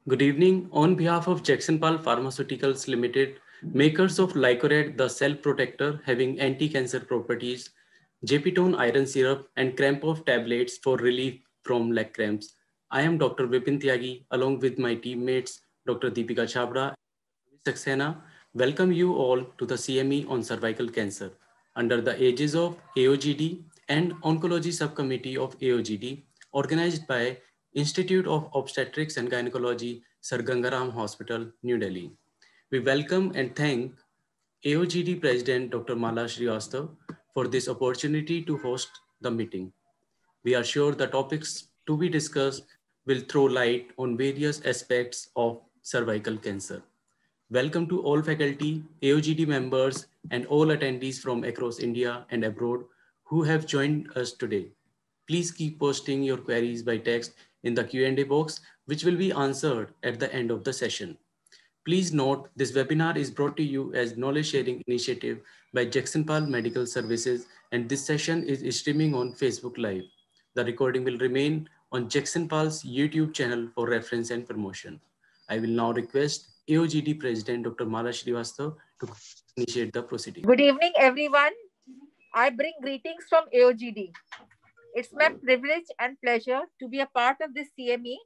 Good evening. On behalf of Jacksonpal Pharmaceuticals Limited, makers of Lycored, the cell protector having anti-cancer properties, Jepitone iron syrup, and cramp of tablets for relief from leg cramps. I am Dr. Vipin Tyagi, along with my teammates, Dr. Deepika Chabra and Saxena. Welcome you all to the CME on cervical cancer. Under the aegis of AOGD and Oncology Subcommittee of AOGD, organized by Institute of Obstetrics and Gynecology, Sir Gangaram Hospital, New Delhi. We welcome and thank AOGD President Dr. Mala Srivastav for this opportunity to host the meeting. We are sure the topics to be discussed will throw light on various aspects of cervical cancer. Welcome to all faculty, AOGD members, and all attendees from across India and abroad who have joined us today. Please keep posting your queries by text in the Q&A box, which will be answered at the end of the session. Please note this webinar is brought to you as knowledge sharing initiative by Jacksonpal Medical Services, and this session is streaming on Facebook Live. The recording will remain on Jacksonpal's YouTube channel for reference and promotion. I will now request AOGD President Dr. Mala Srivastav to initiate the proceeding. Good evening, everyone. I bring greetings from AOGD. It's my privilege and pleasure to be a part of this CME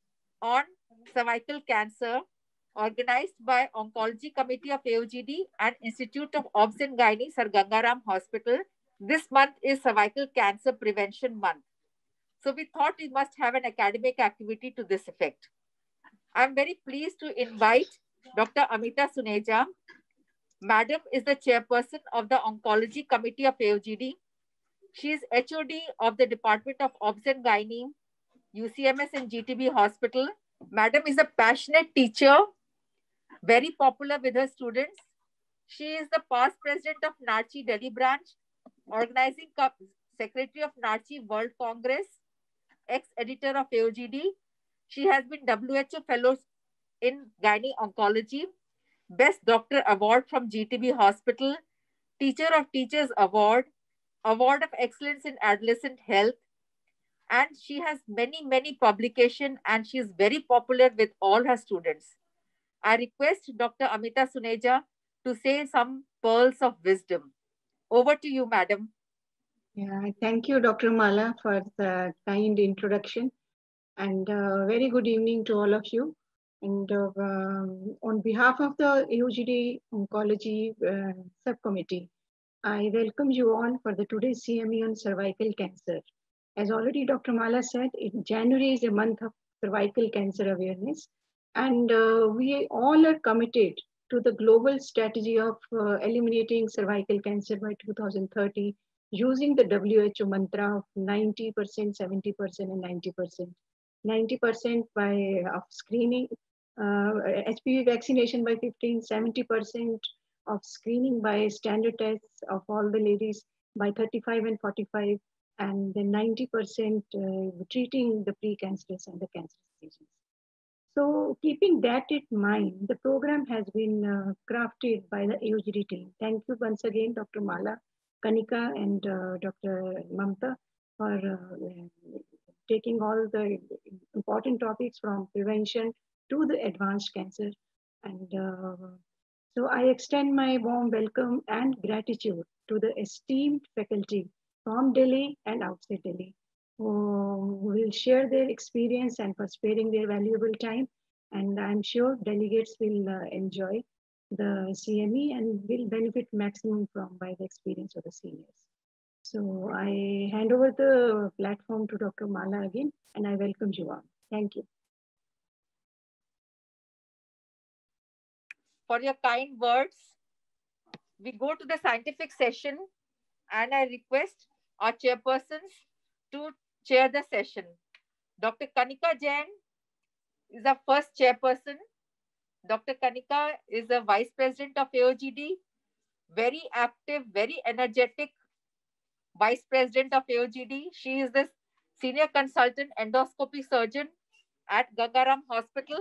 on cervical cancer organized by Oncology Committee of AOGD and Institute of Obs and Gynae, Sir Gangaram Hospital. This month is Cervical Cancer Prevention Month. So we thought we must have an academic activity to this effect. I'm very pleased to invite Dr. Amita Suneja. Madam is the chairperson of the Oncology Committee of AOGD. She is HOD of the Department of Obs and Gynae, UCMS and GTB Hospital. Madam is a passionate teacher, very popular with her students. She is the past president of NARCHI Delhi branch, organizing secretary of NARCHI World Congress, ex-editor of AOGD. She has been WHO fellow in gynae oncology, Best Doctor Award from GTB Hospital, Teacher of Teachers Award, Award of Excellence in Adolescent Health, and she has many publications and she is very popular with all her students. I request Dr. Amita Suneja to say some pearls of wisdom. Over to you, madam. Yeah, thank you, Dr. Mala, for the kind introduction. And very good evening to all of you. And on behalf of the AOGD Oncology Subcommittee, I welcome you all for the today's CME on cervical cancer. As already Dr. Mala said, January is a month of cervical cancer awareness. And we all are committed to the global strategy of eliminating cervical cancer by 2030 using the WHO mantra of 90%, 70%, and 90%. 90% of screening, HPV vaccination by 15, 70% of screening by standard tests of all the ladies by 35 and 45, and then 90% treating the precancerous and the cancerous patients. So keeping that in mind, the program has been crafted by the AOGD team. Thank you once again, Dr. Mala, Kanika, and Dr. Mamta for taking all the important topics from prevention to the advanced cancer. And so I extend my warm welcome and gratitude to the esteemed faculty from Delhi and outside Delhi who will share their experience and for sparing their valuable time. And I'm sure delegates will enjoy the CME and will benefit maximum from by the experience of the seniors. So I hand over the platform to Dr. Mala again, and I welcome you all. Thank you. For your kind words, we go to the scientific session, and I request our chairpersons to chair the session. Dr. Kanika Jain is our first chairperson. Dr. Kanika is the vice president of AOGD, very active, very energetic vice president of AOGD. She is the senior consultant endoscopy surgeon at Gangaram Hospital.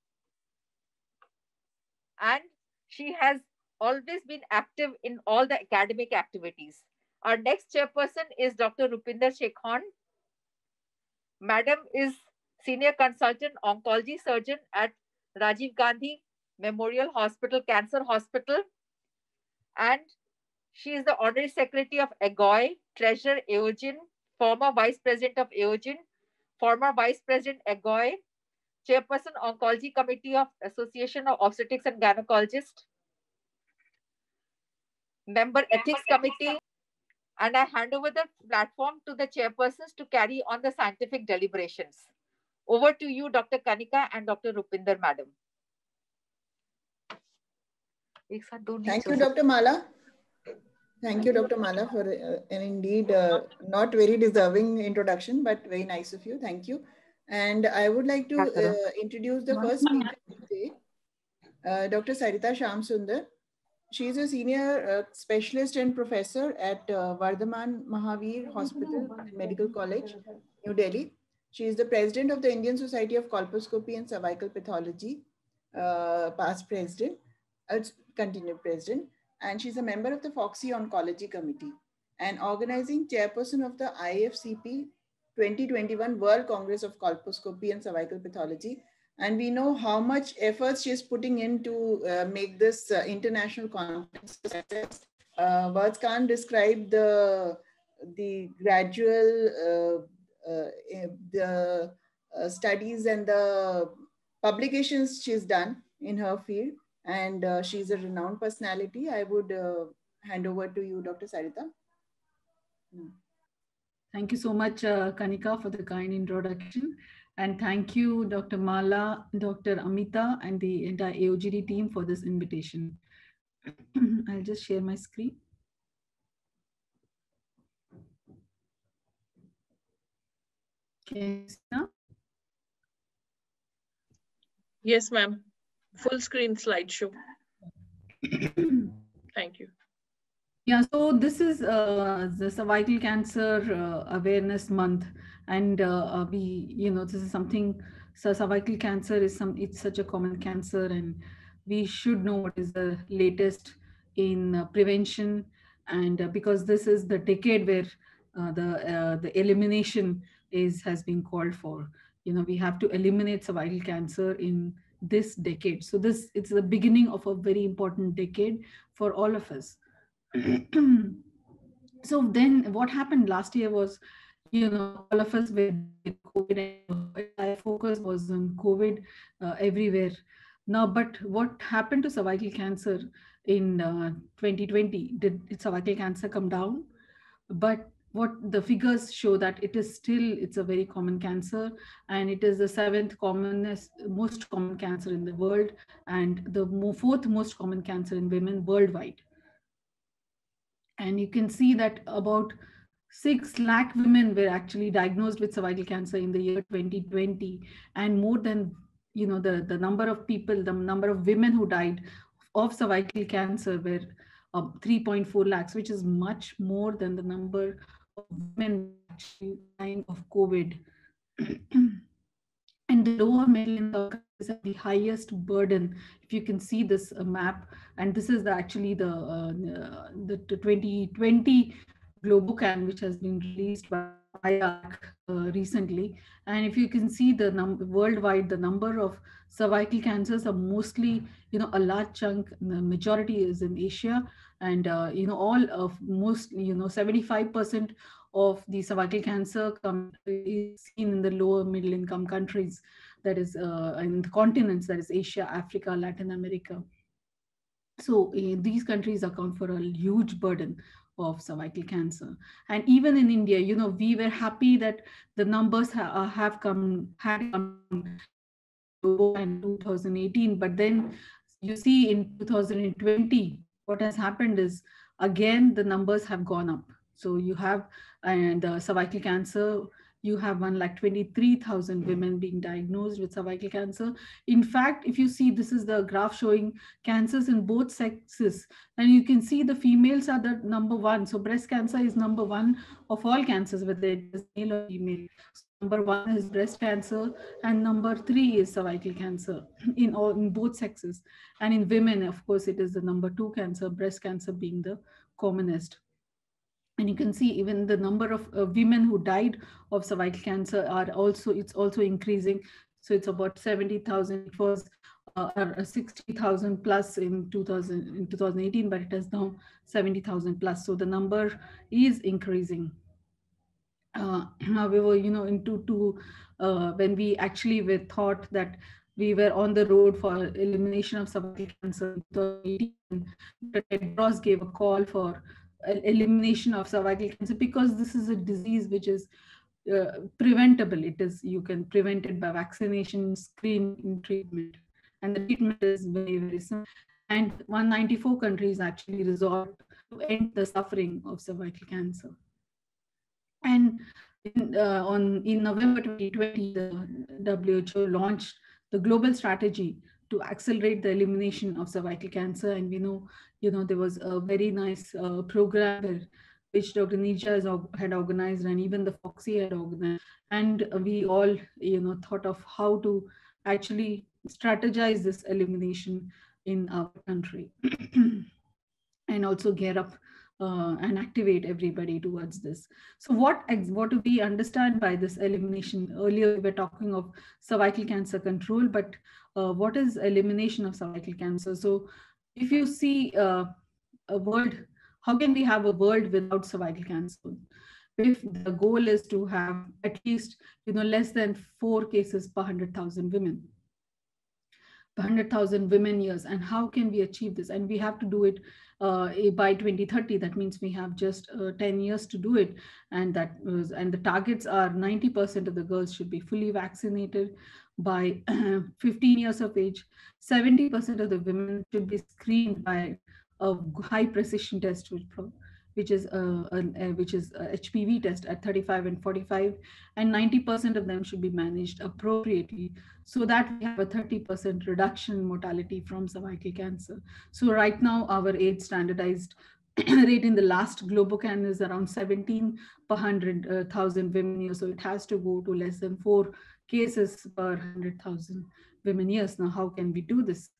And she has always been active in all the academic activities. Our next chairperson is Dr. Rupinder Shekhon. Madam is Senior Consultant Oncology Surgeon at Rajiv Gandhi Memorial Hospital, Cancer Hospital. And she is the Honorary Secretary of AGOI, Treasurer Eogen, former Vice President of Eogen, former Vice President AGOI, Chairperson Oncology Committee of Association of Obstetrics and Gynecologists, Member Ethics Committee, and I hand over the platform to the chairpersons to carry on the scientific deliberations. Over to you, Dr. Kanika and Dr. Rupinder, Madam. Thank you, Dr. Mala. Thank you, Dr. Mala, for an indeed not very deserving introduction, but very nice of you. Thank you. And I would like to introduce the first speaker today, Dr. Sarita Shamsundar. She is a senior specialist and professor at Vardhaman Mahavir Hospital and Medical College, New Delhi. She is the president of the Indian Society of Colposcopy and Cervical Pathology, past president, continued president, and she's a member of the FOXY Oncology Committee and organizing chairperson of the IFCP 2021 World Congress of Colposcopy and Cervical Pathology. And we know how much efforts she's putting in to make this international conference success. Words can't describe the gradual studies and the publications she's done in her field. And she's a renowned personality. I would hand over to you, Dr. Sarita. Thank you so much, Kanika, for the kind introduction. And thank you, Dr. Mala, Dr. Amita, and the entire AOGD team for this invitation. I'll just share my screen. Okay, now? Yes, ma'am. Full screen slideshow. Thank you. Yeah, so this is the Cervical Cancer Awareness Month. And this is something, so cervical cancer is it's such a common cancer, and we should know what is the latest in prevention. And because this is the decade where the elimination has been called for. We have to eliminate cervical cancer in this decade. So it's the beginning of a very important decade for all of us. So then what happened last year was, all of us with COVID, our focus was on COVID everywhere. Now, but what happened to cervical cancer in 2020? Did cervical cancer come down? But what the figures show that it's a very common cancer, and it is the 7th most common cancer in the world, and the 4th most common cancer in women worldwide. And you can see that about 6 lakh women were actually diagnosed with cervical cancer in the year 2020, and more than the number of people, the number of women who died of cervical cancer were 3.4 lakhs, which is much more than the number of women actually dying of COVID. And the lower middle income countries have the highest burden. If you can see this map, and this is actually the 2020 Globocan, which has been released by IARC recently. And if you can see the worldwide, the number of cervical cancers are mostly, a large chunk, the majority is in Asia, and all of 75% of the cervical cancer is seen in the lower middle income countries, that is in the continents, that is Asia, Africa, Latin America. So these countries account for a huge burden of cervical cancer. And even in India, we were happy that the numbers had come in 2018, but then you see in 2020, what has happened is, again, the numbers have gone up. So you have, and cervical cancer, you have 123,000 women being diagnosed with cervical cancer. In fact, if you see, this is the graph showing cancers in both sexes, and you can see the females are the number 1. So breast cancer is number 1 of all cancers, whether it is male or female. So number 1 is breast cancer, and number 3 is cervical cancer in both sexes. And in women, of course, it is the number 2 cancer, breast cancer being the commonest. And you can see even the number of women who died of cervical cancer it's also increasing. So it's about 70,000. It was 60,000 plus in 2018, but it is now 70,000 plus. So the number is increasing. However, when we actually were thought that we were on the road for elimination of cervical cancer in 2018, Tedros gave a call for elimination of cervical cancer, because this is a disease which is preventable. You can prevent it by vaccination, screening, treatment, and the treatment is very, very simple. And 194 countries actually resolved to end the suffering of cervical cancer. And in November 2020, the WHO launched the global strategy to accelerate the elimination of cervical cancer. And we know, there was a very nice program which Dr. Nija had organized, and even the FOXI had organized. And we all, thought of how to actually strategize this elimination in our country and also gear up and activate everybody towards this. So what do we understand by this elimination? Earlier we were talking of cervical cancer control, but what is elimination of cervical cancer? So if you see a world, how can we have a world without cervical cancer? If the goal is to have at least less than 4 cases per 100,000 women. 100,000 women years, and how can we achieve this? And we have to do it by 2030. That means we have just 10 years to do it, and the targets are 90% of the girls should be fully vaccinated by 15 years of age. 70% of the women should be screened by a high precision test, which is HPV test at 35 and 45, and 90% of them should be managed appropriately, so that we have a 30% reduction in mortality from cervical cancer. So right now, our age standardized rate in the last Globocan is around 17 per 100,000 women years. So it has to go to less than 4 cases per 100,000 women years. Now, how can we do this?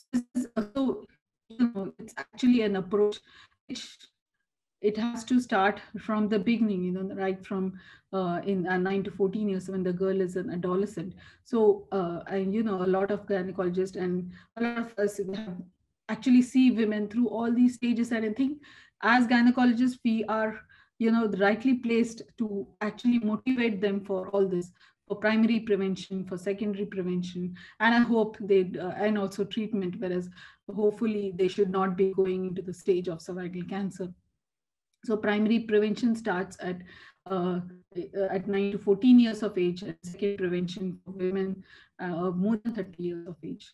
So it's actually an approach which it has to start from the beginning, right from in 9 to 14 years when the girl is an adolescent. So, and a lot of gynecologists and a lot of us have actually see women through all these stages. And I think as gynecologists, we are, rightly placed to actually motivate them for all this, for primary prevention, for secondary prevention, and I hope and also treatment, whereas hopefully they should not be going into the stage of cervical cancer. So primary prevention starts at 9 to 14 years of age, and second prevention for women more than 30 years of age.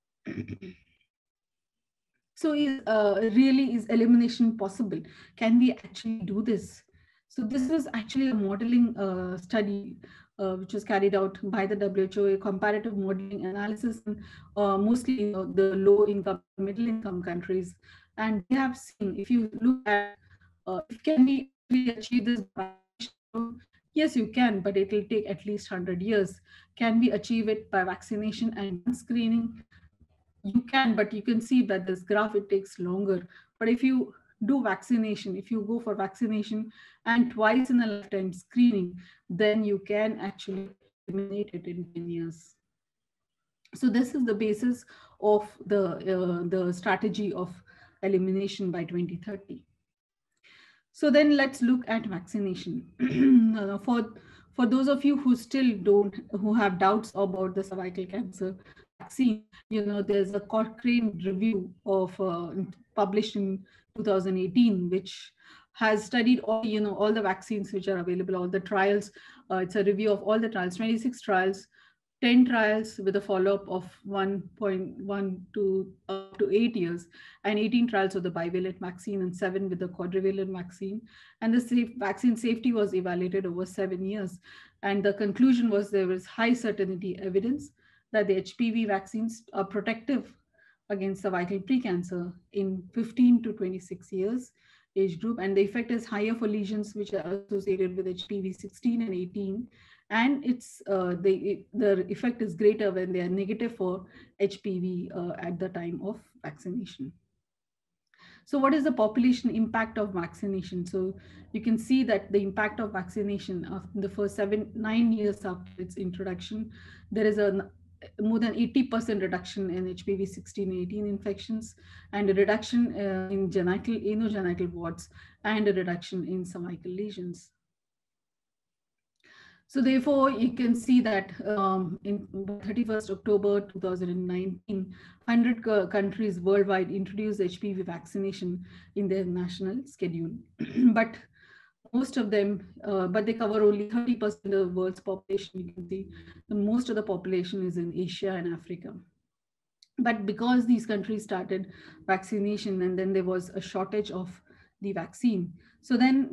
So really is elimination possible? Can we actually do this? So this was actually a modeling study which was carried out by the WHO, a comparative modeling analysis, mostly the low income, middle income countries. And they have seen, if you look at can we achieve this? Yes, you can, but it will take at least 100 years. Can we achieve it by vaccination and screening? You can, but you can see that this graph, it takes longer. But if you do vaccination, if you go for vaccination and twice in a lifetime screening, then you can actually eliminate it in 10 years. So this is the basis of the strategy of elimination by 2030. So then let's look at vaccination. For those of you who still who have doubts about the cervical cancer vaccine, there's a Cochrane review of published in 2018, which has studied all the vaccines which are available, all the trials. It's a review of all the trials, 26 trials, 10 trials with a follow-up of 1.1 to 8 years, and 18 trials of the bivalent vaccine and 7 with the quadrivalent vaccine. And the vaccine safety was evaluated over 7 years. And the conclusion was there was high certainty evidence that the HPV vaccines are protective against cervical precancer in 15 to 26 years age group. And the effect is higher for lesions which are associated with HPV 16 and 18. And the effect is greater when they are negative for HPV at the time of vaccination. So what is the population impact of vaccination? So you can see that the impact of vaccination of the first 9 years after its introduction, there is a more than 80% reduction in HPV 16-18 infections, and a reduction in anogenital warts, and a reduction in cervical lesions. So therefore, you can see that in 31st October 2019, 100 countries worldwide introduced HPV vaccination in their national schedule. But most of them, but they cover only 30% of the world's population. You can see most of the population is in Asia and Africa. But because these countries started vaccination, and then there was a shortage of the vaccine, so then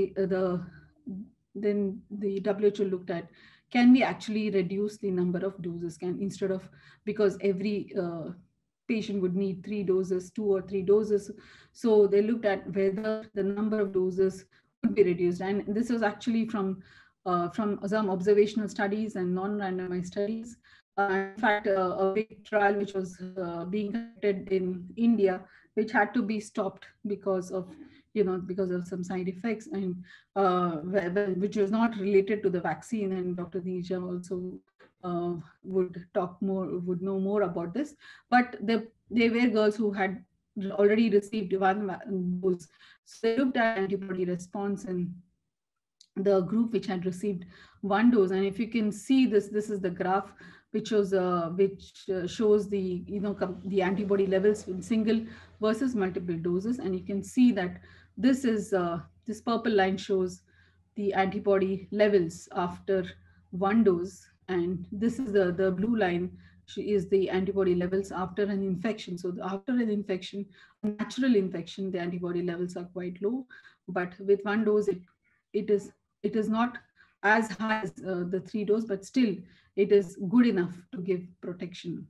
then the WHO looked at, can we actually reduce the number of doses? Instead of, because every patient would need 3 doses, 2 or 3 doses. So they looked at whether the number of doses could be reduced. And this was actually from some observational studies and non-randomized studies. In fact, a big trial which was being conducted in India, which had to be stopped because of some side effects, and which was not related to the vaccine. And Dr. Neerja also would know more about this. But they were girls who had already received one dose. So they looked at antibody response in the group which had received one dose. And if you can see this is the graph which shows the the antibody levels in single versus multiple doses. And you can see that this is this purple line shows the antibody levels after one dose, and this is the blue line is the antibody levels after an infection. So after an infection, a natural infection, the antibody levels are quite low, but with one dose it is not as high as the 3 dose, but still it is good enough to give protection.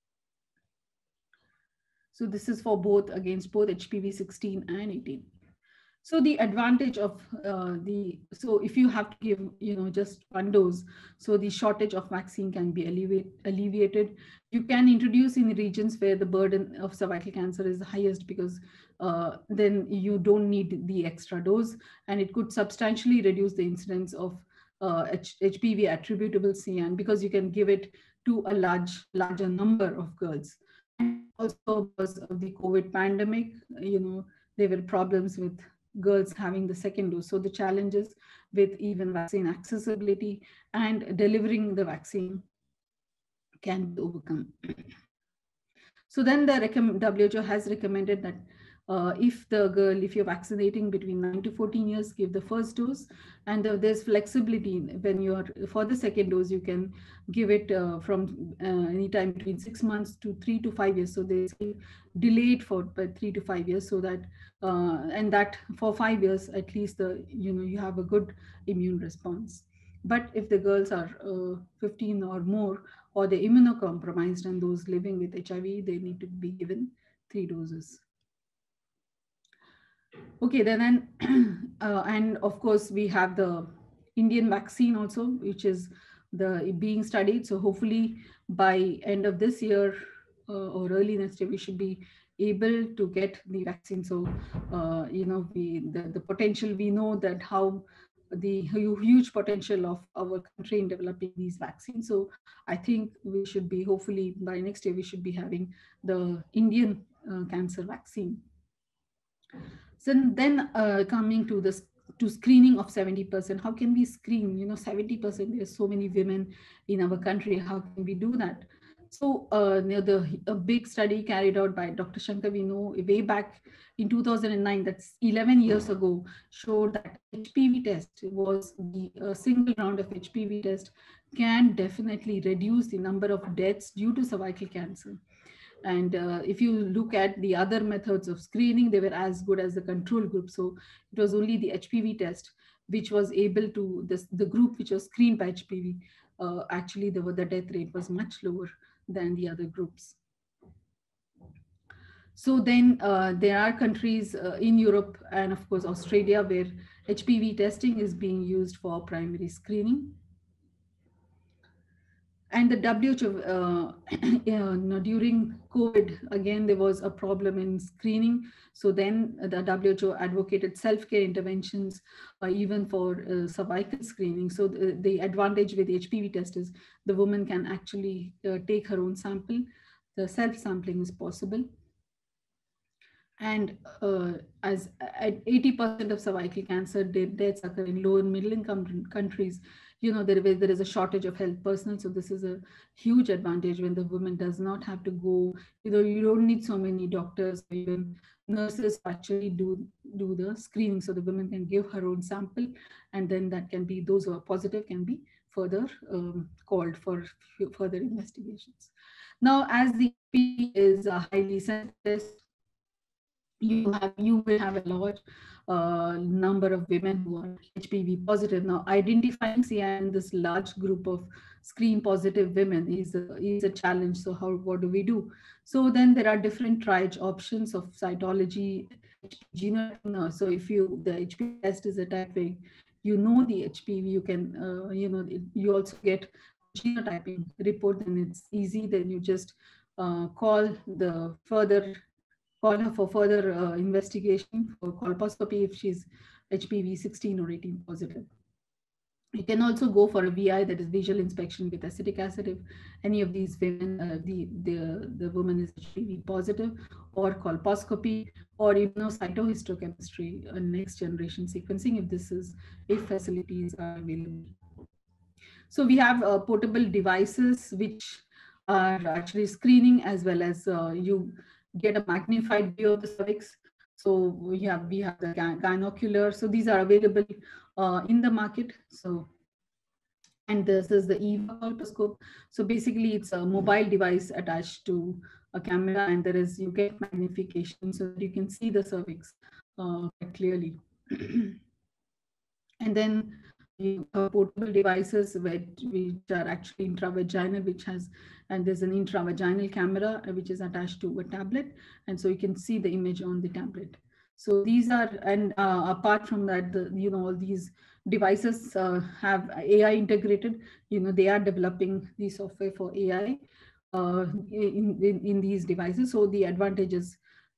So this is for against both HPV 16 and 18. So the advantage of so if you have to give just one dose, so the shortage of vaccine can be alleviated. You can introduce in regions where the burden of cervical cancer is the highest, because then you don't need the extra dose, and it could substantially reduce the incidence of HPV attributable CN, because you can give it to a larger number of girls. And also because of the COVID pandemic, there were problems with girls having the second dose. So the challenges with even vaccine accessibility and delivering the vaccine can be overcome. So then the WHO has recommended that if you're vaccinating between 9 to 14 years, give the first dose, and there's flexibility when for the second dose, you can give it from any time between 6 months to 3 to 5 years. So they say delay it for 3 to 5 years, so that and that for 5 years at least you have a good immune response. But if the girls are 15 or more, or they're immunocompromised, and those living with HIV, they need to be given 3 doses. Okay, then and of course we have the Indian vaccine also, which is being studied. So hopefully by end of this year or early next year, we should be able to get the vaccine. So the potential, we know that how the huge potential of our country in developing these vaccines. So I think we should be, hopefully by next year, we should be having the Indian cancer vaccine. So then coming to this, to screening of 70%, how can we screen 70%? There's so many women in our country, how can we do that? So a big study carried out by Dr. Shankar, we know way back in 2009, that's 11 years ago, showed that HPV test was a single round of HPV test can definitely reduce the number of deaths due to cervical cancer. And if you look at the other methods of screening, they were as good as the control group. So it was only the HPV test which was able to, the group which was screened by HPV, actually the death rate was much lower than the other groups. So then there are countries in Europe and of course Australia where HPV testing is being used for primary screening. And the WHO, during COVID, again, there was a problem in screening. So then the WHO advocated self-care interventions, even for cervical screening. So the advantage with HPV test is the woman can actually take her own sample. The self-sampling is possible. And as 80% of cervical cancer deaths occur in low and middle income countries, there is a shortage of health personnel. So this is a huge advantage when the woman does not have to go, you don't need so many doctors, even nurses actually do the screening. So the woman can give her own sample, and then that can be, those who are positive can be further called for further investigations. Now, as the HPV is a highly sensitive, you will have a large number of women who are HPV positive. Now, identifying CI in this large group of screen positive women is a challenge. So what do we do? So then there are different triage options of cytology, genotyping. So if the HPV test is a type where the HPV, you can, you also get genotyping report, then it's easy. Then you just call her for further investigation for colposcopy if she's HPV 16 or 18 positive. You can also go for a VI, that is visual inspection with acetic acid, if any of these women, the woman is HPV positive, or colposcopy, or immunocytohistochemistry, next generation sequencing if facilities are available. So we have portable devices which are actually screening, as well as you get a magnified view of the cervix. So we have the gynocular. So these are available in the market. So, and this is the EVA colposcope. So basically it's a mobile device attached to a camera, and you get magnification so that you can see the cervix quite clearly. And then portable devices which are actually intravaginal, and there's an intravaginal camera which is attached to a tablet, and so you can see the image on the tablet. So these are, and apart from that, all these devices have AI integrated. They are developing the software for AI in these devices. So the advantage is,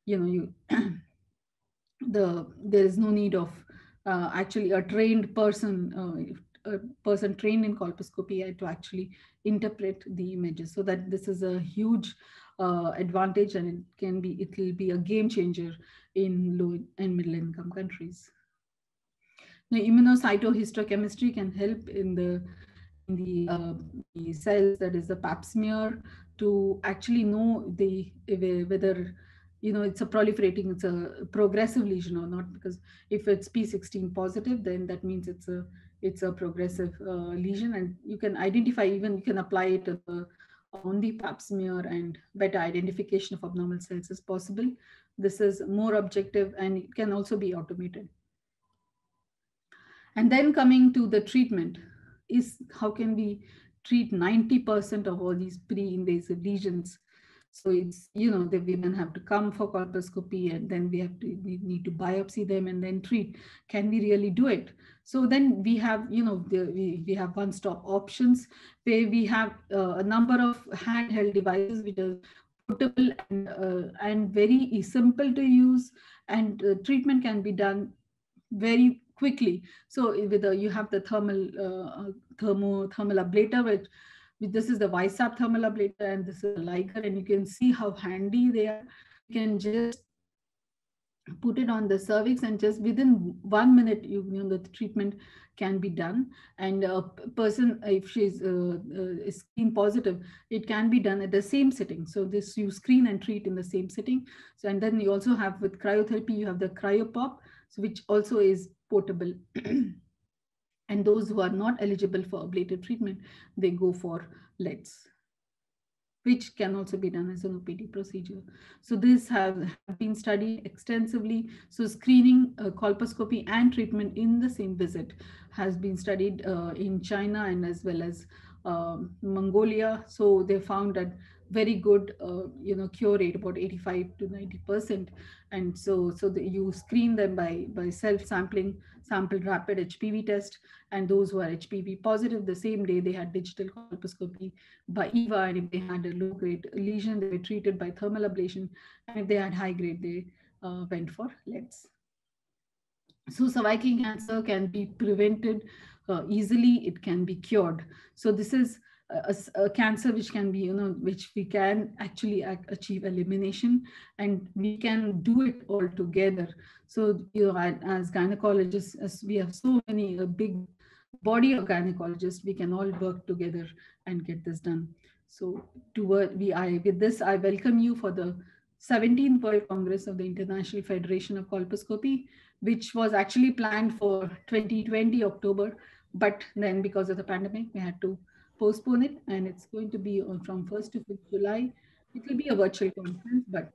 there is no need of actually a trained person, a person trained in colposcopy to actually interpret the images. So that this is a huge advantage, and it will be a game changer in low and middle income countries. Now, immunocytohistochemistry can help in the cells, that is the pap smear, to actually know whether it's a proliferating, it's a progressive lesion or not. Because if it's P16 positive, then that means it's a progressive lesion, and you can identify, even you can apply it on the pap smear, and better identification of abnormal cells is possible. This is more objective, and it can also be automated. And then coming to the treatment is, how can we treat 90% of all these pre-invasive lesions? So it's, the women have to come for colposcopy, and then we need to biopsy them and then treat. Can we really do it? So then we have, we have one-stop options where we have a number of handheld devices which are portable and very simple to use, and treatment can be done very quickly. So you have the thermal ablator, which this is the Weissap thermal ablator, and this is a Liger, and you can see how handy they are. You can just put it on the cervix, and just within 1 minute, the treatment can be done. And a person, if she's screen positive, it can be done at the same sitting. So this, you screen and treat in the same sitting. So, and then you also have, with cryotherapy, you have the CryoPop, which also is portable. And those who are not eligible for ablative treatment, they go for LEDs, which can also be done as an OPD procedure. So this have been studied extensively. So screening, colposcopy, and treatment in the same visit has been studied in China and as well as Mongolia. So they found that very good, cure rate, about 85 to 90%. And so you screen them by self-sampling, sample rapid HPV test, and those who are HPV positive, the same day they had digital colposcopy by EVA, and if they had a low-grade lesion, they were treated by thermal ablation, and if they had high-grade, they went for LEDs. So cervical cancer can be prevented easily. It can be cured. So this is a cancer which can be, which we can actually achieve elimination, and we can do it all together. So, as gynecologists, as we have so many, a big body of gynecologists, we can all work together and get this done. So with this, I welcome you for the 17th World Congress of the International Federation of Colposcopy, which was actually planned for 2020 October, but then because of the pandemic, we had to postpone it, and it's going to be from 1st to 5th July. It will be a virtual conference, but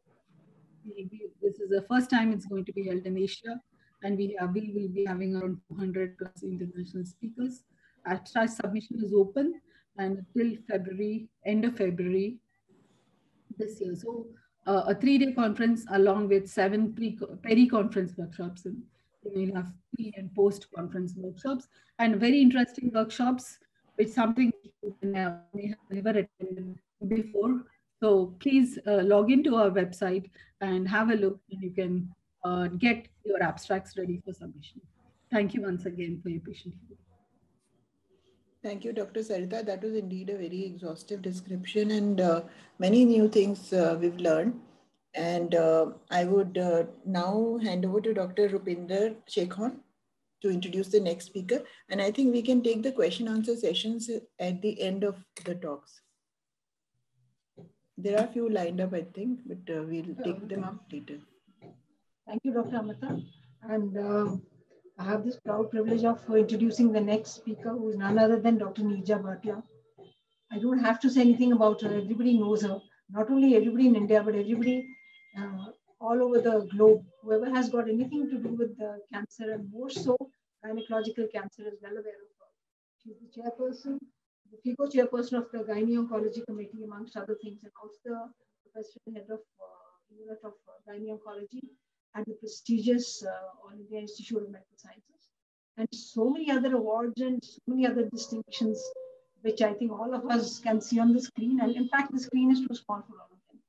this is the first time it's going to be held in Asia, and we will be having around 200 plus international speakers. Abstract submission is open and till February, end of February this year. So a 3-day conference along with 7 peri-conference workshops, and we'll have pre and post conference workshops and very interesting workshops, which something you may have never attended before. So please log into our website and have a look, and you can get your abstracts ready for submission. Thank you once again for your patience. Thank you, Dr. Sarita. That was indeed a very exhaustive description, and many new things we've learned. And I would now hand over to Dr. Rupinder Shekhon to introduce the next speaker. And I think we can take the question-answer sessions at the end of the talks. There are a few lined up, I think, but we'll take them up later. Thank you, Dr. Amita. And I have this proud privilege of introducing the next speaker, who is none other than Dr. Neerja Bhatia. I don't have to say anything about her. Everybody knows her. Not only everybody in India, but everybody all over the globe. Whoever has got anything to do with cancer, and more so gynecological cancer, is well aware of her. She's the chairperson, the FIGO chairperson of the Gynae Oncology Committee, amongst other things, and also the professor head of unit of Gynae Oncology at the prestigious All India Institute of Medical Sciences, and so many other awards and so many other distinctions, which I think all of us can see on the screen. And in fact, the screen is too small for all of them.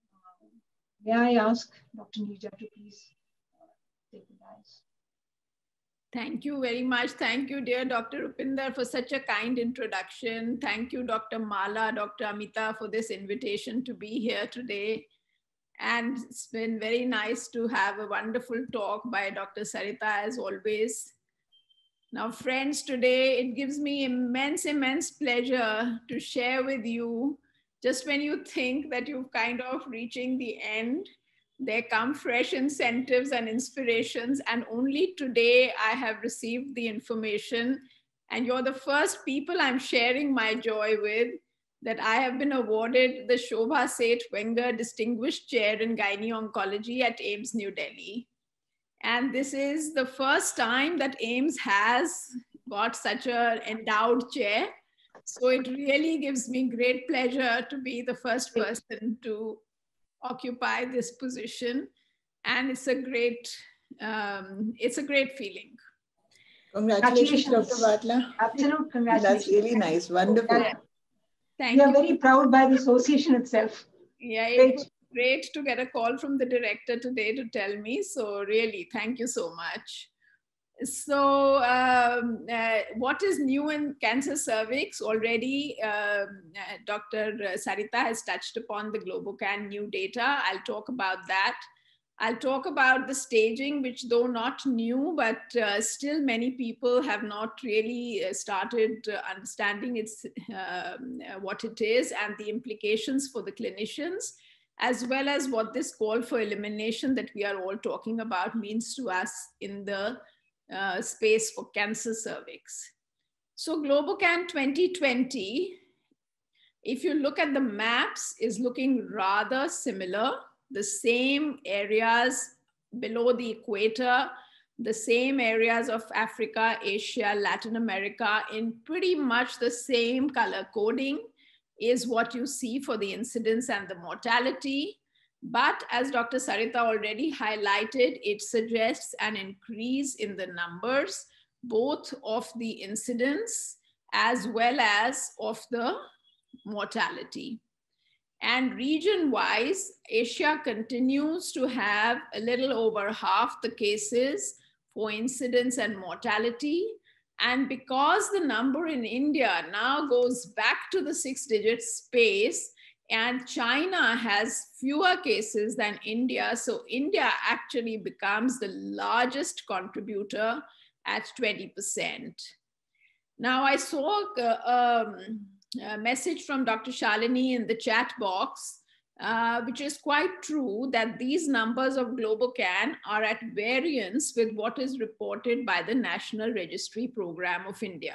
May I ask Dr. Neerja to please take the dais. Thank you very much. Thank you, dear Dr. Rupinder, for such a kind introduction. Thank you, Dr. Mala, Dr. Amita, for this invitation to be here today. And it's been very nice to have a wonderful talk by Dr. Sarita, as always. Now, friends, today it gives me immense pleasure to share with you, just when you think that you're kind of reaching the end, there come fresh incentives and inspirations. And only today I have received the information, and you're the first people I'm sharing my joy with, that I have been awarded the Shobha Seth Wenger Distinguished Chair in Gynae Oncology at AIIMS New Delhi. And this is the first time that AIIMS has got such an endowed chair. So it really gives me great pleasure to be the first person to occupy this position. And it's a great feeling. Congratulations, Dr. Bhatia. Absolute congratulations. That's really nice. Wonderful. Yeah. Thank we you. are very proud by the association itself. Yeah, it was great to get a call from the director today to tell me. So really, thank you so much. So what is new in cancer cervix? Already, Dr. Sarita has touched upon the Globocan new data. I'll talk about that. I'll talk about the staging, which though not new, but still many people have not really started understanding its, what it is and the implications for the clinicians, as well as what this call for elimination that we are all talking about means to us in the space for cancer cervix. So Globocan 2020, if you look at the maps, is looking rather similar. The same areas below the equator, the same areas of Africa, Asia, Latin America in pretty much the same color coding. is what you see for the incidence and the mortality. But as Dr. Sarita already highlighted, it suggests an increase in the numbers, both of the incidence as well as of the mortality. And region-wise, Asia continues to have a little over half the cases for incidence and mortality. And because the number in India now goes back to the 6-digit space, and China has fewer cases than India, so India actually becomes the largest contributor at 20%. Now, I saw a message from Dr. Shalini in the chat box, which is quite true, that these numbers of GloboCan are at variance with what is reported by the National Registry Program of India.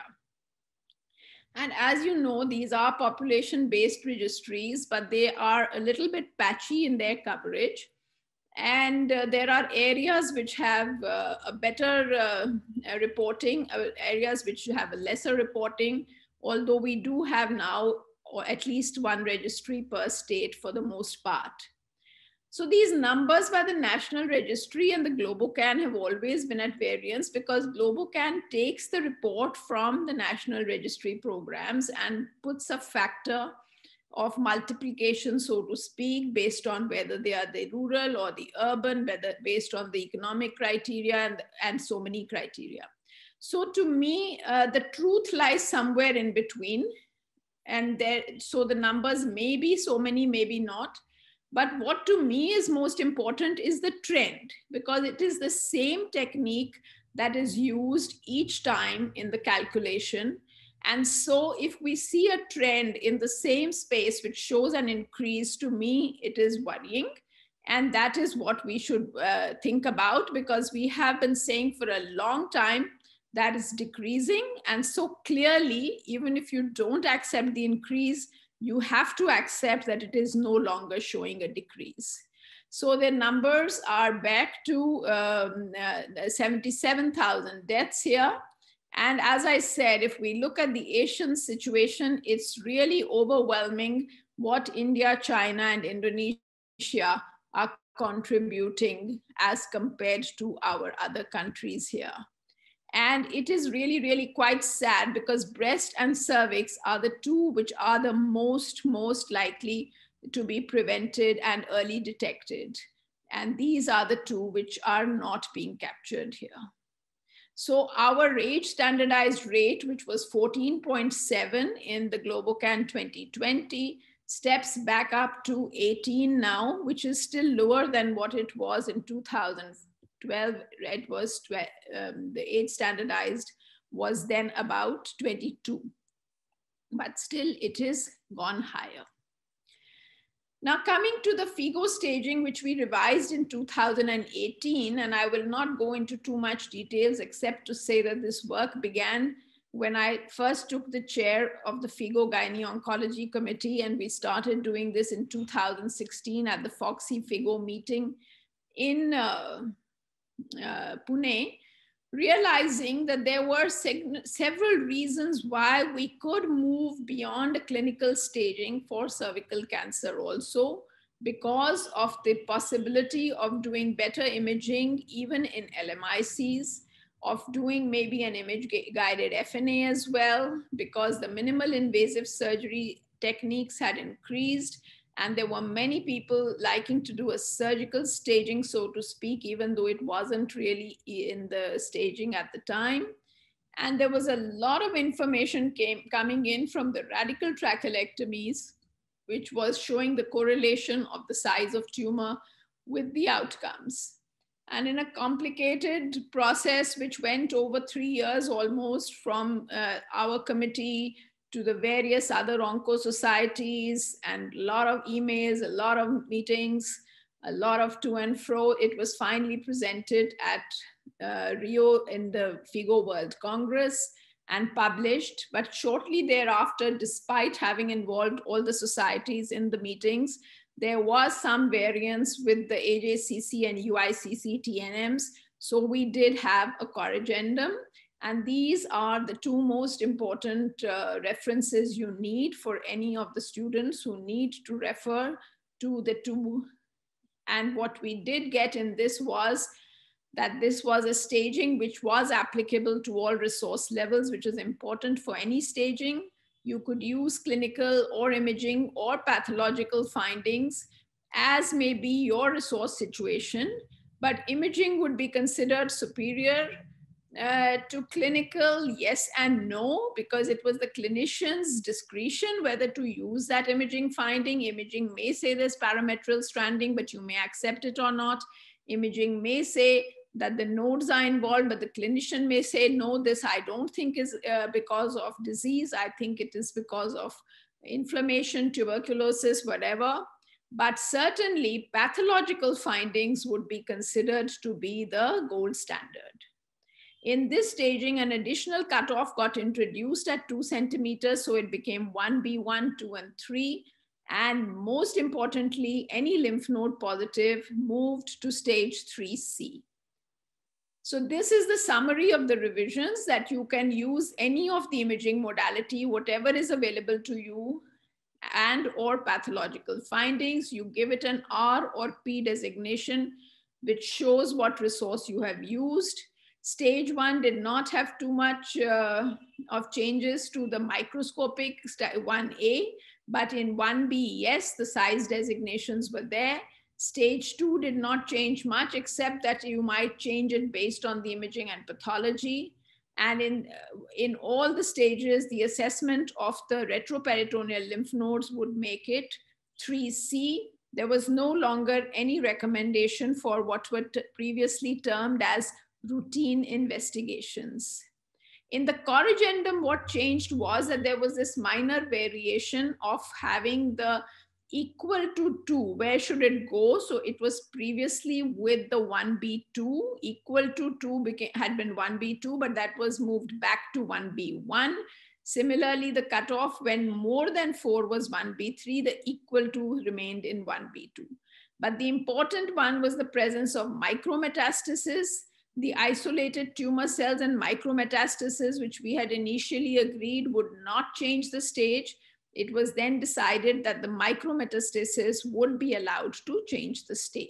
And as you know, these are population-based registries, but they are a little bit patchy in their coverage. And there are areas which have a better reporting, areas which have a lesser reporting, although we do have now or at least one registry per state for the most part. So these numbers by the National Registry and the GloboCan have always been at variance, because GloboCan takes the report from the National Registry programs and puts a factor of multiplication, so to speak, based on whether they are the rural or the urban, whether based on the economic criteria and so many criteria. So to me, the truth lies somewhere in between. And so the numbers may be so many, maybe not. But what to me is most important is the trend, because it is the same technique that is used each time in the calculation. And so if we see a trend in the same space which shows an increase, to me, it is worrying. And that is what we should think about, because we have been saying for a long time that is decreasing. And so clearly, even if you don't accept the increase, you have to accept that it is no longer showing a decrease. So the numbers are back to 77,000 deaths here. And as I said, if we look at the Asian situation, it's really overwhelming what India, China, and Indonesia are contributing as compared to our other countries here. And it is really, really quite sad, because breast and cervix are the two which are the most likely to be prevented and early detected. And these are the two which are not being captured here. So our age standardized rate, which was 14.7 in the GloboCan 2020, steps back up to 18 now, which is still lower than what it was in 2012. It was the age standardized was then about 22, but still it is gone higher. Now coming to the FIGO staging, which we revised in 2018, and I will not go into too much details except to say that this work began when I first took the chair of the FIGO Gynae Oncology Committee, and we started doing this in 2016 at the FOGSI FIGO meeting in Pune, realizing that there were several reasons why we could move beyond clinical staging for cervical cancer also, because of the possibility of doing better imaging even in LMICs, of doing maybe an image-guided FNA as well, because the minimal invasive surgery techniques had increased, and there were many people liking to do a surgical staging, so to speak, even though it wasn't really in the staging at the time. And there was a lot of information coming in from the radical trachelectomies, which was showing the correlation of the size of tumor with the outcomes. And in a complicated process, which went over 3 years almost, from our committee to the various other onco societies, and a lot of emails, a lot of meetings, a lot of to and fro, it was finally presented at Rio in the FIGO World Congress and published. But shortly thereafter, despite having involved all the societies in the meetings, there was some variance with the AJCC and UICC TNMs. So we did have a corrigendum. And these are the two most important references you need for any of the students who need to refer to the two. And what we did get in this was that this was a staging which was applicable to all resource levels, which is important for any staging. You could use clinical or imaging or pathological findings as may be your resource situation, but imaging would be considered superior to clinical, yes and no, because it was the clinician's discretion whether to use that imaging finding. Imaging may say there's parametral stranding, but you may accept it or not. Imaging may say that the nodes are involved, but the clinician may say, no, this I don't think is because of disease. I think it is because of inflammation, tuberculosis, whatever. But certainly pathological findings would be considered to be the gold standard. In this staging, an additional cutoff got introduced at 2 centimeters, so it became 1B, 1, 2, and 3. And most importantly, any lymph node positive moved to stage 3C. So this is the summary of the revisions, that you can use any of the imaging modality, whatever is available to you, and or pathological findings. You give it an R or P designation, which shows what resource you have used. Stage 1 did not have too much of changes to the microscopic 1A, but in 1B, yes, the size designations were there. Stage 2 did not change much, except that you might change it based on the imaging and pathology. And in all the stages, the assessment of the retroperitoneal lymph nodes would make it 3C. There was no longer any recommendation for what were previously termed as routine investigations. In the corrigendum, what changed was that there was this minor variation of having the equal to 2. Where should it go? So it was previously with the 1B2, equal to 2 had been 1B2, but that was moved back to 1B1. Similarly, the cutoff when more than 4 was 1B3, the equal to remained in 1B2. But the important one was the presence of micrometastasis, the isolated tumor cells and micrometastasis, which we had initially agreed would not change the stage. It was then decided that the micrometastasis would be allowed to change the stage.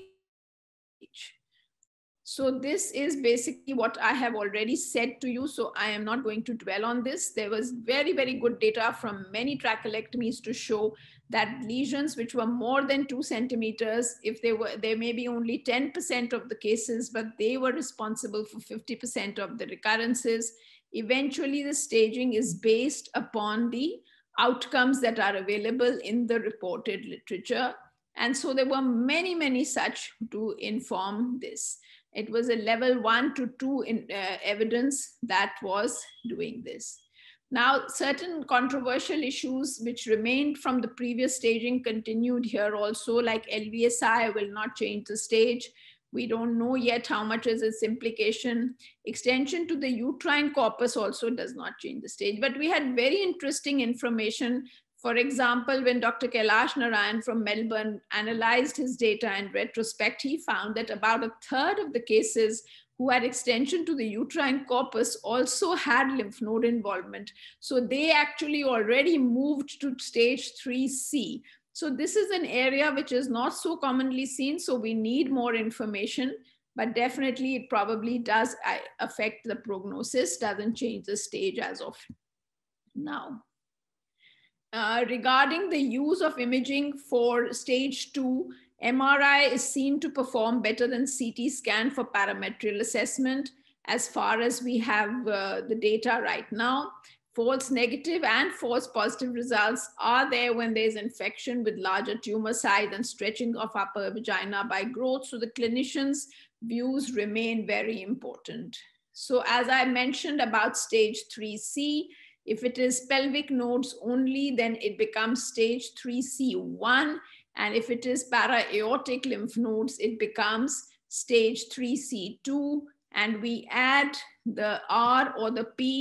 So this is basically what I have already said to you. So I am not going to dwell on this. There was very, very good data from many trachelectomies to show that lesions which were more than 2 centimeters, if they were, there may be only 10% of the cases, but they were responsible for 50% of the recurrences. Eventually, the staging is based upon the outcomes that are available in the reported literature. And so there were many, many such to inform this. It was a level 1 to 2 evidence that was doing this. Now, certain controversial issues which remained from the previous staging continued here also, like LVSI will not change the stage. We don't know yet how much is its implication. Extension to the uterine corpus also does not change the stage. But we had very interesting information. For example, when Dr. Kailash Narayan from Melbourne analyzed his data in retrospect, he found that about 1/3 of the cases who had extension to the uterine corpus also had lymph node involvement. So they actually already moved to stage 3C. So this is an area which is not so commonly seen, so we need more information, but definitely it probably does affect the prognosis, doesn't change the stage as of now. Regarding the use of imaging for stage 2, MRI is seen to perform better than CT scan for parametrial assessment as far as we have the data right now. False negative and false positive results are there when there's infection with larger tumor size and stretching of upper vagina by growth. So the clinician's views remain very important. So as I mentioned about stage 3C, if it is pelvic nodes only, then it becomes stage 3C1. And if it is para-aortic lymph nodes, it becomes stage 3C2. And we add the R or the P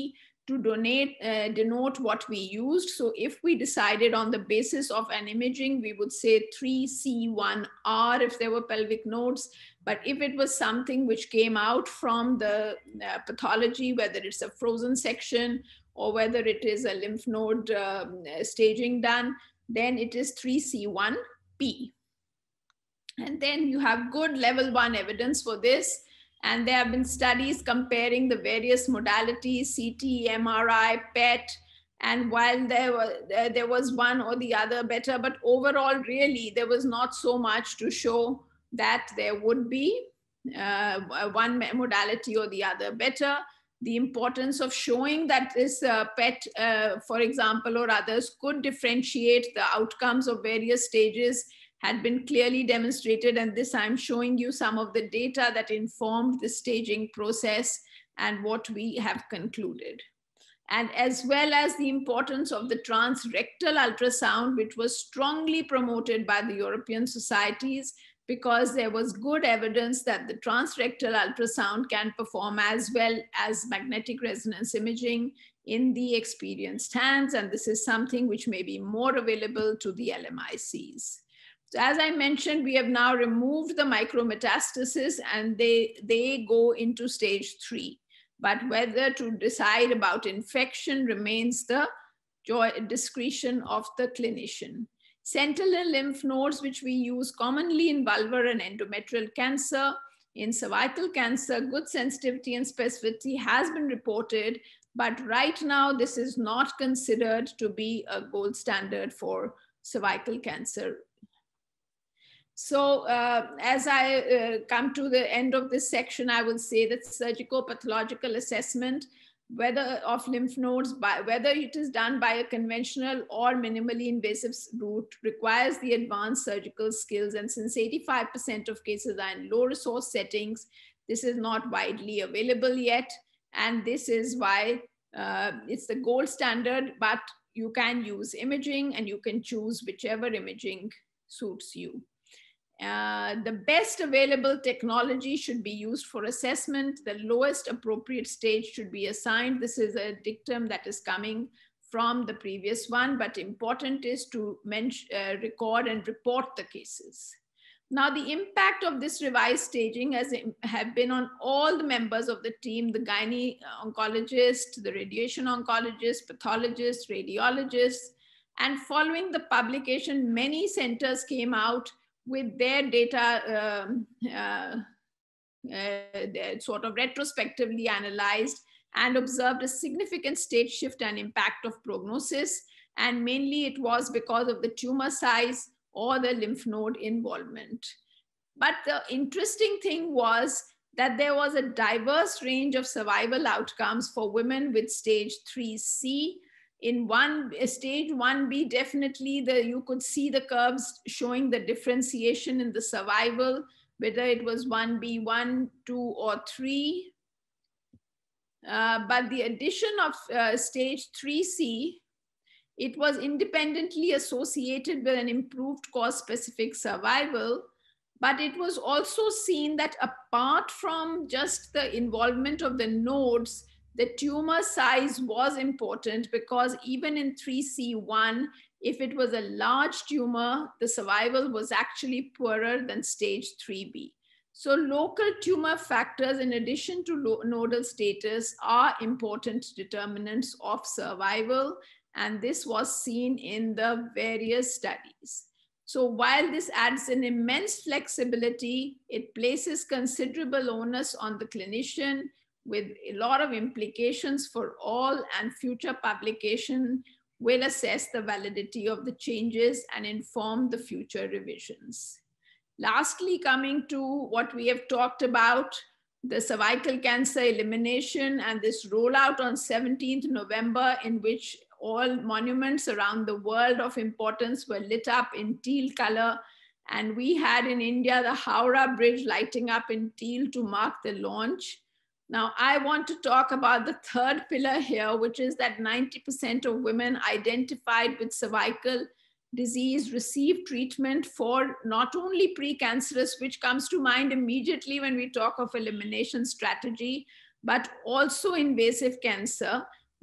to denote what we used. So if we decided on the basis of an imaging, we would say 3C1R if there were pelvic nodes. But if it was something which came out from the pathology, whether it's a frozen section or whether it is a lymph node staging done, then it is 3C1P. And then you have good level 1 evidence for this. And there have been studies comparing the various modalities, CT, MRI, PET, and while there was one or the other better, but overall, really, there was not so much to show that there would be one modality or the other better. The importance of showing that this PET, for example, or others could differentiate the outcomes of various stages had been clearly demonstrated. And this, I'm showing you some of the data that informed the staging process and what we have concluded. And as well as the importance of the transrectal ultrasound, which was strongly promoted by the European societies, because there was good evidence that the transrectal ultrasound can perform as well as magnetic resonance imaging in the experienced hands. And this is something which may be more available to the LMICs. So as I mentioned, we have now removed the micrometastasis and they go into stage 3. But whether to decide about infection remains the discretion of the clinician. Sentinel lymph nodes, which we use commonly in vulvar and endometrial cancer. In cervical cancer, good sensitivity and specificity has been reported, but right now this is not considered to be a gold standard for cervical cancer. So as I come to the end of this section, I will say that surgical pathological assessment, whether of lymph nodes, whether it is done by a conventional or minimally invasive route, requires the advanced surgical skills. And since 85% of cases are in low resource settings, this is not widely available yet. And this is why it's the gold standard, but you can use imaging and you can choose whichever imaging suits you. The best available technology should be used for assessment. The lowest appropriate stage should be assigned. This is a dictum that is coming from the previous one, but important is to record and report the cases. Now, the impact of this revised staging have been on all the members of the team, the gynae oncologist, the radiation oncologist, pathologist, radiologists, and following the publication, many centers came out with their data sort of retrospectively analyzed and observed a significant stage shift and impact of prognosis. And mainly it was because of the tumor size or the lymph node involvement. But the interesting thing was that there was a diverse range of survival outcomes for women with stage 3C. In stage 1B, definitely you could see the curves showing the differentiation in the survival, whether it was 1B, 1, 2, or 3. But the addition of stage 3C, it was independently associated with an improved cause-specific survival, but it was also seen that apart from just the involvement of the nodes, the tumor size was important, because even in 3C1, if it was a large tumor, the survival was actually poorer than stage 3B. So local tumor factors, in addition to nodal status, are important determinants of survival. And this was seen in the various studies. So while this adds an immense flexibility, it places considerable onus on the clinician, with a lot of implications for all, and future publication will assess the validity of the changes and inform the future revisions. Lastly, coming to what we have talked about, the cervical cancer elimination and this rollout on 17th November, in which all monuments around the world of importance were lit up in teal color. And we had in India the Howrah Bridge lighting up in teal to mark the launch. Now, I want to talk about the third pillar here, which is that 90% of women identified with cervical disease receive treatment for not only precancerous, which comes to mind immediately when we talk of elimination strategy, but also invasive cancer.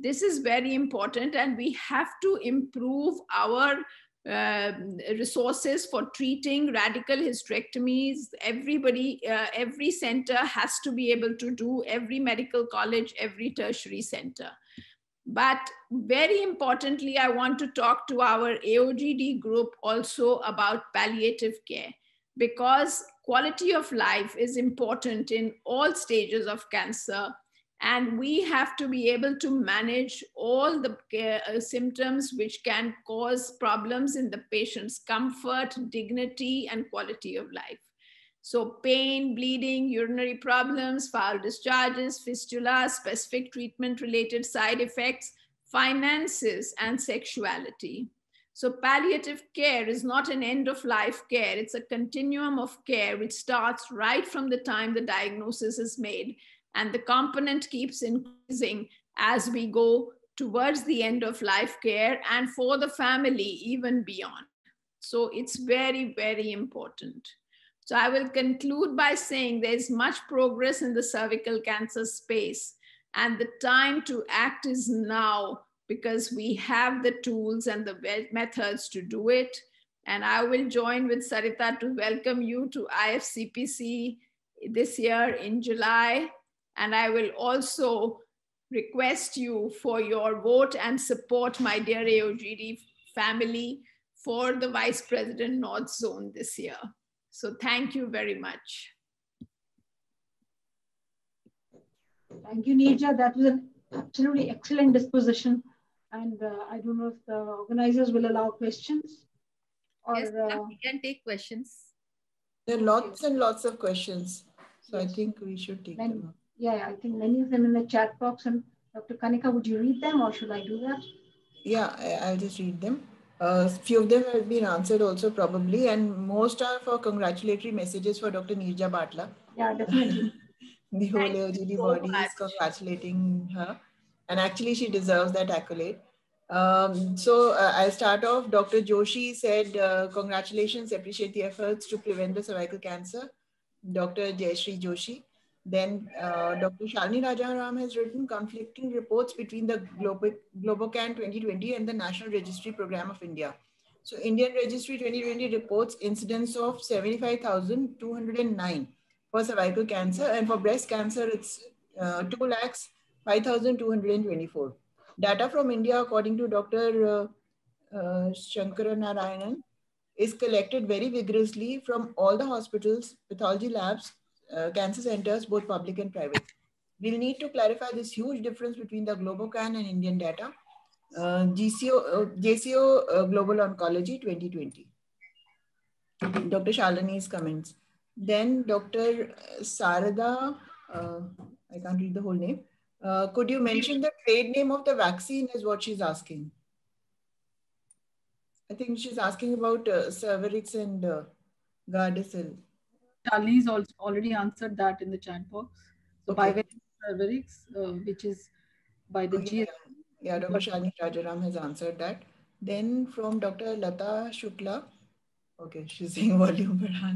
This is very important, and we have to improve our resources for treating radical hysterectomies. Everybody, every center has to be able to do, every medical college, every tertiary center. But very importantly, I want to talk to our AOGD group also about palliative care, because quality of life is important in all stages of cancer. And we have to be able to manage all the symptoms which can cause problems in the patient's comfort, dignity, and quality of life. So pain, bleeding, urinary problems, foul discharges, fistula, specific treatment-related side effects, finances, and sexuality. So palliative care is not an end-of-life care. It's a continuum of care which starts right from the time the diagnosis is made, and the component keeps increasing as we go towards the end of life care, and for the family even beyond. So it's very, very important. So I will conclude by saying there's much progress in the cervical cancer space, and the time to act is now, because we have the tools and the methods to do it. And I will join with Sarita to welcome you to IFCPC this year in July. And I will also request you for your vote and support, my dear AOGD family, for the Vice President North Zone this year. So thank you very much. Thank you, Neerja. That was an absolutely excellent disposition. And I don't know if the organizers will allow questions. Or, yes, we can take questions. There are lots and lots of questions. So yes. I think we should take them up. Yeah, I think many of them in the chat box. And Dr. Kanika, would you read them or should I do that? Yeah, I'll just read them. Few of them have been answered also probably, and most are for congratulatory messages for Dr. Neerja Batla. Yeah, definitely. The whole AOGD body is congratulating her, and actually she deserves that accolade. So I'll start off. Dr. Joshi said, congratulations, appreciate the efforts to prevent the cervical cancer. Dr. Jayashree Joshi. Then Dr. Shalini Rajaram has written conflicting reports between the Globocan 2020 and the National Registry Program of India. So Indian Registry 2020 reports incidence of 75,209 for cervical cancer, and for breast cancer it's 2,05,224. Data from India, according to Dr. Shankara Narayanan, is collected very vigorously from all the hospitals, pathology labs, cancer centers, both public and private. We'll need to clarify this huge difference between the Globocan and Indian data. JCO Global Oncology 2020. Dr. Shalini's comments. Then Dr. Sarada, I can't read the whole name. Could you mention the trade name of the vaccine is what she's asking. I think she's asking about Cervarix and Gardasil. Charlie's also already answered that in the chat box. So okay. by Cervarix, which is by the GS. Yeah, Dr. Shalini Rajaram has answered that. Then from Dr. Lata Shukla, okay, she's saying volume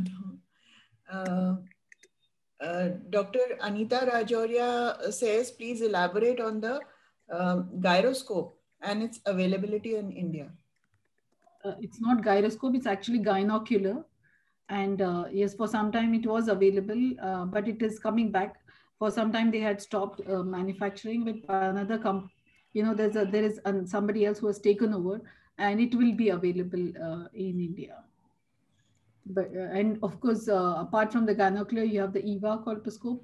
बढ़ा. Dr. Anita Rajoria says, please elaborate on the gyroscope and its availability in India. It's not gyroscope, it's actually gynocular. And yes, for some time it was available, but it is coming back. For some time they had stopped manufacturing with another company. You know, there is somebody else who has taken over, and it will be available in India. But and of course, apart from the gynocular, you have the EVA colposcope.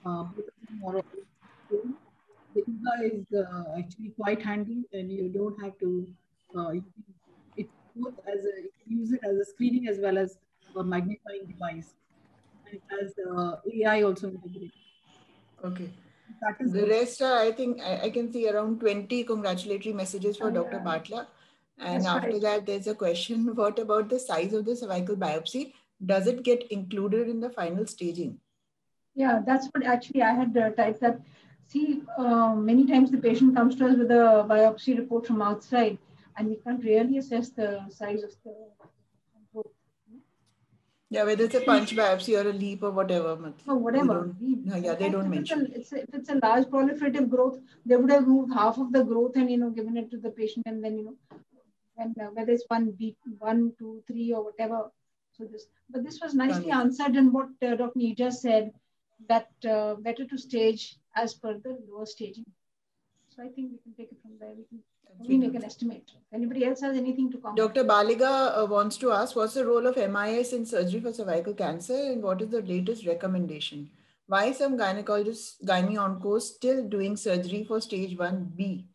The EVA is actually quite handy, and you don't have to. It both as a, you can use it as a screening as well as a magnifying device. And it has AI also integrated. Okay. The rest are, I think, I can see around 20 congratulatory messages for Dr. Batla. And that's after that, there's a question, what about the size of the cervical biopsy? Does it get included in the final staging? Yeah, that's what actually I had typed that. See, many times the patient comes to us with a biopsy report from outside, and we can't really assess the size of the. Yeah, whether it's a punch biopsy or a leap or whatever. No, whatever. They don't mention. If it's a large proliferative growth, they would have moved half of the growth and, given it to the patient, and then, when whether it's 1B, 1, 2, 3 or whatever. So but this was nicely answered in what Dr. Neerja said, that better to stage as per the lower staging. So I think we can take it from there. We can only make an estimate. If anybody else has anything to comment. Dr. Baliga wants to ask, what's the role of MIS in surgery for cervical cancer, and what is the latest recommendation? Why some gynecologists, gyne-oncos still doing surgery for stage 1B?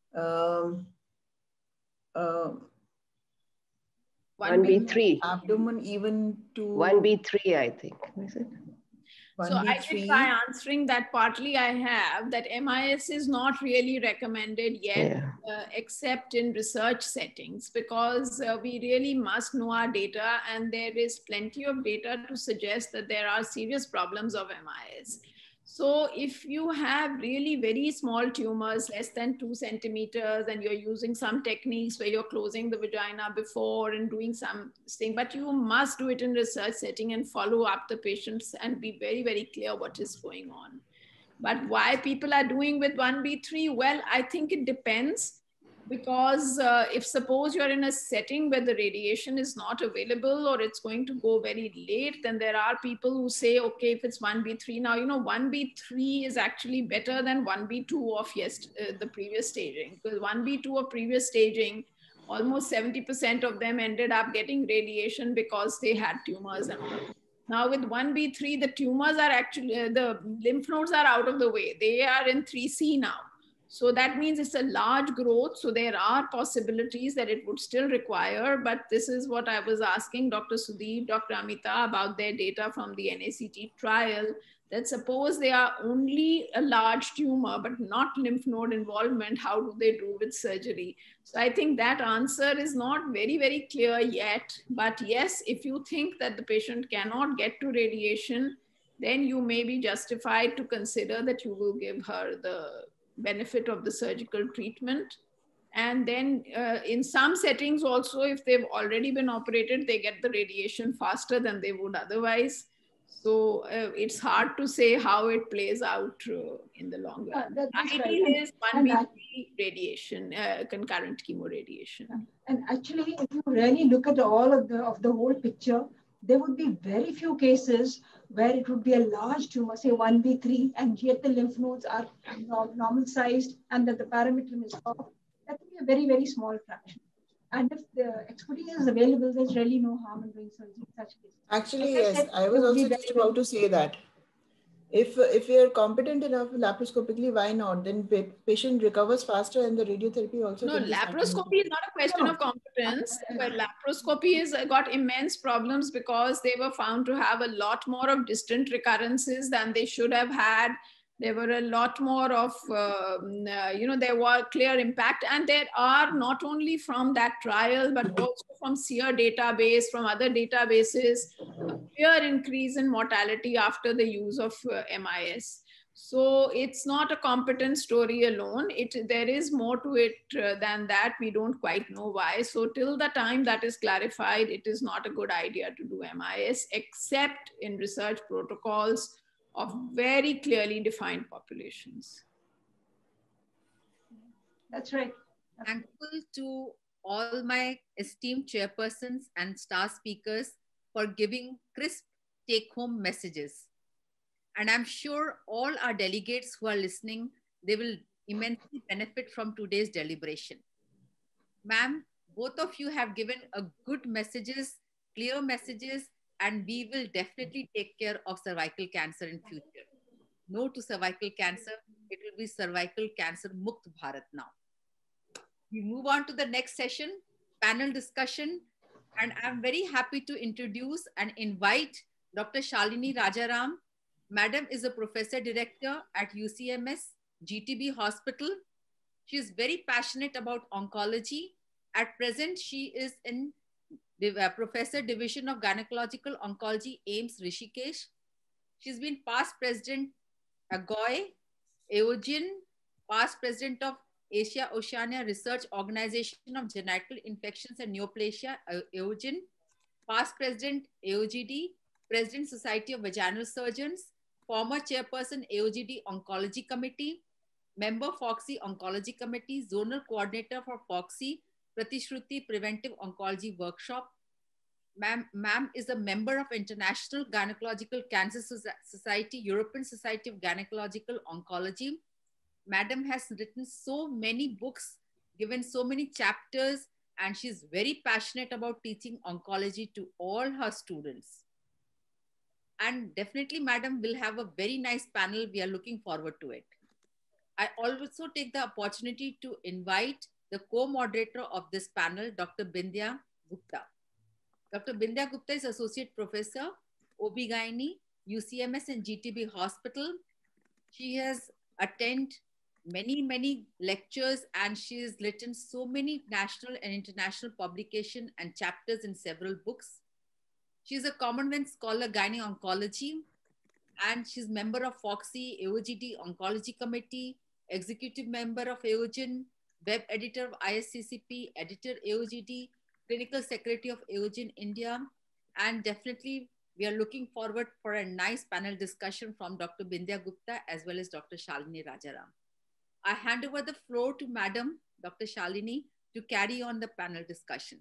1B3. Abdomen even to 1B3, I think. Is it? So I did try answering that. Partly I have that MIS is not really recommended yet, except in research settings, because we really must know our data, and there is plenty of data to suggest that there are serious problems of MIS. So if you have really very small tumors, less than 2 centimeters, and you're using some techniques where you're closing the vagina before and doing something, but you must do it in research setting and follow up the patients and be very, very clear what is going on. But why people are doing with 1B3? Well, I think it depends. Because if suppose you're in a setting where the radiation is not available or it's going to go very late, then there are people who say, okay, if it's 1B3, now, 1B3 is actually better than 1B2 of the previous staging. Because 1B2 of previous staging, almost 70% of them ended up getting radiation because they had tumors and all. Now with 1B3, the tumors are actually, the lymph nodes are out of the way. They are in 3C now. So that means it's a large growth. So there are possibilities that it would still require, but this is what I was asking Dr. Sudeep, Dr. Amita about their data from the NACT trial, that suppose they are only a large tumor, but not lymph node involvement, how do they do with surgery? So I think that answer is not very, very clear yet. But yes, if you think that the patient cannot get to radiation, then you may be justified to consider that you will give her the benefit of the surgical treatment. And then in some settings also, if they've already been operated, they get the radiation faster than they would otherwise. So it's hard to say how it plays out in the long run. Ideally, is 1B3 radiation, concurrent chemoradiation. And actually, if you really look at all of the whole picture, there would be very few cases where it would be a large tumor, say 1B3, and yet the lymph nodes are normal sized and that the parameter is off. That would be a very, very small fraction. And if the expertise is available, there's really no harm in doing surgery in such cases. Actually, yes, I was also just about to say that. If you're competent enough laparoscopically, why not? Then patient recovers faster and the radiotherapy also. No, laparoscopy is not a question of competence. But laparoscopy has got immense problems because they were found to have a lot more of distant recurrences than they should have had. There were a lot more of, there were clear impact. And there are not only from that trial, but also from SEER database, from other databases, a clear increase in mortality after the use of MIS. So it's not a competent story alone. There is more to it than that. We don't quite know why. So till the time that is clarified, it is not a good idea to do MIS, except in research protocols of very clearly defined populations. That's right. Thankful to all my esteemed chairpersons and star speakers for giving crisp take-home messages. And I'm sure all our delegates who are listening, they will immensely benefit from today's deliberation. Ma'am, both of you have given a good messages, clear messages, and we will definitely take care of cervical cancer in future. No to cervical cancer. It will be cervical cancer Mukt Bharat now. We move on to the next session, panel discussion. And I'm very happy to introduce and invite Dr. Shalini Rajaram. Madam is a professor director at UCMS GTB Hospital. She is very passionate about oncology. At present, she is in Professor Division of Gynecological Oncology, AIIMS Rishikesh. She's been past president AGOI, AOGIN, past president of Asia Oceania Research Organization of Genital Infections and Neoplasia, AOGIN, past President AOGD, President Society of Vaginal Surgeons, former Chairperson AOGD Oncology Committee, member FOXI Oncology Committee, Zonal Coordinator for FOXI, Pratishruti Preventive Oncology Workshop. Ma'am is a member of International Gynecological Cancer Society, European Society of Gynecological Oncology. Madam has written so many books, given so many chapters, and she's very passionate about teaching oncology to all her students. And definitely, Madam will have a very nice panel. We are looking forward to it. I also take the opportunity to invite the co-moderator of this panel, Dr. Bindya Gupta. Dr. Bindya Gupta is Associate Professor, OB-GYN, UCMS and GTB Hospital. She has attended many lectures and she has written so many national and international publications and chapters in several books. She is a Commonwealth Scholar Gynae Oncology and she's member of FOXI, AOGD Oncology Committee, Executive Member of AOGN, Web Editor of ISCCP, Editor AOGD, Clinical Secretary of AOGN India, and definitely we are looking forward for a nice panel discussion from Dr. Bindya Gupta as well as Dr. Shalini Rajaram. I hand over the floor to Madam Dr. Shalini to carry on the panel discussion.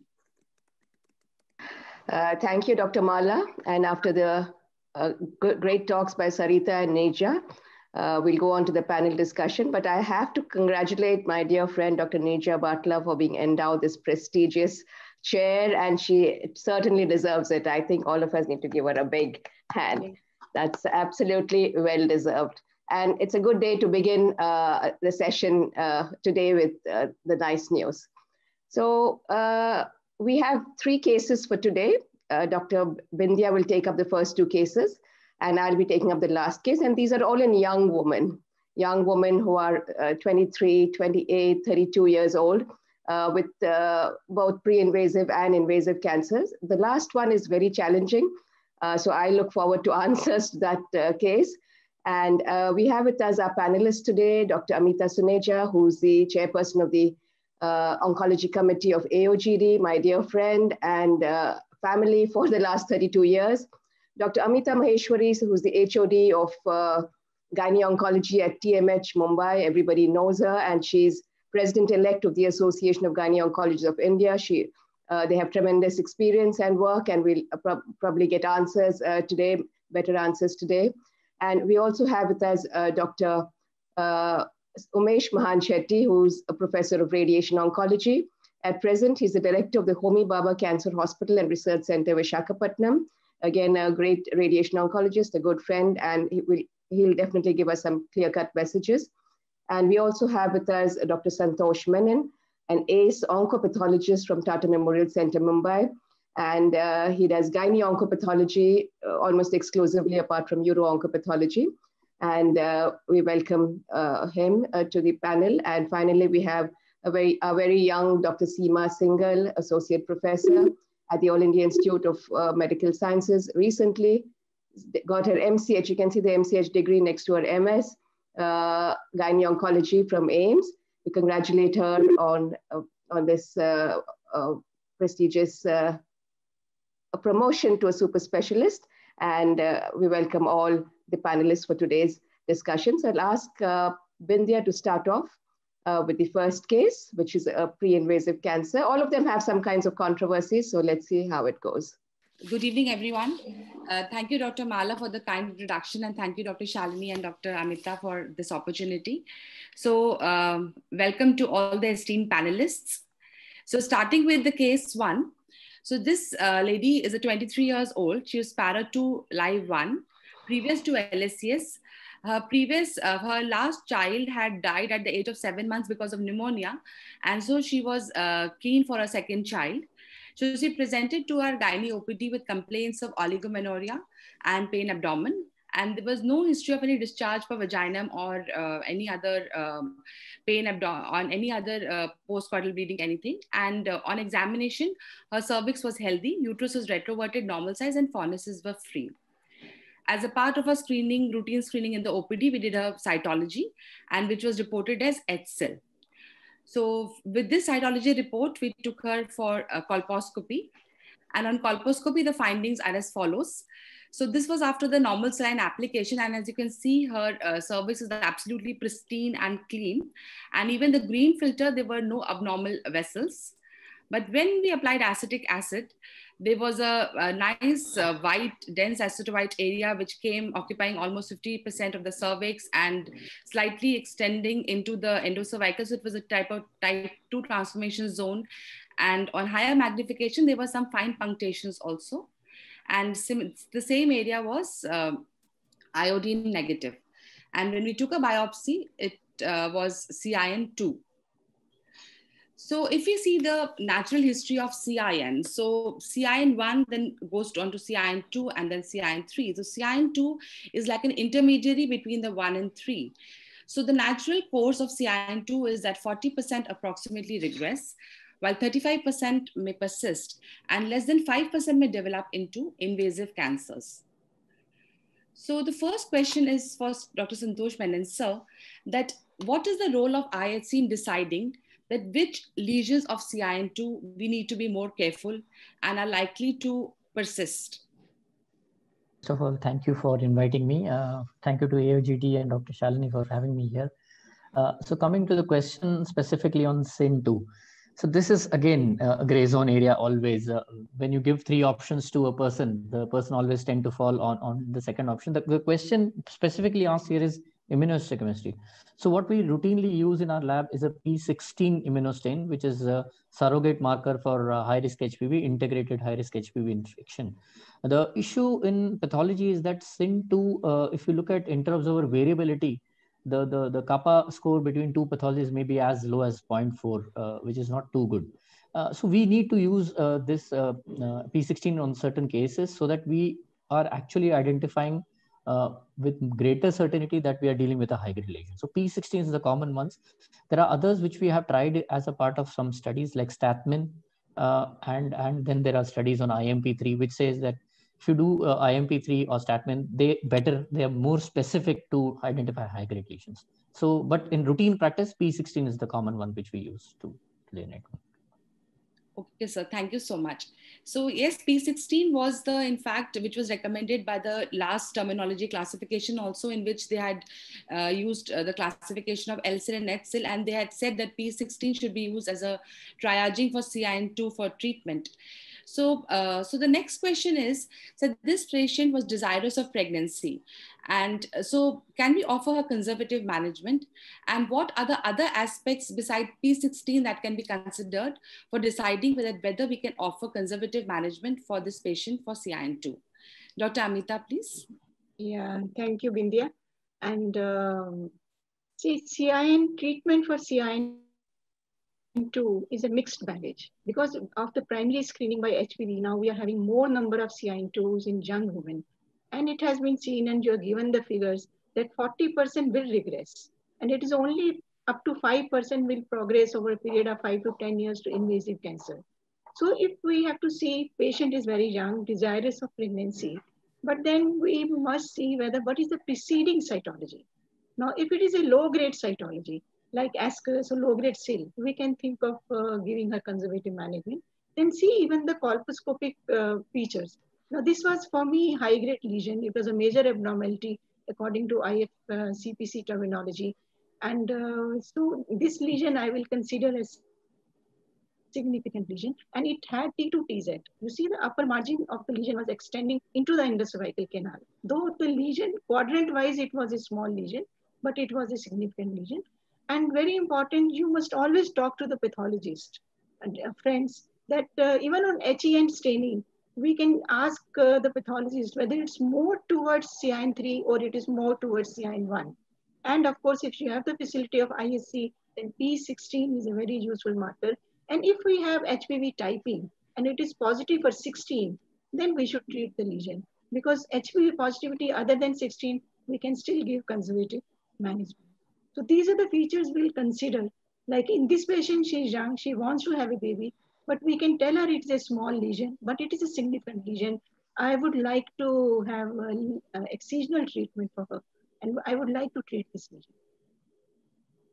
Thank you, Dr. Mala. And after the great talks by Sarita and Neja, we'll go on to the panel discussion. But I have to congratulate my dear friend, Dr. Neja Bartla, for being endowed this prestigious chair, and she certainly deserves it. I think all of us need to give her a big hand. That's absolutely well deserved. And it's a good day to begin the session today with the nice news. So we have 3 cases for today. Dr. Bindya will take up the first 2 cases, and I'll be taking up the last case. And these are all in young women who are 23, 28, 32 years old, with both pre-invasive and invasive cancers. The last one is very challenging. So I look forward to answers to that case. And we have with us our panelists today, Dr. Amita Suneja, who's the chairperson of the Oncology Committee of AOGD, my dear friend and family for the last 32 years. Dr. Amita Maheshwari, who's the HOD of Gynae Oncology at TMH Mumbai. Everybody knows her, and she's President-elect of the Association of Gynae Oncologists of India. They have tremendous experience and work, and we'll probably get answers today, better answers today. And we also have with us Dr. Umesh Mahan Shetty, who's a professor of radiation oncology. At present, he's the director of the Homi Bhabha Cancer Hospital and Research Center, Visakhapatnam. Again, a great radiation oncologist, a good friend, and he'll definitely give us some clear-cut messages. And we also have with us Dr. Santosh Menon, an ace oncopathologist from Tata Memorial Center, Mumbai. And he does gynae oncopathology almost exclusively, apart from uro-oncopathology. And we welcome him to the panel. And finally, we have a very young Dr. Seema Singhal, Associate Professor at the All India Institute of Medical Sciences. Recently got her MCH, you can see the MCH degree next to her MS, gynae oncology from AIIMS. We congratulate her on this prestigious promotion to a super specialist. And we welcome all the panelists for today's discussions. I'll ask Bindya to start off with the first case, which is a pre-invasive cancer. All of them have some kinds of controversies, so let's see how it goes. Good evening, everyone. Thank you, Dr. Mala, for the kind introduction, and thank you, Dr. Shalini and Dr. Amita, for this opportunity. So welcome to all the esteemed panelists. So starting with the case 1. So this lady is a 23 years old. She was para-2 live 1, previous to LSCS. Her last child had died at the age of 7 months because of pneumonia. And so she was keen for a second child. So she presented to our gynae OPD with complaints of oligomenorrhea and pain abdomen. And there was no history of any discharge for vaginum or any other pain abdomen, on any other postcoital bleeding, anything. And on examination, her cervix was healthy, uterus was retroverted, normal size, and fornices were free. As a part of our screening, routine screening in the OPD, we did a cytology, and which was reported as HSIL. So with this cytology report, we took her for a colposcopy. And on colposcopy, the findings are as follows. So this was after the normal saline application. And as you can see, her cervix is absolutely pristine and clean. And even the green filter, there were no abnormal vessels. But when we applied acetic acid, there was a nice white, dense acetovite area, which came occupying almost 50% of the cervix and slightly extending into the endocervical. So it was a type 2 transformation zone. And on higher magnification, there were some fine punctations also. And the same area was iodine negative. And when we took a biopsy, it was CIN2. So if we see the natural history of CIN, so CIN1 then goes on to CIN2 and then CIN3. So CIN2 is like an intermediary between the 1 and 3. So the natural course of CIN2 is that 40% approximately regress, while 35% may persist, and less than 5% may develop into invasive cancers. So the first question is for Dr. Santosh Menon, sir, that what is the role of IHC in deciding that which lesions of CIN2 we need to be more careful and are likely to persist? First of all, thank you for inviting me. Thank you to AOGD and Dr. Shalini for having me here. So coming to the question specifically on CIN2. So this is again a gray zone area always. When you give 3 options to a person, the person always tend to fall on the second option. The question specifically asked here is immunohistochemistry. So what we routinely use in our lab is a P16 immunostain, which is a surrogate marker for high-risk HPV, integrated high-risk HPV infection. The issue in pathology is that CIN2, if you look at inter-observer variability, the kappa score between 2 pathologies may be as low as 0.4, which is not too good. So we need to use this P16 on certain cases so that we are actually identifying with greater certainty that we are dealing with a high-grade lesion. So P16 is the common ones. There are others which we have tried as a part of some studies like Statmin, and then there are studies on IMP3, which says that if you do IMP3 or Statmin, they are more specific to identify high-grade lesions. So, but in routine practice, P16 is the common one which we use to lay network. Okay, sir. Thank you so much. So yes, P16 was in fact, which was recommended by the last terminology classification also, in which they had used the classification of LCIL and NetCIL, and they had said that P16 should be used as a triaging for CIN2 for treatment. So, so the next question is, so this patient was desirous of pregnancy. And so can we offer her conservative management? And what are the other aspects beside P16 that can be considered for deciding whether we can offer conservative management for this patient for CIN2? Dr. Amita, please. Yeah, thank you, Bindya. And see, treatment for CIN2 is a mixed baggage. Because of the primary screening by HPV, now we are having more number of CIN2s in young women. And it has been seen, and you're given the figures, that 40% will regress. And it is only up to 5% will progress over a period of 5 to 10 years to invasive cancer. So if we have to see patient is very young, desirous of pregnancy, but then we must see what is the preceding cytology. Now, if it is a low-grade cytology, like Ascus or low-grade SIL, we can think of giving her conservative management. Then see even the colposcopic features. Now, this was for me high-grade lesion. It was a major abnormality according to IFCPC terminology. And so this lesion I will consider as significant lesion, and it had T2TZ. You see the upper margin of the lesion was extending into the endocervical canal. Though the lesion, quadrant-wise, it was a small lesion, but it was a significant lesion. And very important, you must always talk to the pathologist and friends that even on HEN staining, we can ask the pathologist whether it's more towards CIN3 or it is more towards CIN1. And of course, if you have the facility of IHC, then P16 is a very useful marker. And if we have HPV typing and it is positive for 16, then we should treat the lesion. Because HPV positivity other than 16, we can still give conservative management. So these are the features we'll consider. Like in this patient, she's young, she wants to have a baby, but we can tell her it's a small lesion, but it is a significant lesion. I would like to have an excisional treatment for her, and I would like to treat this lesion.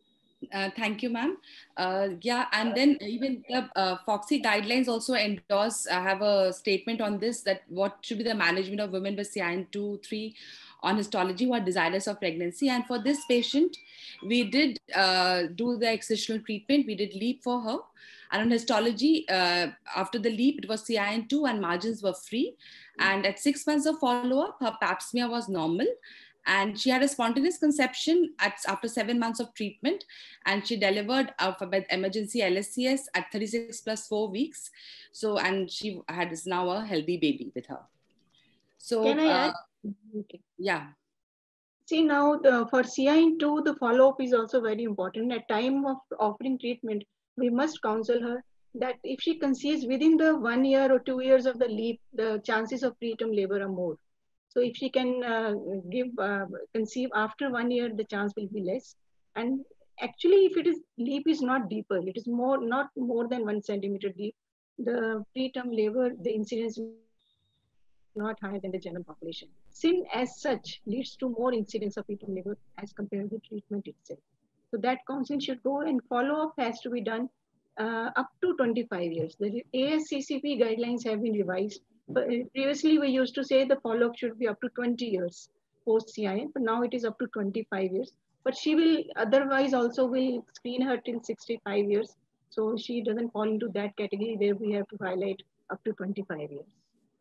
Thank you, ma'am. Yeah, and then even the FOXI guidelines also endorse, have a statement on this, that what should be the management of women with CIN2, 3 on histology who are desirous of pregnancy. And for this patient, we did do the excisional treatment. We did LEAP for her. And on histology, after the LEAP, it was CIN2 and margins were free. And at 6 months of follow-up, her pap smear was normal. And she had a spontaneous conception after 7 months of treatment, and she delivered by emergency LSCS at 36 plus 4 weeks. So, and she is now a healthy baby with her. So, can I add? Okay. Yeah. See, now for CIN2, the follow-up is also very important. At time of offering treatment, we must counsel her that if she conceives within the 1 year or 2 years of the LEAP, the chances of preterm labor are more. So if she can conceive after 1 year, the chance will be less. And actually, if it is LEAP is not deeper, it is not more than 1 centimeter deep, the preterm labor, the incidence is not higher than the general population. SIN as such leads to more incidence of preterm labor as compared to treatment itself. So that counseling should go, and follow-up has to be done up to 25 years. The ASCCP guidelines have been revised. But previously, we used to say the follow-up should be up to 20 years post-CIN, but now it is up to 25 years. But she will otherwise also will screen her till 65 years. So she doesn't fall into that category where we have to highlight up to 25 years.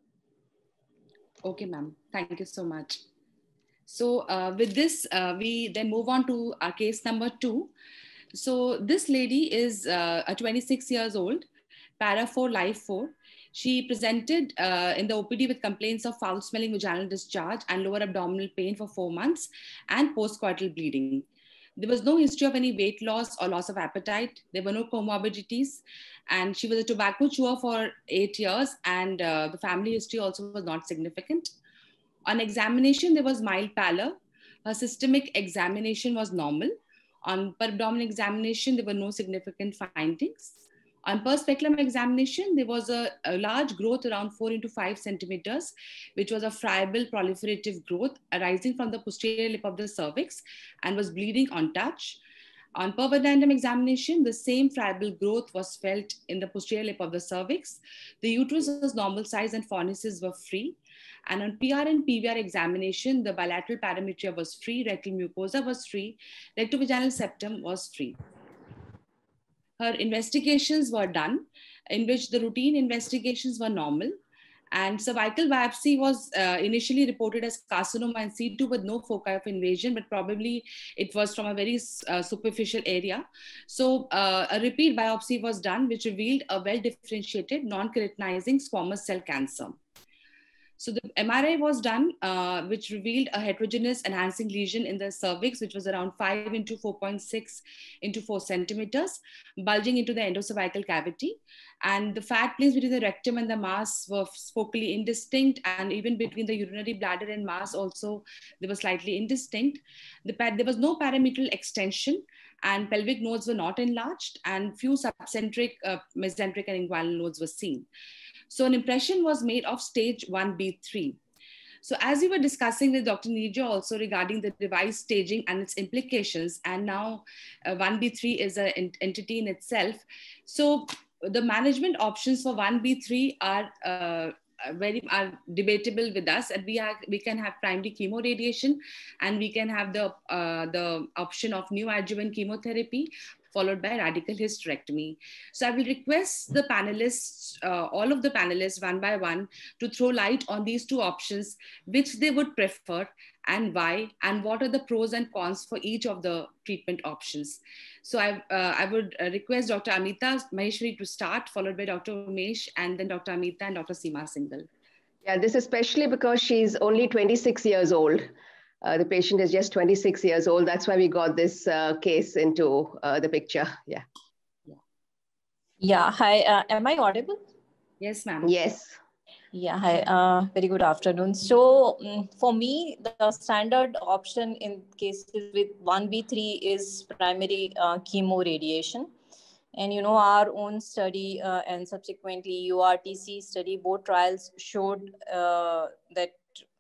Okay, ma'am. Thank you so much. So with this, we then move on to our case number 2. So this lady is a 26 years old, para 4, life 4. She presented in the OPD with complaints of foul smelling vaginal discharge and lower abdominal pain for 4 months and postcoital bleeding. There was no history of any weight loss or loss of appetite. There were no comorbidities. And she was a tobacco chewer for 8 years, and the family history also was not significant. On examination, there was mild pallor. Her systemic examination was normal. On per abdominal examination, there were no significant findings. On per speculum examination, there was a large growth around 4 into 5 centimeters, which was a friable proliferative growth arising from the posterior lip of the cervix and was bleeding on touch. On per vaginal examination, the same friable growth was felt in the posterior lip of the cervix. The uterus was normal size and fornices were free. And on PR and PVR examination, the bilateral parametria was free, rectal mucosa was free, rectovaginal septum was free. Her investigations were done, in which the routine investigations were normal, and cervical biopsy was initially reported as carcinoma in situ with no foci of invasion, but probably it was from a very superficial area. So a repeat biopsy was done, which revealed a well-differentiated non-keratinizing squamous cell cancer. So the MRI was done, which revealed a heterogeneous enhancing lesion in the cervix, which was around 5 into 4.6 into 4 centimeters, bulging into the endocervical cavity. And the fat planes between the rectum and the mass were focally indistinct, and even between the urinary bladder and mass also, they were slightly indistinct. There was no parametrial extension, and pelvic nodes were not enlarged, and few subcentric, mesenteric, and inguinal nodes were seen. So an impression was made of stage 1B3. So as we were discussing with Dr. Neja also regarding the device staging and its implications, and now 1B3 is an entity in itself. So the management options for 1B3 are debatable with us, and we can have primary chemoradiation, and we can have the option of neoadjuvant chemotherapy followed by radical hysterectomy. So I will request the panelists, all of the panelists one by one, to throw light on these two options, which they would prefer and why, and what are the pros and cons for each of the treatment options. So I would request Dr. Amita Maheshwari to start, followed by Dr. Umesh, and then Dr. Amita and Dr. Seema Singhal. Yeah, this is especially because she's only 26 years old. The patient is just 26 years old. That's why we got this case into the picture. Yeah. Yeah. Hi. Am I audible? Yes, ma'am. Yes. Yeah. Hi. Very good afternoon. So for me, the standard option in cases with 1B3 is primary chemo radiation. And, you know, our own study and subsequently URTC study, both trials showed that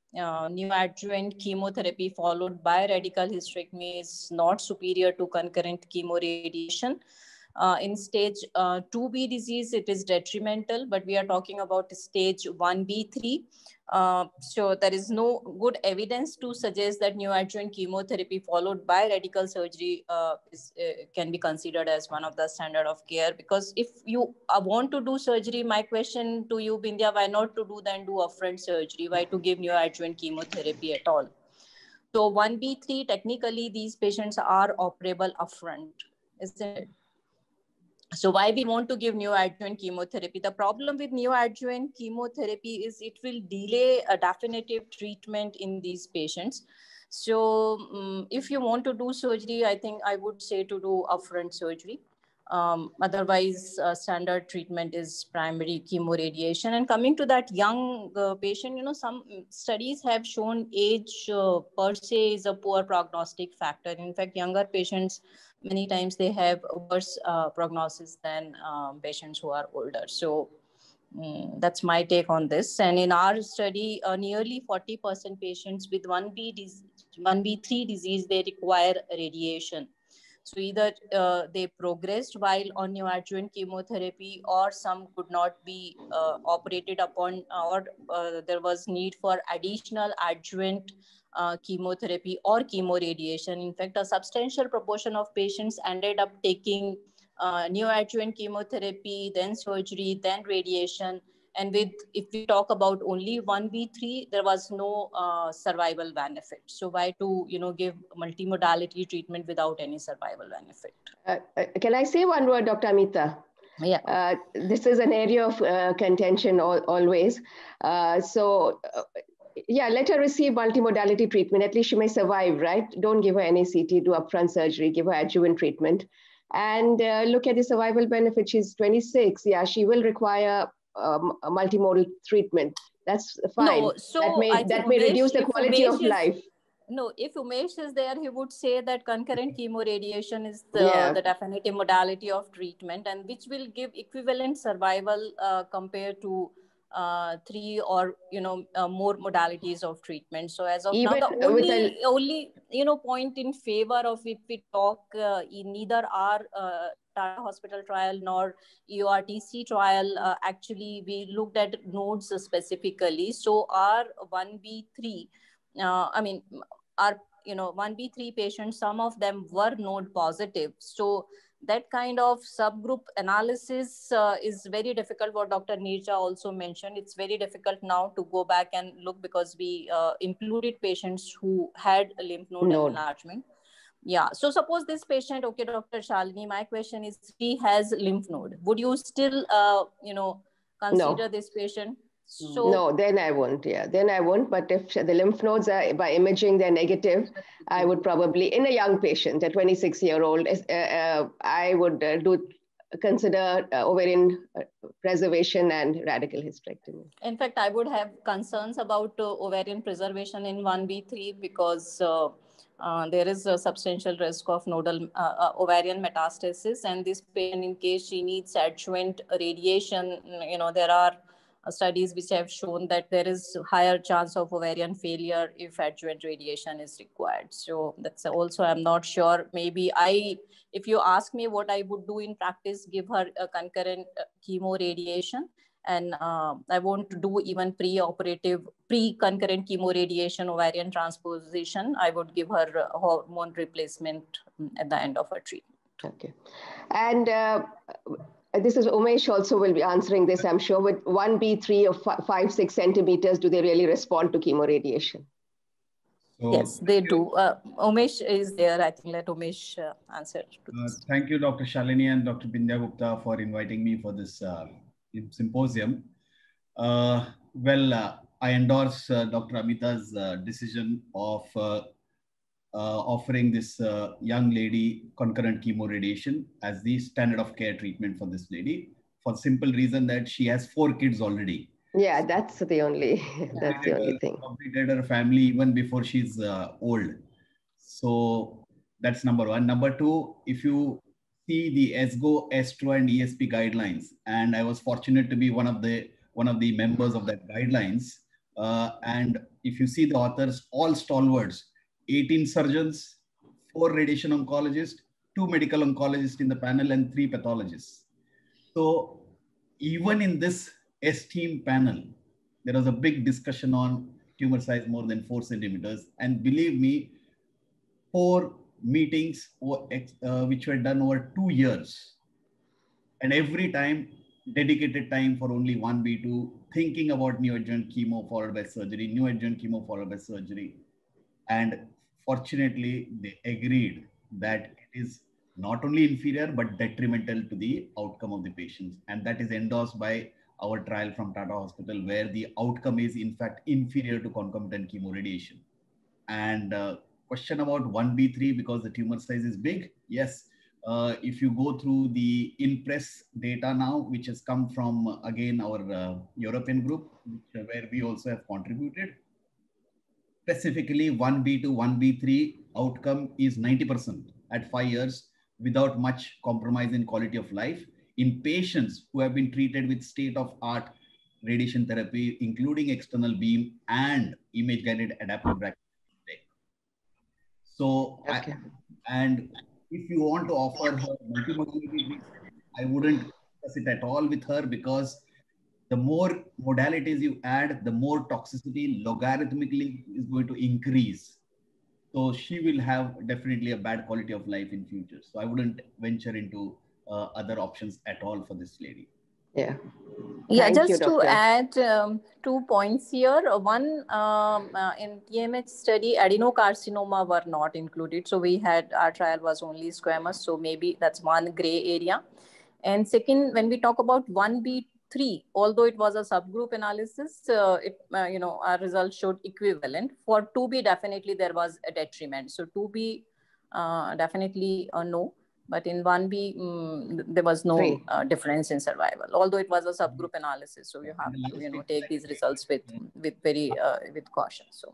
neoadjuvant chemotherapy followed by radical hysterectomy is not superior to concurrent chemoradiation. In stage 2B disease, it is detrimental, but we are talking about stage 1B3. So there is no good evidence to suggest that neoadjuvant chemotherapy followed by radical surgery can be considered as one of the standard of care. Because if you want to do surgery, my question to you, Bindya, why not to do then do upfront surgery? Why to give neoadjuvant chemotherapy at all? So 1B3, technically these patients are operable upfront, isn't it? So why we want to give neoadjuvant chemotherapy? The problem with neoadjuvant chemotherapy is it will delay a definitive treatment in these patients. So if you want to do surgery, I think I would say to do upfront surgery. Otherwise, standard treatment is primary chemoradiation. And coming to that young patient, you know, some studies have shown age per se is a poor prognostic factor. In fact, younger patients, many times they have worse prognosis than patients who are older. So that's my take on this. And in our study, nearly 40% patients with 1B3 disease, they require radiation. So either they progressed while on neoadjuvant chemotherapy, or some could not be operated upon, or there was need for additional adjuvant chemotherapy or chemoradiation. In fact, a substantial proportion of patients ended up taking neoadjuvant chemotherapy, then surgery, then radiation. And if we talk about only 1B3, there was no survival benefit. So why to, give multimodality treatment without any survival benefit? Can I say one word, Dr. Amita? Yeah. This is an area of contention always. Yeah, let her receive multimodality treatment. At least she may survive, right? Don't give her NACT, do upfront surgery, give her adjuvant treatment. And look at the survival benefit. She's 26. Yeah, she will require a multimodal treatment. That's fine. No, so that may reduce the quality of life. No, if Umesh is there, he would say that concurrent chemoradiation is the definitive modality of treatment, and which will give equivalent survival compared to 3 or more modalities of treatment. So as of now, the only point in favor of, if we talk, neither our Tata Hospital trial nor EORTC trial, actually we looked at nodes specifically. So our 1B3, our 1B3 patients, some of them were node positive. So that kind of subgroup analysis is very difficult. What Dr. Neerja also mentioned, it's very difficult now to go back and look, because we included patients who had a lymph node enlargement. Yeah. So suppose this patient, okay, Dr. Shalini, my question is, he has lymph node. Would you still, consider this patient? So, no, then I won't. Yeah, then I won't. But if the lymph nodes are, by imaging, they're negative, I would probably, in a young patient, a 26-year-old, I would consider ovarian preservation and radical hysterectomy. In fact, I would have concerns about ovarian preservation in 1B3, because there is a substantial risk of nodal ovarian metastasis. And this patient, in case she needs adjuvant radiation, there are studies which have shown that there is higher chance of ovarian failure if adjuvant radiation is required. So that's also, I'm not sure. Maybe if you ask me what I would do in practice, give her a concurrent chemo radiation. And I won't do even pre-concurrent chemo radiation ovarian transposition. I would give her a hormone replacement at the end of her treatment. Okay. And this is Umesh also will be answering this, I'm sure. With 1B3 of 5-6 centimeters, do they really respond to chemoradiation? So, yes, they do. Umesh is there. I think let Umesh answer to this. Thank you, Dr. Shalini and Dr. Bindya Gupta, for inviting me for this symposium. I endorse Dr. Amita's decision of offering this young lady concurrent chemoradiation as the standard of care treatment for this lady, for the simple reason that she has 4 kids already. Yeah, that's the only thing. Completed her family even before she's old. So that's number one. Number two, if you see the ESGO, ESTRO, and ESP guidelines, and I was fortunate to be one of the members of that guidelines, And if you see the authors, all stalwarts, 18 surgeons, 4 radiation oncologists, 2 medical oncologists in the panel, and 3 pathologists. So even in this esteemed panel, there was a big discussion on tumor size more than 4 centimeters. And believe me, 4 meetings which were done over 2 years. And every time, dedicated time for only 1B2, thinking about neoadjuvant chemo followed by surgery, neoadjuvant chemo followed by surgery. And fortunately, they agreed that it is not only inferior, but detrimental to the outcome of the patients. And that is endorsed by our trial from Tata Hospital, where the outcome is in fact inferior to concomitant chemoradiation. And question about 1B3, because the tumor size is big. Yes, if you go through the INPRESS data now, which has come from, again, our European group, where we also have contributed, specifically 1B to 1B3 outcome is 90% at 5 years without much compromise in quality of life in patients who have been treated with state-of-art radiation therapy, including external beam and image-guided adaptive brachytherapy. So, okay. And if you want to offer her multimodality, I wouldn't discuss it at all with her, because the more modalities you add, the more toxicity logarithmically is going to increase. So she will have definitely a bad quality of life in future. So I wouldn't venture into other options at all for this lady. Yeah. Yeah, Thank just you, to add 2 points here. One, in TMH study, adenocarcinoma were not included. So we had, our trial was only squamous. So maybe that's one gray area. And second, when we talk about 1B3, although it was a subgroup analysis, our results showed equivalent. For 2B, definitely there was a detriment. So 2B, definitely a no. But in 1B, there was no difference in survival, although it was a subgroup analysis. So you have to, take these results with very with caution. So.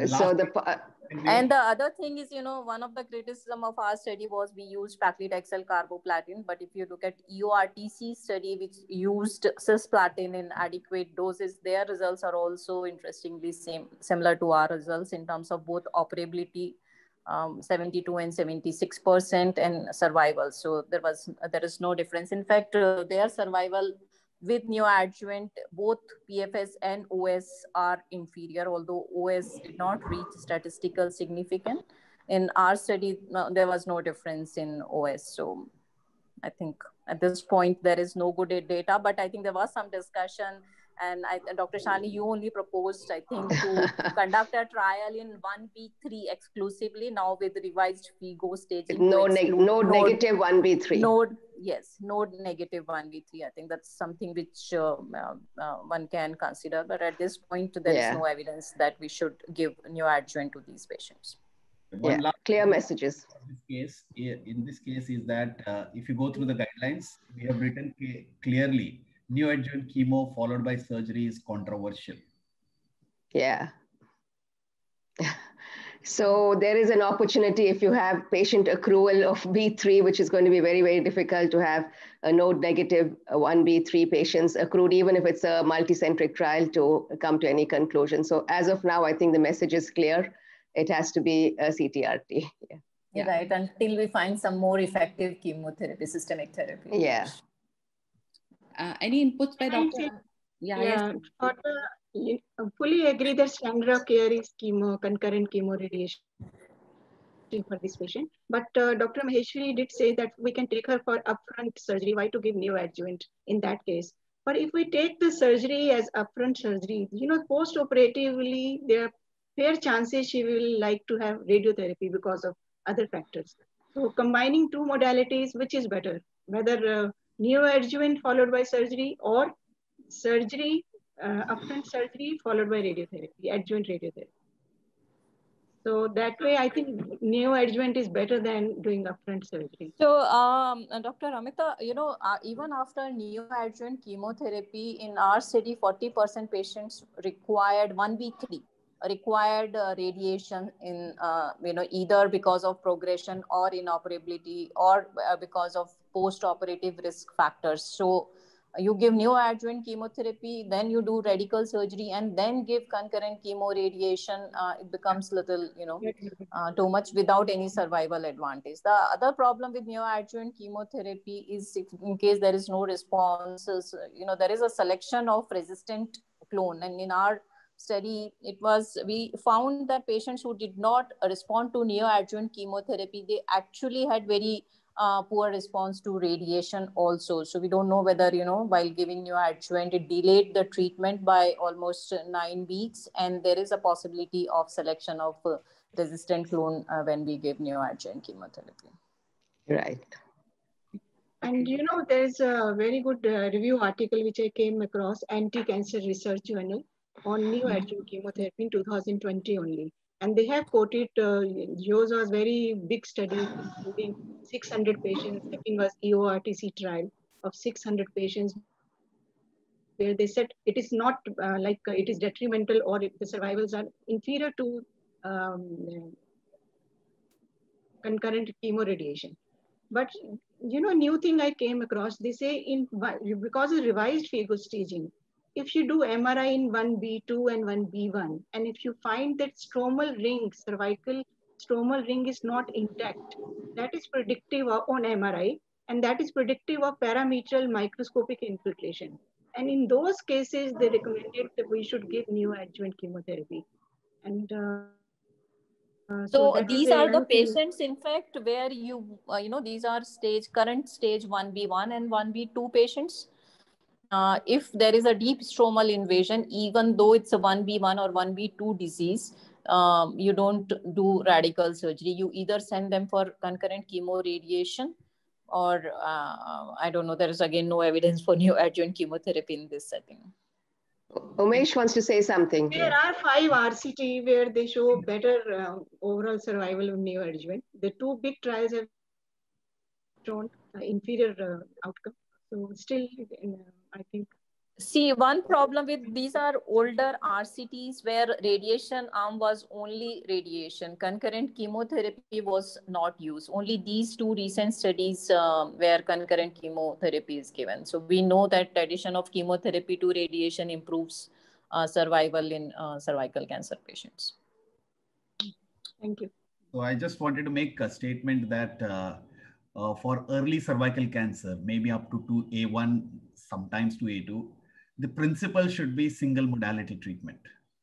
And the other thing is, one of the criticism of our study was we used paclitaxel carboplatin. But if you look at EORTC study, which used cisplatin in adequate doses, their results are also interestingly similar to our results in terms of both operability, 72 and 76%, and survival. So there is no difference. In fact, their survival with neoadjuvant, both PFS and OS are inferior, although OS did not reach statistical significance. In our study, there was no difference in OS. So I think at this point, there is no good data, but I think there was some discussion. And Dr. Shalini, you only proposed, I think, to conduct a trial in 1B3 exclusively, now with revised FIGO staging. Node negative 1B3. Node negative 1B3. I think that's something which one can consider. But at this point, there is no evidence that we should give neoadjuvant to these patients. Clear messages. In this case is that if you go through the guidelines, we have written clearly, neoadjuvant chemo followed by surgery is controversial. Yeah. So there is an opportunity if you have patient accrual of B3, which is going to be very, very difficult to have a node negative 1B3 patients accrued, even if it's a multicentric trial, to come to any conclusion. So as of now, I think the message is clear. It has to be a CTRT. Yeah. Right, until we find some more effective chemotherapy, systemic therapy. Yeah. Any inputs by Dr.? Yes. I fully agree that standard of care is concurrent chemo radiation for this patient. But Dr. Maheshwari did say that we can take her for upfront surgery. Why to give neoadjuvant in that case? But if we take the surgery as upfront surgery, post-operatively, there are fair chances she will like to have radiotherapy because of other factors. So combining two modalities, which is better? Whether neoadjuvant followed by surgery, or surgery, upfront surgery followed by radiotherapy, adjuvant radiotherapy. So that way, I think neoadjuvant is better than doing upfront surgery. So, Dr. Amita, even after neoadjuvant chemotherapy, in our study, 40% patients required 1B3, required radiation in, either because of progression or inoperability, or because of post-operative risk factors. So you give neoadjuvant chemotherapy, then you do radical surgery, and then give concurrent chemo radiation, it becomes little, too much without any survival advantage. The other problem with neoadjuvant chemotherapy is if, in case there is no responses, there is a selection of resistant clone. And in our study, we found that patients who did not respond to neoadjuvant chemotherapy, they actually had very poor response to radiation also. So we don't know whether, while giving neoadjuvant, it delayed the treatment by almost 9 weeks. And there is a possibility of selection of resistant clone when we give neoadjuvant chemotherapy. Right. And there's a very good review article which I came across, Anti-Cancer Research Journal, on neoadjuvant chemotherapy in 2020 only. And they have quoted, yours was very big study, including 600 patients. Second was EORTC trial of 600 patients, where they said it is not like it is detrimental or the survivals are inferior to concurrent chemoradiation. But new thing I came across, they say because of revised phago staging, if you do MRI in 1B2 and 1B1, and if you find that stromal ring, cervical stromal ring is not intact, that is predictive on MRI, and that is predictive of parametrial microscopic infiltration. And in those cases, they recommended that we should give neoadjuvant chemotherapy. And so these are the patients, in fact, where these are current stage 1B1 and 1B2 patients. If there is a deep stromal invasion, even though it's a 1B1 or 1B2 disease, you don't do radical surgery. You either send them for concurrent chemo radiation, or I don't know, there is again no evidence for neoadjuvant chemotherapy in this setting. Umesh wants to say something. There are 5 RCT where they show better overall survival of neoadjuvant. The 2 big trials have shown inferior outcome. So still, I think. See, one problem with these are older RCTs where radiation arm was only radiation. Concurrent chemotherapy was not used. Only these 2 recent studies where concurrent chemotherapy is given. So we know that addition of chemotherapy to radiation improves survival in cervical cancer patients. Thank you. So I just wanted to make a statement that for early cervical cancer, maybe up to A1, sometimes to A2, the principle should be single modality treatment.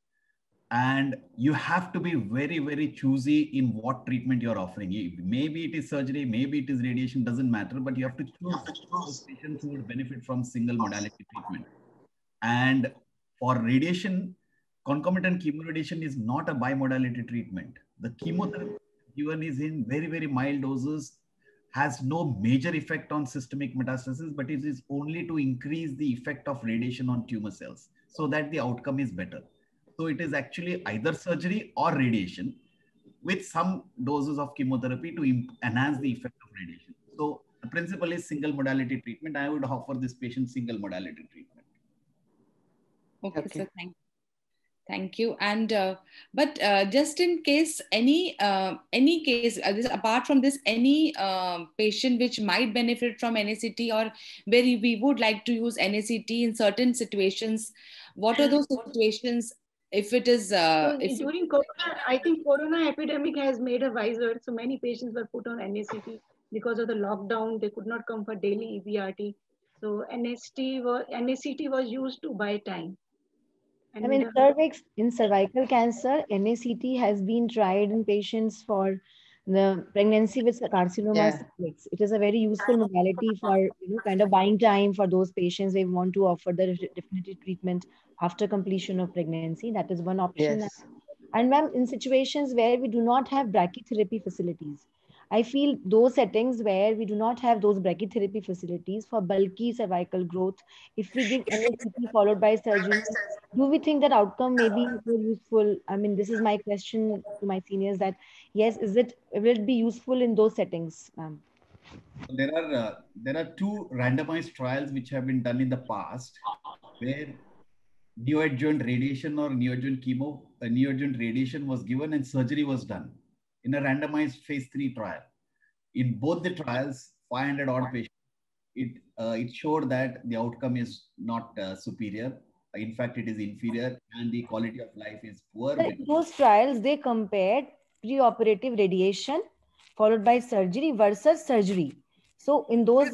And you have to be very, very choosy in what treatment you're offering. Maybe it is surgery, maybe it is radiation, doesn't matter, but you have to choose patients who would benefit from single modality treatment. And for radiation, concomitant chemoradiation is not a bimodality treatment. The chemotherapy given is in very, very mild doses, has no major effect on systemic metastasis, but it is only to increase the effect of radiation on tumor cells so that the outcome is better. So it is actually either surgery or radiation with some doses of chemotherapy to enhance the effect of radiation. So the principle is single modality treatment. I would offer this patient single modality treatment. Okay. So thank you. And but just in case any case, apart from this, any patient which might benefit from NACT or where we would like to use NACT in certain situations, what are those situations? If it is during Corona, I think Corona epidemic has made a wiser. So many patients were put on NACT because of the lockdown. They could not come for daily EBRT. So NACT was used to buy time. I mean, cervix in cervical cancer, NACT has been tried in patients for the pregnancy with carcinoma cervix. It is a very useful modality for kind of buying time for those patients. They want to offer the definitive treatment after completion of pregnancy. That is one option. Yes. And ma'am, in situations where we do not have brachytherapy facilities, I feel those settings where we do not have those brachytherapy facilities for bulky cervical growth, if we give NACT followed by surgery, do we think that outcome may be more useful? I mean, this is my question to my seniors, that yes, will it be useful in those settings, ma'am? There are 2 randomized trials which have been done in the past where neoadjuvant radiation or neoadjuvant radiation was given and surgery was done in a randomized phase 3 trial. In both the trials, 500 odd patients, it showed that the outcome is not superior. In fact, it is inferior, and the quality of life is poor. In those trials, they compared preoperative radiation followed by surgery versus surgery. So in those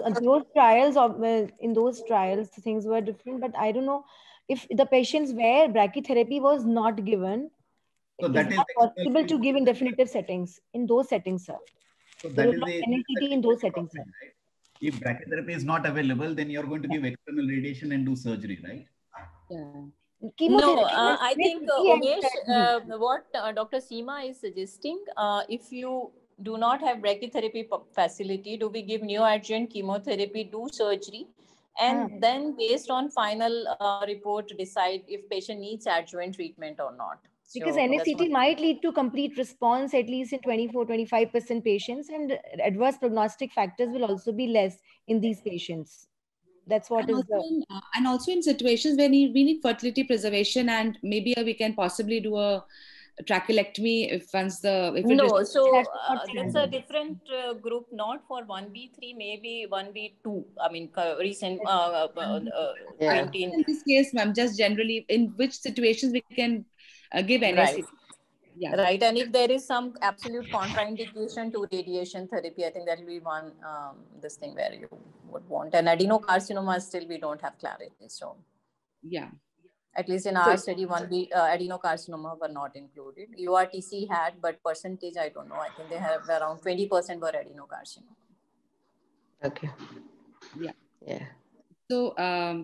trials, things were different. But I don't know if the patients where brachytherapy was not given, so is not possible to give in definitive settings, in those settings, sir. So there that is is no the NACT in those settings, sir. Right? If brachytherapy is not available, then you're going to give external radiation and do surgery, right? Yeah. No, I think Umesh, what Dr. Seema is suggesting, if you do not have brachytherapy facility, do we give neoadjuvant chemotherapy, do surgery, and then based on final report decide if patient needs adjuvant treatment or not. Because so NACT might lead to complete response at least in 24-25% patients, and adverse prognostic factors will also be less in these patients. That's what and also in situations where we need fertility preservation, and maybe we can possibly do a trachelectomy if once the that's a different group, not for 1B3, maybe 1B2. I mean, recent 20. In this case, ma'am, just generally, in which situations we can give NACT. Right. Yeah. Right. And if there is some absolute contraindication to radiation therapy, I think that will be one this thing where you would want. And adenocarcinoma, still we don't have clarity. So yeah, at least in our study, 1B adenocarcinoma were not included. URTC had, but percentage I don't know. I think they have around 20% were adenocarcinoma. Okay. Yeah. Yeah. So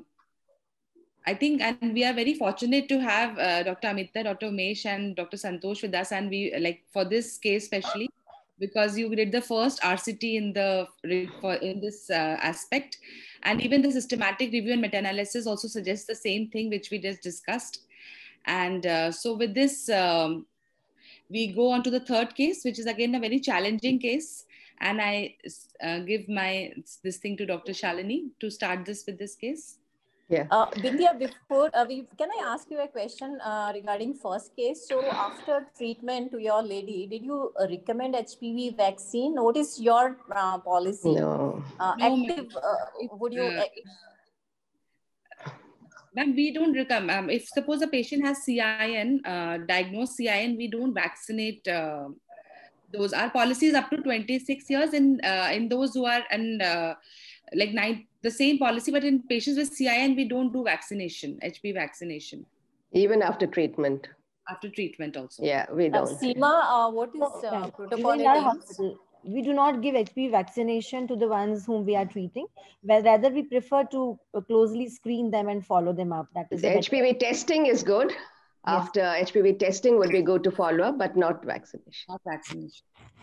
I think, and we are very fortunate to have Dr. Amita, Dr. Umesh, and Dr. Santosh with us, and we like for this case especially because you did the first RCT in this aspect, and even the systematic review and meta-analysis also suggests the same thing which we just discussed. And so with this, we go on to the third case, which is again a very challenging case, and I give this thing to Dr. Shalini to start this with this case. Yeah. Vidya, before can I ask you a question regarding first case? So after treatment to your lady, did you recommend HPV vaccine? What is your policy? No. Active, would you? Ma'am, we don't recommend. If suppose a patient has CIN, diagnosed CIN, we don't vaccinate those. Our policy is up to 26 years in those who are the same policy, but in patients with CIN, we don't do vaccination, HPV vaccination. Even after treatment? After treatment also. Yeah, we don't. Seema, what is protocol? In our hospital, we do not give HPV vaccination to the ones whom we are treating, but rather we prefer to closely screen them and follow them up. That is the HPV testing is good. Yes. After HPV testing would be good to follow up, but not vaccination. Not vaccination.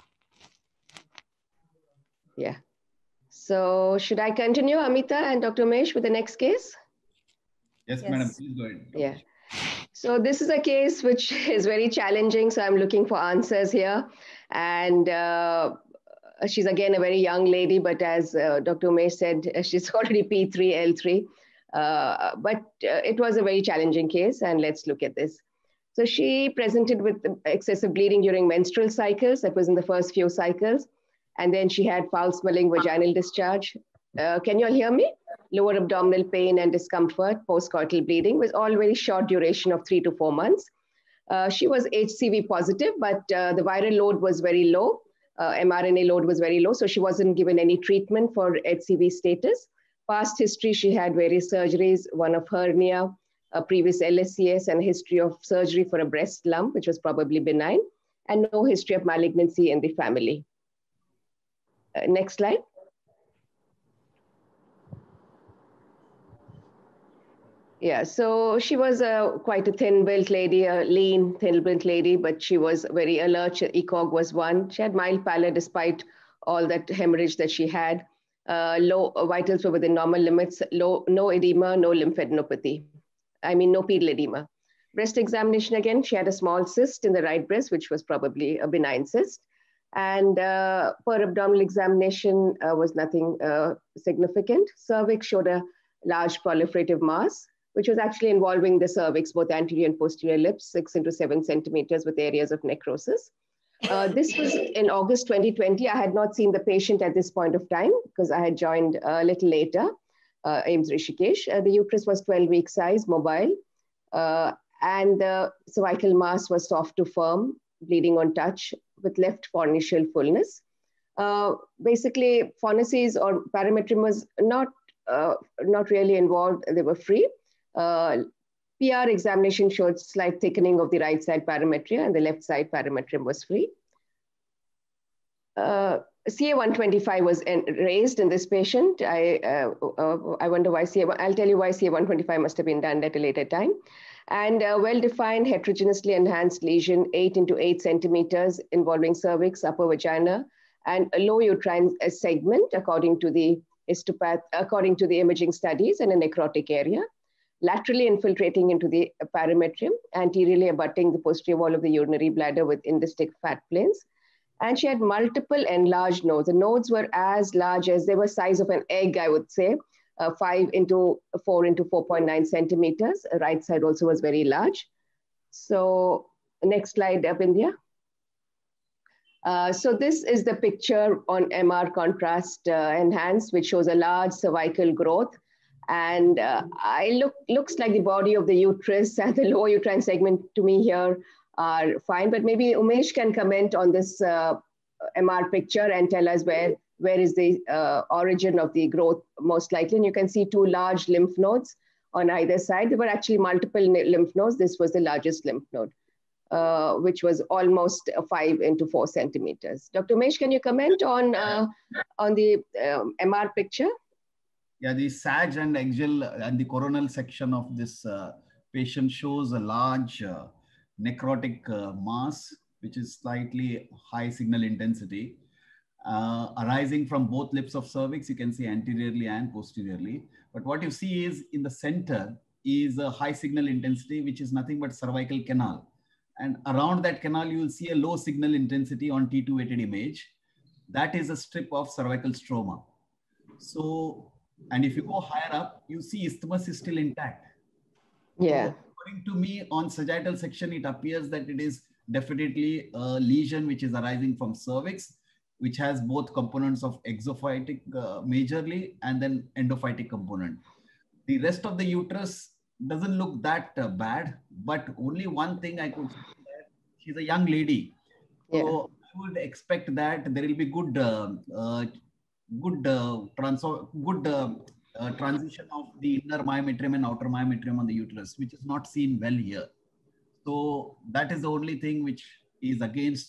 Yeah. So should I continue, Amita and Dr. Umesh, with the next case? Yes, madam, please go ahead. Yeah. So this is a case which is very challenging. So I'm looking for answers here. And she's again a very young lady, but as Dr. Umesh said, she's already P3, L3. But it was a very challenging case, and let's look at this. So she presented with excessive bleeding during menstrual cycles. That was in the first few cycles. And then she had foul-smelling vaginal discharge. Can you all hear me? Lower abdominal pain and discomfort, postcoital bleeding, was all very short duration of 3 to 4 months. She was HCV positive, but the viral load was very low. mRNA load was very low, so she wasn't given any treatment for HCV status. Past history, she had various surgeries, one of hernia, a previous LSCS, and a history of surgery for a breast lump, which was probably benign, and no history of malignancy in the family. Next slide. Yeah, so she was quite a thin-built lady, a lean, thin-built lady, but she was very alert. ECOG was 1. She had mild pallor despite all that hemorrhage that she had. Low vitals were within normal limits, no edema, no lymphadenopathy. I mean, no pedal edema. Breast examination again, she had a small cyst in the right breast, which was probably a benign cyst. And per abdominal examination was nothing significant. Cervix showed a large proliferative mass, which was actually involving the cervix, both anterior and posterior lips, 6 into 7 centimeters with areas of necrosis. This was in August 2020. I had not seen the patient at this point of time because I had joined a little later, AIIMS Rishikesh. The uterus was 12 week size, mobile, and the cervical mass was soft to firm, bleeding on touch with left fornicial fullness. Basically, fornices or parametrium was not really involved. They were free. PR examination showed slight thickening of the right side parametria and the left side parametrium was free. CA125 was raised in this patient. I wonder why I'll tell you why CA125 must have been done at a later time. And well-defined heterogeneously enhanced lesion, 8 into 8 centimeters, involving cervix, upper vagina, and a low uterine segment according to the imaging studies, and a necrotic area. Laterally infiltrating into the parametrium, anteriorly abutting the posterior wall of the urinary bladder with indistinct fat planes. And she had multiple enlarged nodes. The nodes were as large as they were size of an egg, I would say, 5 into 4 into 4.9 centimeters. Right side also was very large. So next slide, Bindya. So this is the picture on MR contrast enhanced, which shows a large cervical growth. And looks like the body of the uterus and the lower uterine segment to me here are fine, but maybe Umesh can comment on this MR picture and tell us where is the origin of the growth most likely. And you can see 2 large lymph nodes on either side. There were actually multiple lymph nodes. This was the largest lymph node, which was almost 5 into 4 centimeters. Dr. Umesh, can you comment on the MR picture? Yeah, the sag and axial and the coronal section of this patient shows a large necrotic mass, which is slightly high signal intensity, arising from both lips of cervix. You can see anteriorly and posteriorly. But what you see is in the center is a high signal intensity, which is nothing but cervical canal. And around that canal, you will see a low signal intensity on T2 weighted image. That is a strip of cervical stroma. So, and if you go higher up, you see isthmus is still intact. Yeah. So, according to me, on sagittal section, it appears that it is definitely a lesion which is arising from cervix, which has both components of exophytic majorly and then endophytic component. The rest of the uterus doesn't look that bad, but only one thing I could say that she's a young lady. Yeah. So I would expect that there will be good transition of the inner myometrium and outer myometrium on the uterus, which is not seen well here. So that is the only thing which is against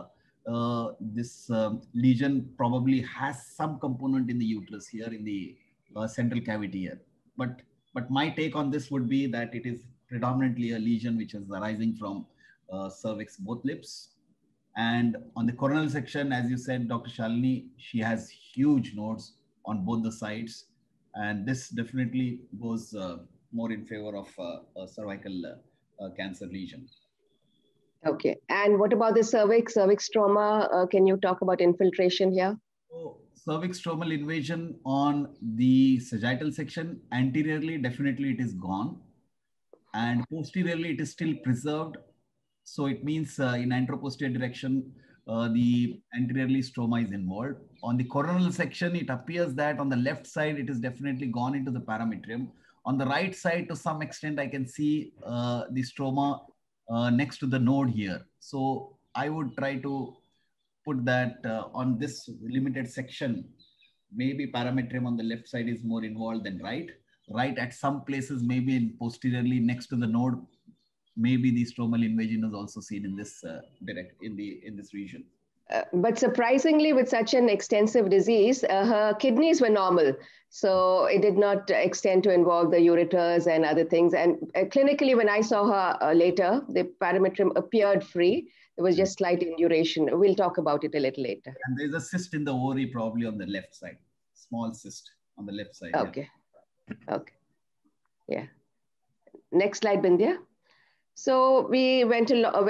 this lesion. Probably has some component in the uterus here in the central cavity here. But my take on this would be that it is predominantly a lesion which is arising from cervix, both lips. And on the coronal section, as you said, Dr. Shalini, she has huge nodes on both the sides. And this definitely goes more in favor of a cervical cancer lesion. Okay. And what about the cervix stroma? Can you talk about infiltration here? So, cervix stromal invasion on the sagittal section, anteriorly, definitely it is gone. And posteriorly, it is still preserved. So it means in anteroposterior direction, the anteriorly stroma is involved. On the coronal section, it appears that on the left side, it is definitely gone into the parametrium. On the right side, to some extent, I can see the stroma next to the node here. So I would try to put that on this limited section. Maybe parametrium on the left side is more involved than right. Right at some places, maybe posteriorly next to the node, maybe the stromal invasion is also seen in this in this region. But surprisingly, with such an extensive disease, her kidneys were normal. So it did not extend to involve the ureters and other things. And clinically, when I saw her later, the parametrium appeared free. There was just slight induration. We'll talk about it a little later. And there's a cyst in the ovary probably on the left side, small cyst on the left side. Okay. Yeah. Okay. Yeah. Next slide, Bindya. So we went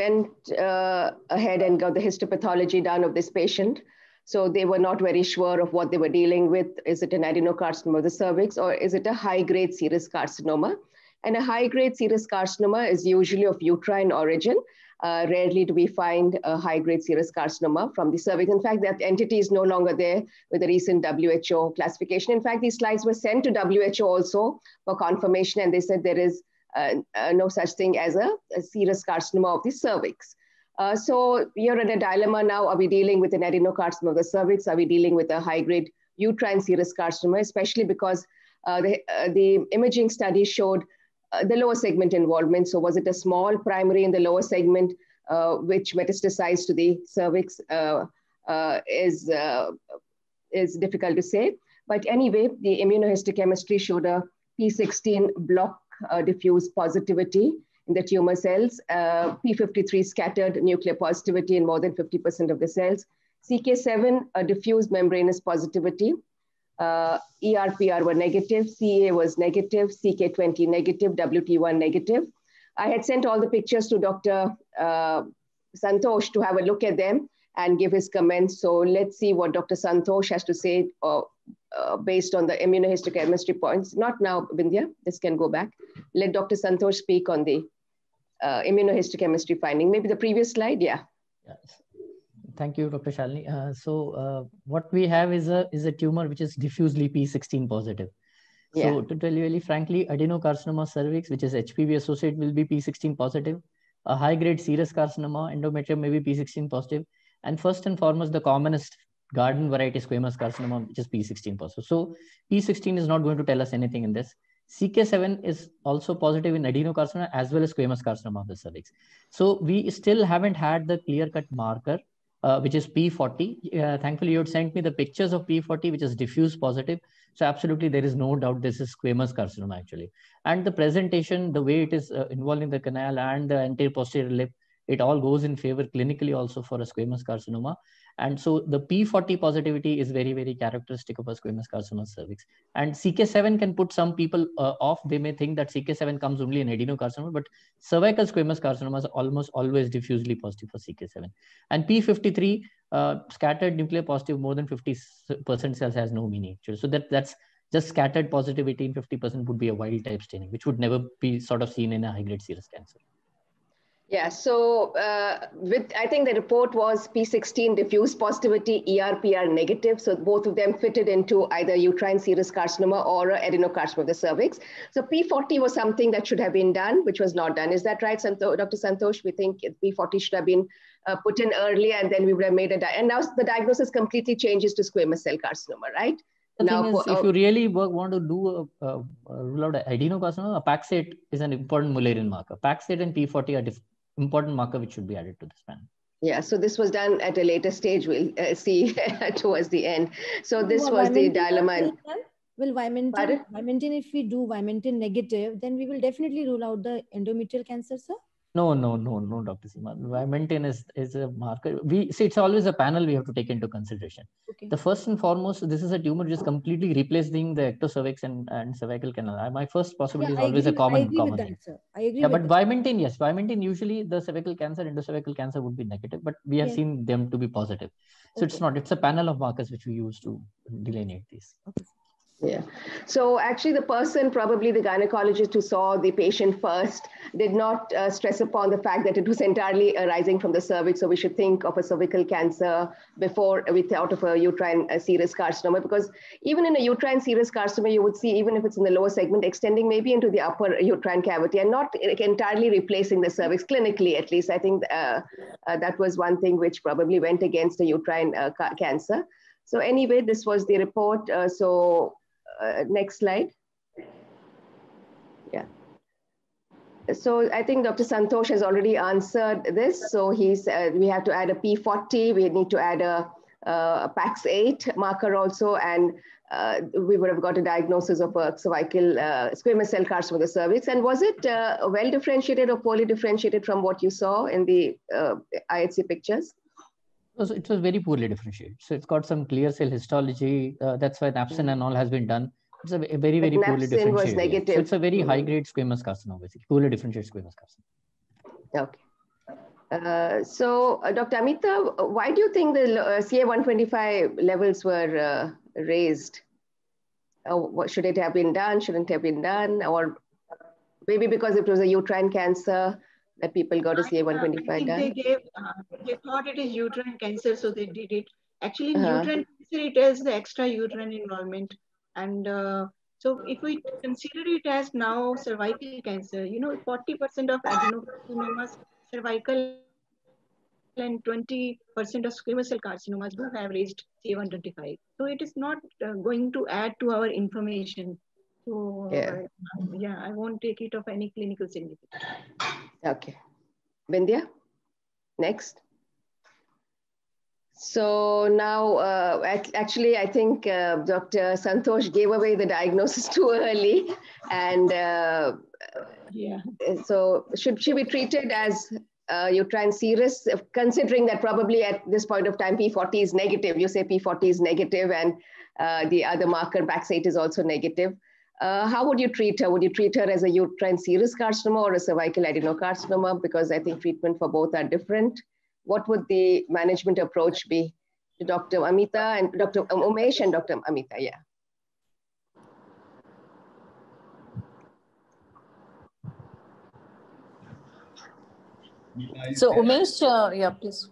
ahead and got the histopathology done of this patient. So they were not very sure of what they were dealing with. Is it an adenocarcinoma of the cervix or is it a high-grade serous carcinoma? And a high-grade serous carcinoma is usually of uterine origin. Rarely do we find a high-grade serous carcinoma from the cervix. In fact, that entity is no longer there with the recent WHO classification. In fact, these slides were sent to WHO also for confirmation, and they said there is no such thing as a serous carcinoma of the cervix. So you're in a dilemma now. Are we dealing with an adenocarcinoma of the cervix? Are we dealing with a high-grade uterine serous carcinoma, especially because the imaging study showed the lower segment involvement. So was it a small primary in the lower segment which metastasized to the cervix is difficult to say. But anyway, the immunohistochemistry showed a P16 block diffuse positivity in the tumor cells, P53 scattered nuclear positivity in more than 50% of the cells, CK7 a diffuse membranous positivity, ERPR were negative, CA was negative, CK20 negative, WT1 negative. I had sent all the pictures to Dr. Santosh to have a look at them and give his comments. So let's see what Dr. Santosh has to say based on the immunohistochemistry points. Not now, Vindhya, this can go back. Let Dr. Santosh speak on the immunohistochemistry finding. Maybe the previous slide, yeah. Yes. Thank you, Dr. Shalini. What we have is a tumor which is diffusely P16 positive. So to tell you really frankly, adenocarcinoma cervix, which is HPV associated, will be P16 positive. A high-grade serous carcinoma, endometrium may be P16 positive. And first and foremost, the commonest garden variety squamous carcinoma, which is P16 positive. So P16 is not going to tell us anything in this. CK7 is also positive in adenocarcinoma as well as squamous carcinoma of the cervix. So we still haven't had the clear-cut marker, which is P40. Thankfully, you had sent me the pictures of P40, which is diffuse positive. So absolutely, there is no doubt this is squamous carcinoma actually. And the presentation, the way it is involving the canal and the anterior posterior lip, it all goes in favor clinically also for a squamous carcinoma. And so the P40 positivity is very, very characteristic of a squamous carcinoma cervix. And CK7 can put some people off. They may think that CK7 comes only in adenocarcinoma, but cervical squamous carcinoma is almost always diffusely positive for CK7. And P53, scattered nuclear positive, more than 50% cells has no meaning. So that's just scattered positivity in 50% would be a wild type staining, which would never be sort of seen in a high-grade serous cancer. Yeah, so I think the report was P16 diffuse positivity, ERPR negative. So both of them fitted into either uterine serous carcinoma or adenocarcinoma of the cervix. So P40 was something that should have been done, which was not done. Is that right, Dr. Santosh? We think P40 should have been put in earlier, and then we would have made and now the diagnosis completely changes to squamous cell carcinoma, right? The thing is, if you really want to do rule out adenocarcinoma, Paxate is an important Mullerian marker. Paxate and P40 are important marker which should be added to this panel. Yeah, so this was done at a later stage. We'll see towards the end. So this was the dilemma. Will Vimentin, if we do Vimentin negative, then we will definitely rule out the endometrial cancer, sir? No, Dr. Seema. Vimentin is a marker. It's always a panel we have to take into consideration. Okay. The first and foremost, this is a tumor just completely replacing the ectocervix and cervical canal. My first possibility is always a common thing. I agree. Yeah, but Vimentin, yes. Vimentin, usually the cervical cancer, endocervical cancer would be negative, but we have seen them to be positive. So it's a panel of markers which we use to delineate these. Okay. Yeah. So actually the person, probably the gynecologist who saw the patient first, did not stress upon the fact that it was entirely arising from the cervix. So we should think of a cervical cancer before we thought of a uterine serous carcinoma, because even in a uterine serous carcinoma, you would see, even if it's in the lower segment, extending maybe into the upper uterine cavity and not entirely replacing the cervix clinically, at least. I think that was one thing which probably went against the uterine cancer. So anyway, this was the report. Next slide. Yeah. So I think Dr. Santosh has already answered this. So we have to add a P40. We need to add a PAX8 marker also, and we would have got a diagnosis of a cervical squamous cell carcinoma of the cervix. And was it well differentiated or poorly differentiated from what you saw in the IHC pictures? It was very poorly differentiated. So it's got some clear cell histology. That's why napsin and all has been done. It's a very, very poorly differentiated. Was negative. So it's a very high-grade squamous carcinoma, basically. Poorly differentiated squamous carcinoma. Okay. So Dr. Amita, why do you think the CA125 levels were raised? Should it have been done? Shouldn't have been done? Or maybe because it was a uterine cancer, that people got a CA-125 I done? think they thought it is uterine cancer, so they did it. Actually, in uterine cancer, it has the extra uterine involvement. And so if we consider it as now cervical cancer, 40% of adenocarcinomas, cervical, and 20% of squamous cell carcinomas do have raised CA-125. So it is not going to add to our information. So yeah, I won't take it of any clinical significance. Okay. Vindhya, next. So now, actually, I think Dr. Santosh gave away the diagnosis too early. And so should she be treated as uterine serous, considering that probably at this point of time, P40 is negative. You say P40 is negative and the other marker, BAX8, is also negative. How would you treat her? Would you treat her as a uterine serous carcinoma or a cervical adenocarcinoma? Because I think treatment for both are different. What would the management approach be to Dr. Amita and Dr. Umesh and Dr. Amita? Yeah. So Umesh, yeah, please.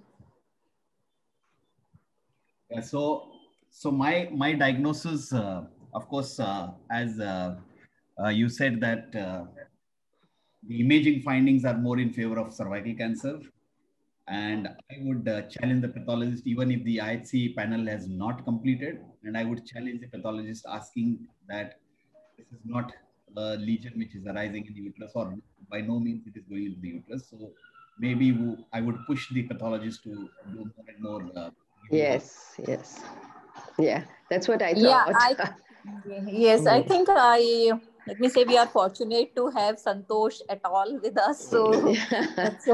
Yeah, so my diagnosis, of course, as you said that the imaging findings are more in favor of cervical cancer. And I would challenge the pathologist, even if the IHC panel has not completed, and I would challenge the pathologist asking that this is not a lesion which is arising in the uterus, or by no means it is going into the uterus. So maybe I would push the pathologist to do more and more. Yes. Yeah, that's what I thought. Yes, I think let me say we are fortunate to have Santosh et al. With us. So that's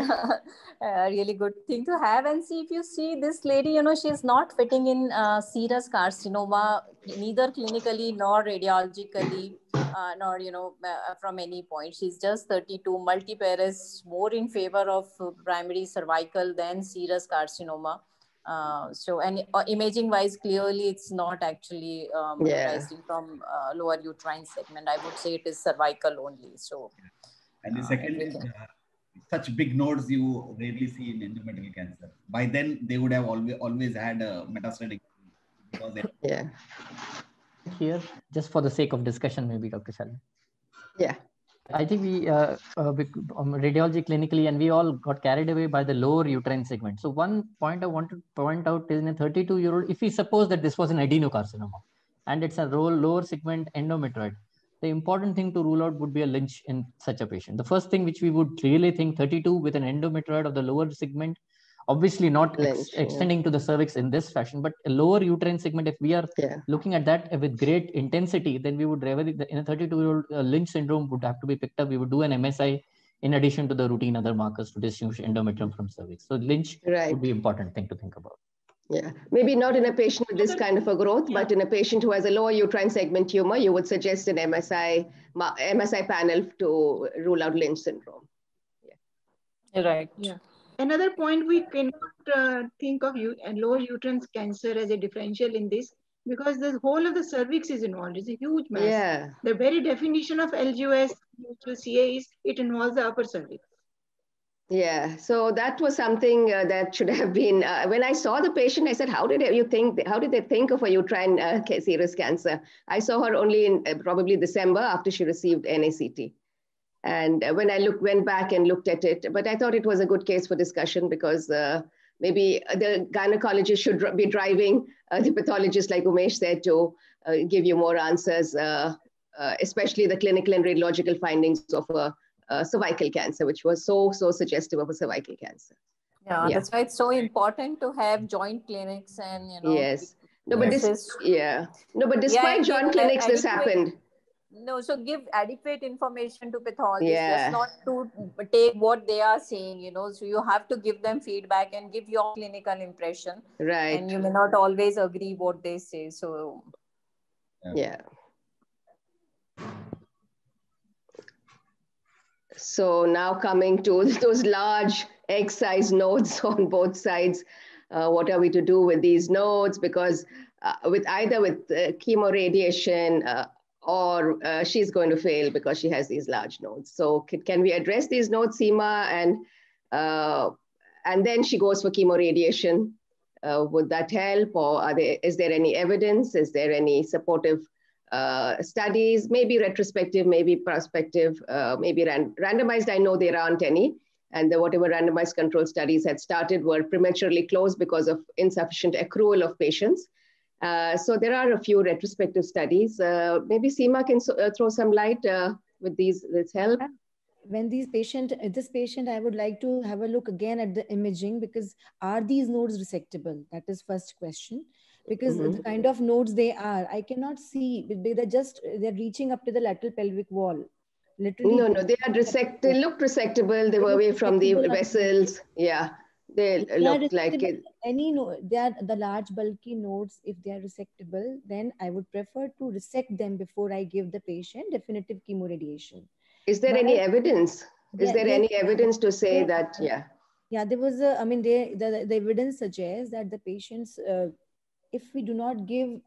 a really good thing to have. And see, if you see this lady, she's not fitting in serous carcinoma, neither clinically nor radiologically, nor, from any point. She's just 32. Multipares more in favor of primary cervical than serous carcinoma. So, and imaging wise, clearly it's not actually arising from lower uterine segment. I would say it is cervical only. So, and the second, such big nodes you rarely see in endometrial cancer. By then, they would have always had a metastatic. Yeah. Here, just for the sake of discussion, maybe Dr. Shalini. Yeah. I think we radiology clinically, and we all got carried away by the lower uterine segment. So one point I want to point out is in a 32-year-old, if we suppose that this was an adenocarcinoma and it's a lower segment endometrioid, the important thing to rule out would be a Lynch in such a patient. The first thing which we would really think, 32 with an endometrioid of the lower segment, obviously not extending to the cervix in this fashion, but a lower uterine segment, if we are looking at that with great intensity, then we would rather, in a 32-year-old, Lynch syndrome would have to be picked up. We would do an MSI in addition to the routine other markers to distinguish endometrium from cervix. So Lynch would be important thing to think about. Yeah, maybe not in a patient with this kind of a growth, but in a patient who has a lower uterine segment tumor, you would suggest an MSI panel to rule out Lynch syndrome. Yeah. Right. Yeah. Another point, we cannot think of lower uterine cancer as a differential in this, because the whole of the cervix is involved. It's a huge mass. Yeah. The very definition of LGOS, CA, is it involves the upper cervix. Yeah, so that was something that should have been, when I saw the patient, I said, how did they think of a uterine serous cancer? I saw her only in probably December after she received NACT. And when I went back and looked at it, but I thought it was a good case for discussion, because maybe the gynecologist should be driving the pathologist, like Umesh said, to give you more answers, especially the clinical and radiological findings of cervical cancer, which was so suggestive of a cervical cancer. Yeah, that's why it's so important to have joint clinics and, Yes. No, but despite joint clinics, this happened. No, so give adequate information to pathologists, just not to take what they are saying, so you have to give them feedback and give your clinical impression. Right. And you may not always agree what they say. So, yeah. So now coming to those large egg-sized nodes on both sides, what are we to do with these nodes? Because with chemoradiation or she's going to fail because she has these large nodes. So can we address these nodes, Seema, and then she goes for chemoradiation? Would that help, or is there any evidence? Is there any supportive studies, maybe retrospective, maybe prospective, maybe randomized? I know there aren't any. And whatever randomized control studies had started were prematurely closed because of insufficient accrual of patients. So there are a few retrospective studies. Maybe Seema can throw some light with this help. When this patient, I would like to have a look again at the imaging, because are these nodes resectable? That is first question. Because the kind of nodes they are, I cannot see. They're reaching up to the lateral pelvic wall. Literally. No, they are they look resectable. They were away from the vessels. Yeah, they look like it. They are the large bulky nodes. If they are resectable, then I would prefer to resect them before I give the patient definitive chemoradiation. Is there any evidence? Is there any evidence to say that? Yeah. Yeah, there was a. I mean, the evidence suggests that the patients, if we do not give.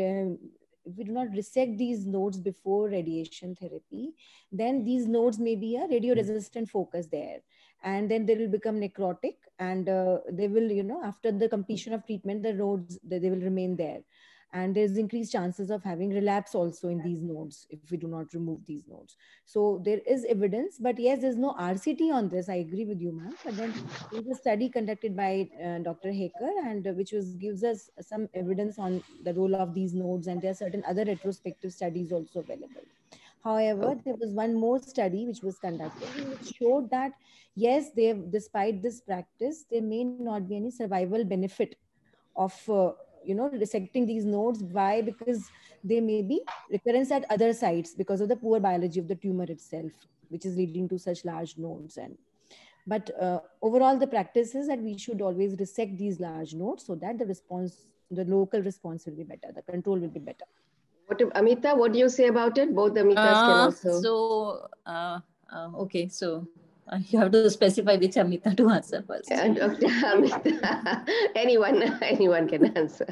If we do not resect these nodes before radiation therapy, then these nodes may be a radio-resistant focus there. And then they will become necrotic, and they will, after the completion of treatment, the nodes, they will remain there. And there's increased chances of having relapse also in these nodes if we do not remove these nodes. So there is evidence, but yes, there's no RCT on this. I agree with you, ma'am. But then there's a study conducted by Dr. Haker, and which gives us some evidence on the role of these nodes, and there are certain other retrospective studies also available. However, there was one more study which was conducted, which showed that yes, despite this practice, there may not be any survival benefit of resecting these nodes. Why? Because there may be recurrence at other sites because of the poor biology of the tumor itself, which is leading to such large nodes. But overall, the practice is that we should always resect these large nodes so that the local response will be better, the control will be better. Amita, what do you say about it? Both Amitas can also. So, okay, so you have to specify which Amita to answer first. Dr. Amita, anyone can answer.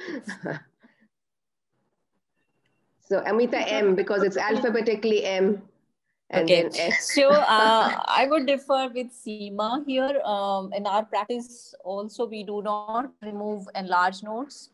So Amita M, because it's alphabetically M. And okay, then S. So I would differ with Seema here. In our practice also, we do not remove enlarged nodes.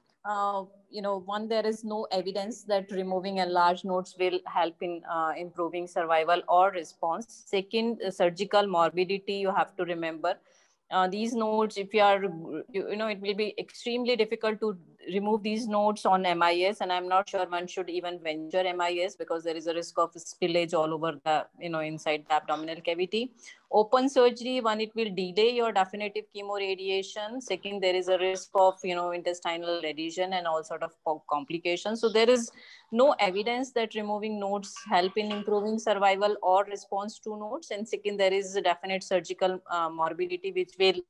One, there is no evidence that removing enlarged nodes will help in improving survival or response. Second, surgical morbidity, you have to remember. These nodes, if you are, it will be extremely difficult to remove these nodes on MIS, and I'm not sure one should even venture MIS because there is a risk of spillage all over the, inside the abdominal cavity. Open surgery, one, it will delay your definitive chemoradiation. Second, there is a risk of, intestinal adhesion and all sort of complications. So there is no evidence that removing nodes help in improving survival or response to nodes. And second, there is a definite surgical morbidity, which will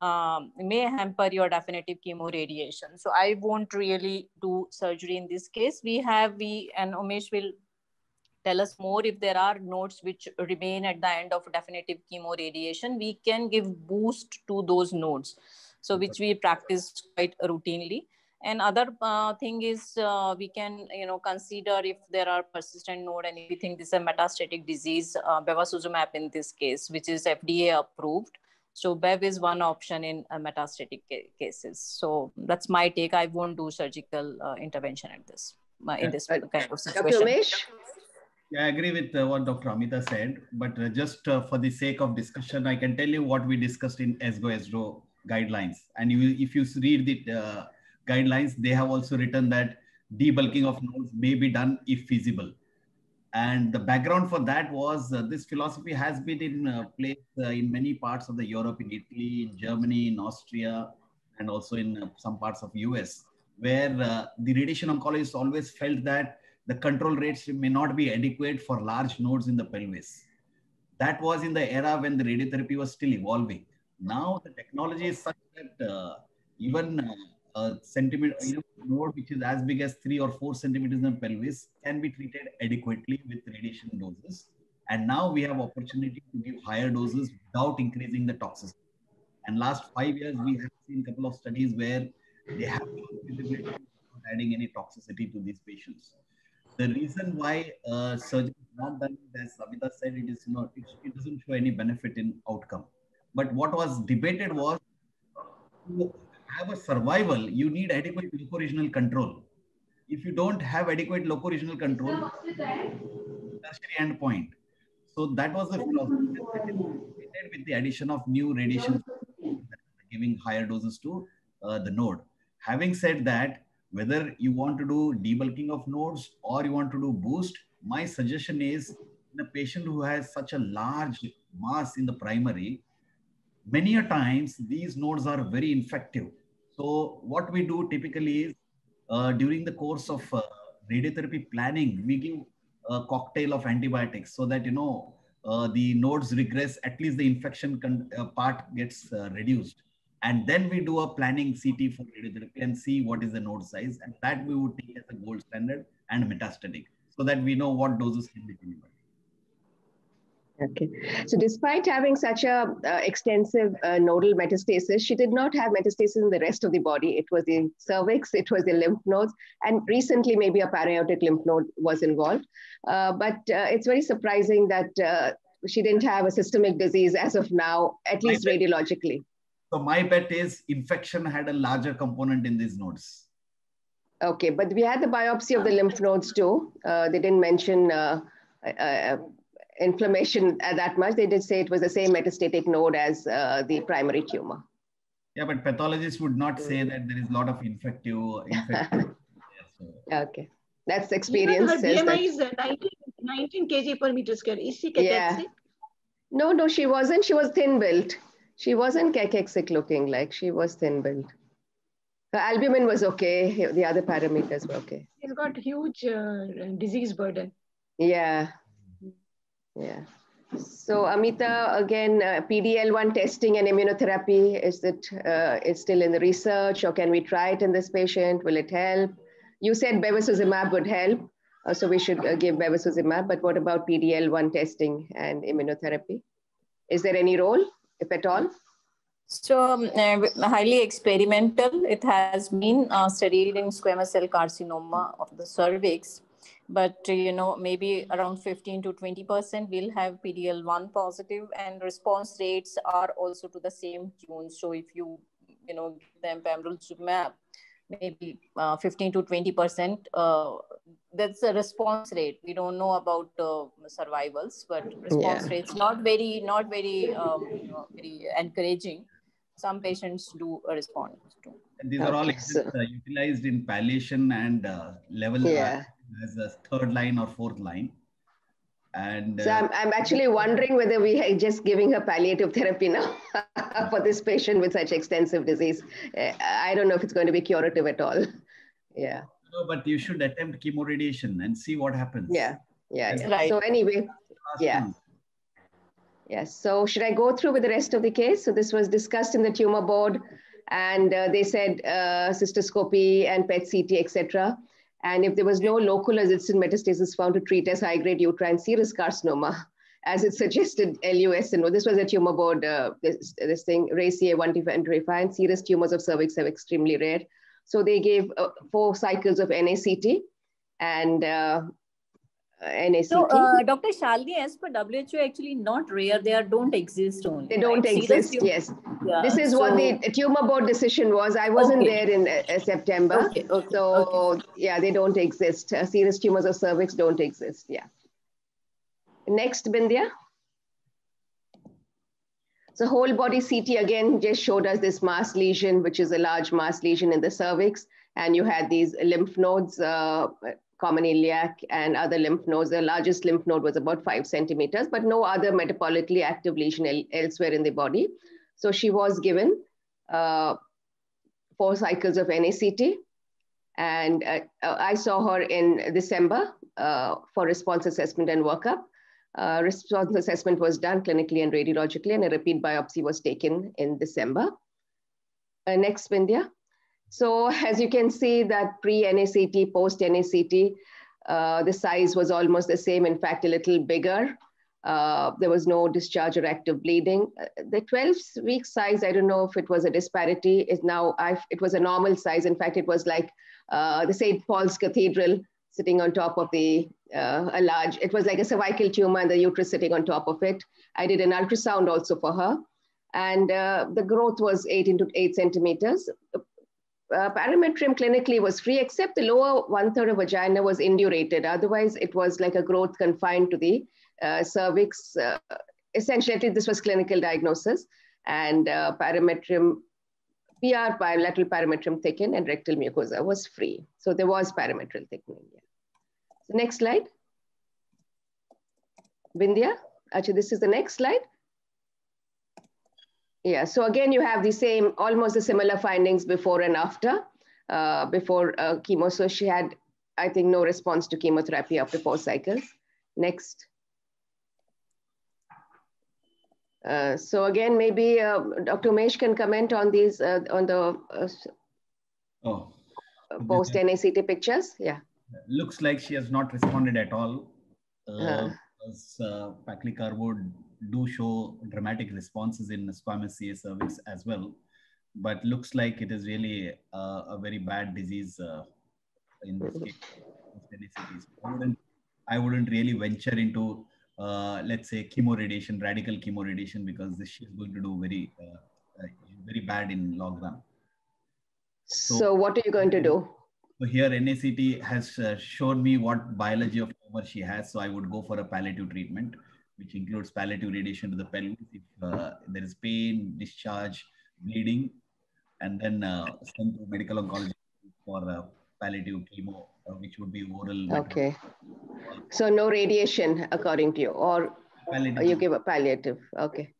may hamper your definitive chemoradiation. So I won't really do surgery in this case. And Umesh will tell us more. If there are nodes which remain at the end of definitive chemoradiation, we can give boost to those nodes. So which we practice quite routinely. And other thing is we can, consider if there are persistent node and if we think this is a metastatic disease, bevacizumab in this case, which is FDA approved. So BEV is one option in metastatic cases. So that's my take. I won't do surgical intervention in this kind of situation. Dr. Umesh? Yeah, I agree with what Dr. Amita said, but just for the sake of discussion, I can tell you what we discussed in ESGO guidelines. And if you read the guidelines, they have also written that debulking of nodes may be done if feasible. And the background for that was this philosophy has been in place in many parts of the Europe, in Italy, in Germany, in Austria, and also in some parts of US, where the radiation oncologists always felt that the control rates may not be adequate for large nodes in the pelvis. That was in the era when the radiotherapy was still evolving. Now the technology is such that even a node which is as big as 3 or 4 centimeters in the pelvis can be treated adequately with radiation doses. And now we have opportunity to give higher doses without increasing the toxicity. And last 5 years, we have seen a couple of studies where they have shown feasibility without adding any toxicity to these patients. The reason why surgery is not done, as Amita said, it doesn't show any benefit in outcome. But what was debated was, to have a survival, you need adequate locoregional control. If you don't have adequate locoregional control, tertiary endpoint. So that was the philosophy with the addition of new radiation, giving higher doses to the node. Having said that, whether you want to do debulking of nodes or you want to do boost, my suggestion is in a patient who has such a large mass in the primary, many a times these nodes are very infective. So what we do typically is during the course of radiotherapy planning, we give a cocktail of antibiotics so that, the nodes regress, at least the infection part gets reduced. And then we do a planning CT for radiotherapy and see what is the node size. And that we would take as a gold standard and metastatic so that we know what doses can be delivered. Okay. So despite having such a extensive nodal metastasis, she did not have metastasis in the rest of the body. It was the cervix, it was the lymph nodes, and recently maybe a paraaortic lymph node was involved. But it's very surprising that she didn't have a systemic disease as of now, at least radiologically. So my bet is infection had a larger component in these nodes. Okay, but we had the biopsy of the lymph nodes too. They didn't mention inflammation that much. They did say it was the same metastatic node as the primary tumor. Yeah, but pathologists would not say that there is a lot of infective. Okay, that's experience. Even her BMI is 19 kg per meter square. Is she cachexic? No, she wasn't. She was thin built. She wasn't cachexic looking like. She was thin built. Her albumin was okay. The other parameters were okay. She's got huge disease burden. Yeah. Yeah. So Amita, again, PD-L1 testing and immunotherapy, is it it's still in the research, or can we try it in this patient? Will it help? You said bevacizumab would help, so we should give bevacizumab, but what about PD-L1 testing and immunotherapy? Is there any role, if at all? So highly experimental. It has been studied in squamous cell carcinoma of the cervix. But, maybe around 15 to 20% will have PD-L1 positive, and response rates are also to the same tune. So if you, give them pembrolizumab, maybe 15 to 20%, that's the response rate. We don't know about survivals, but response rates not very very encouraging. Some patients do respond to. And these are all utilized in palliation and level as a third line or fourth line. And so I'm actually wondering whether we are just giving her palliative therapy now for this patient with such extensive disease. I don't know if it's going to be curative at all. Yeah. No, but you should attempt chemoradiation and see what happens. Yeah. Right. So anyway, Yes. So should I go through with the rest of the case? So this was discussed in the tumor board, and they said cystoscopy and PET CT, etc. And if there was no local resistant metastasis found to treat as high-grade uterine serous carcinoma, as it suggested LUS, this was a tumor board, this thing, RACA 125, serous tumors of cervix are extremely rare. So they gave 4 cycles of NACT and NACT. So, Dr. Shalini, as per WHO, actually not rare, they don't exist only. They don't exist, yes. Yeah. This is what the tumor board decision was. I wasn't there in September. Yeah, they don't exist. Serous tumors of cervix don't exist, Next, Bindya. So whole body CT again just showed us this mass lesion, which is a large mass lesion in the cervix. And you had these lymph nodes, common iliac and other lymph nodes. The largest lymph node was about 5 centimeters, but no other metabolically active lesion elsewhere in the body. So she was given 4 cycles of NACT. And I saw her in December for response assessment and workup. Response assessment was done clinically and radiologically, and a repeat biopsy was taken in December. Next, Bindya. So as you can see that pre-NACT, post-NACT, the size was almost the same, in fact, a little bigger. There was no discharge or active bleeding. The 12-week size, I don't know if it was a disparity, is now, it was a normal size. In fact, it was like the St. Paul's Cathedral sitting on top of the, it was like a cervical tumor and the uterus sitting on top of it. I did an ultrasound also for her. And the growth was 8 into 8 centimeters. Parametrium clinically was free, except the lower 1/3 of vagina was indurated. Otherwise, it was like a growth confined to the cervix. Essentially, this was clinical diagnosis. And parametrium, PR, bilateral parametrium thickened, and rectal mucosa was free. So there was parametrial thickening. Yeah. So next slide. Vindhya, actually, this is the next slide. Yeah, so again, you have the same, almost the similar findings before and after, before chemo. So she had, I think, no response to chemotherapy after 4 cycles. Next. So again, maybe Dr. Umesh can comment on these, on the post-NACT pictures. Yeah. Looks like she has not responded at all. Paclitaxel do show dramatic responses in squamous CA cervix as well, but looks like it is really a very bad disease in this case. I wouldn't really venture into, let's say, chemoradiation, radical chemoradiation, because this is going to do very, very bad in long run. So what are you going to do? So here NACT has shown me what biology of tumor she has. So I would go for a palliative treatment, which includes palliative radiation to the pelvis if there is pain, discharge, bleeding, and then send to medical oncology for palliative chemo, which would be oral. Okay. So no radiation, according to you, or you give a palliative. Okay.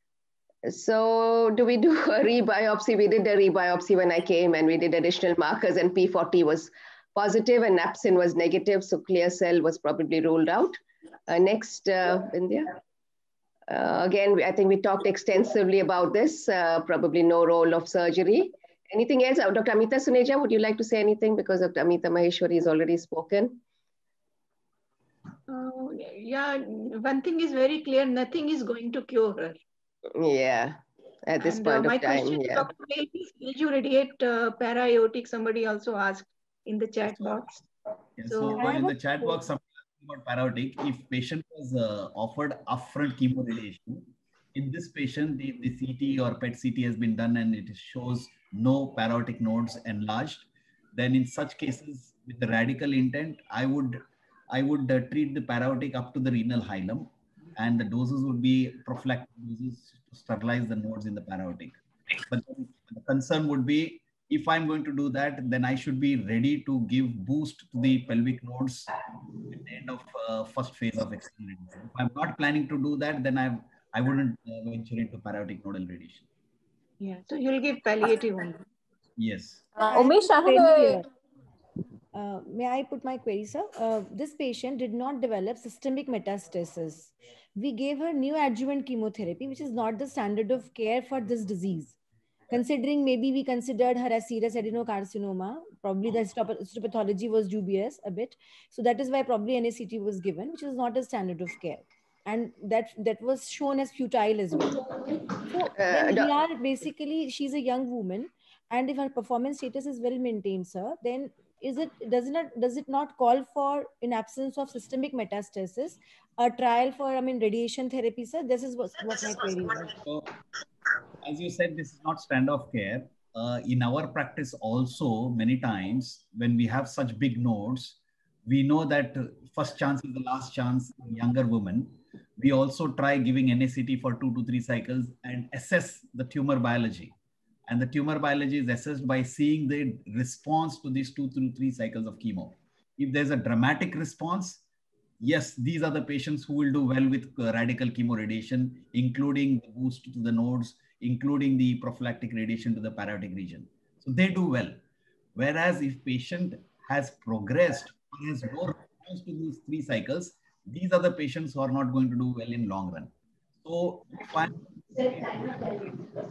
So do we do a rebiopsy? We did a rebiopsy when I came, and we did additional markers, and P40 was positive and napsin was negative. So clear cell was probably ruled out. Next, Vindhya. Again, I think we talked extensively about this, probably no role of surgery. Anything else? Dr. Amita Suneja, would you like to say anything? Because Dr. Amita Maheshwari has already spoken. Yeah, one thing is very clear, nothing is going to cure her. Yeah, at this point of time. My question to Dr. is, did you radiate para-aortic? Somebody also asked in the chat box. Yeah, so in the chat box, something about para-aortic, if patient was offered upfront chemoradiation, in this patient, the CT or PET CT has been done and it shows no para-aortic nodes enlarged, then in such cases, with the radical intent, I would treat the para-aortic up to the renal hilum, and the doses would be prophylactic doses to sterilize the nodes in the para-aortic. But the concern would be, if I'm going to do that, then I should be ready to give boost to the pelvic nodes at the end of first phase of extended. If I'm not planning to do that, then I wouldn't venture into para-aortic nodal radiation. Yeah, so you'll give palliative only. Yes. Umesh, I have may I put my query, sir? This patient did not develop systemic metastasis. We gave her neoadjuvant chemotherapy, which is not the standard of care for this disease. Considering maybe we considered her as serous adenocarcinoma, probably the histopathology was dubious a bit. So that is why probably NACT was given, which is not a standard of care. And that was shown as futile as well. So then we are basically, she's a young woman, and if her performance status is well maintained, sir, then does it not call for, in absence of systemic metastasis, a trial for radiation therapy, sir? This is what my query was. So, as you said, this is not standard of care. In our practice also, many times when we have such big nodes, we know that first chance is the last chance in younger women. We also try giving NACT for 2 to 3 cycles and assess the tumor biology. And the tumor biology is assessed by seeing the response to these 2 to 3 cycles of chemo. If there's a dramatic response, yes, these are the patients who will do well with radical chemoradiation, including the boost to the nodes, including the prophylactic radiation to the para-aortic region. So they do well. Whereas if patient has progressed or has no response to these 3 cycles, these are the patients who are not going to do well in long run. So if I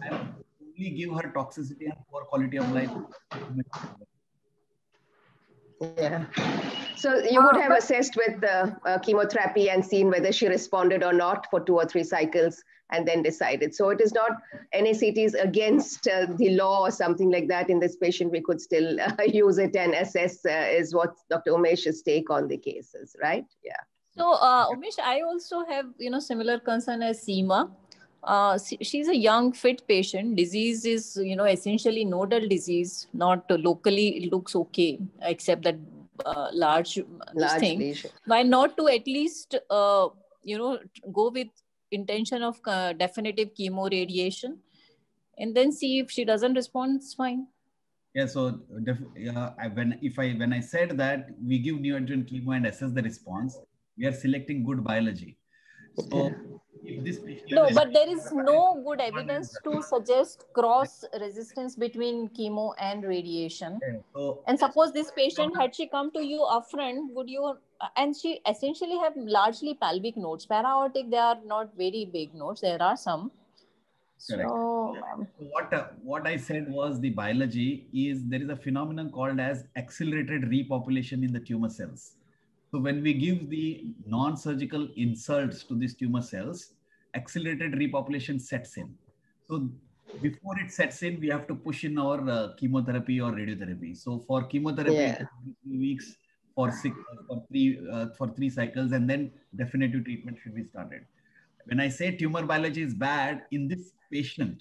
only give her toxicity and poor quality of life. Yeah. So you would have assessed with the chemotherapy and seen whether she responded or not for 2 or 3 cycles and then decided. So it is not NACTs against the law or something like that. In this patient, we could still use it and assess is what Dr. Umesh's take on the cases, right? Yeah. So Umesh, I also have, similar concern as Seema. She's a young, fit patient. Disease is, essentially nodal disease, not locally. It looks okay, except that large thing. Lesion. Why not to at least, go with intention of definitive chemo radiation, and then see if she doesn't respond, it's fine. Yeah. So when I said that we give neoadjuvant chemo and assess the response, we are selecting good biology. So if this patient but there is no good evidence to suggest cross resistance between chemo and radiation. And suppose this patient, had she come to you upfront, would you, and she essentially have largely pelvic nodes, para-aortic, they are not very big nodes, there are some. Correct. So what I said was the biology is there is a phenomenon called as accelerated repopulation in the tumor cells. So when we give the non-surgical insults to these tumor cells, accelerated repopulation sets in. So before it sets in, we have to push in our chemotherapy or radiotherapy. So for chemotherapy, 3 weeks, for 3 cycles, and then definitive treatment should be started. When I say tumor biology is bad in this patient,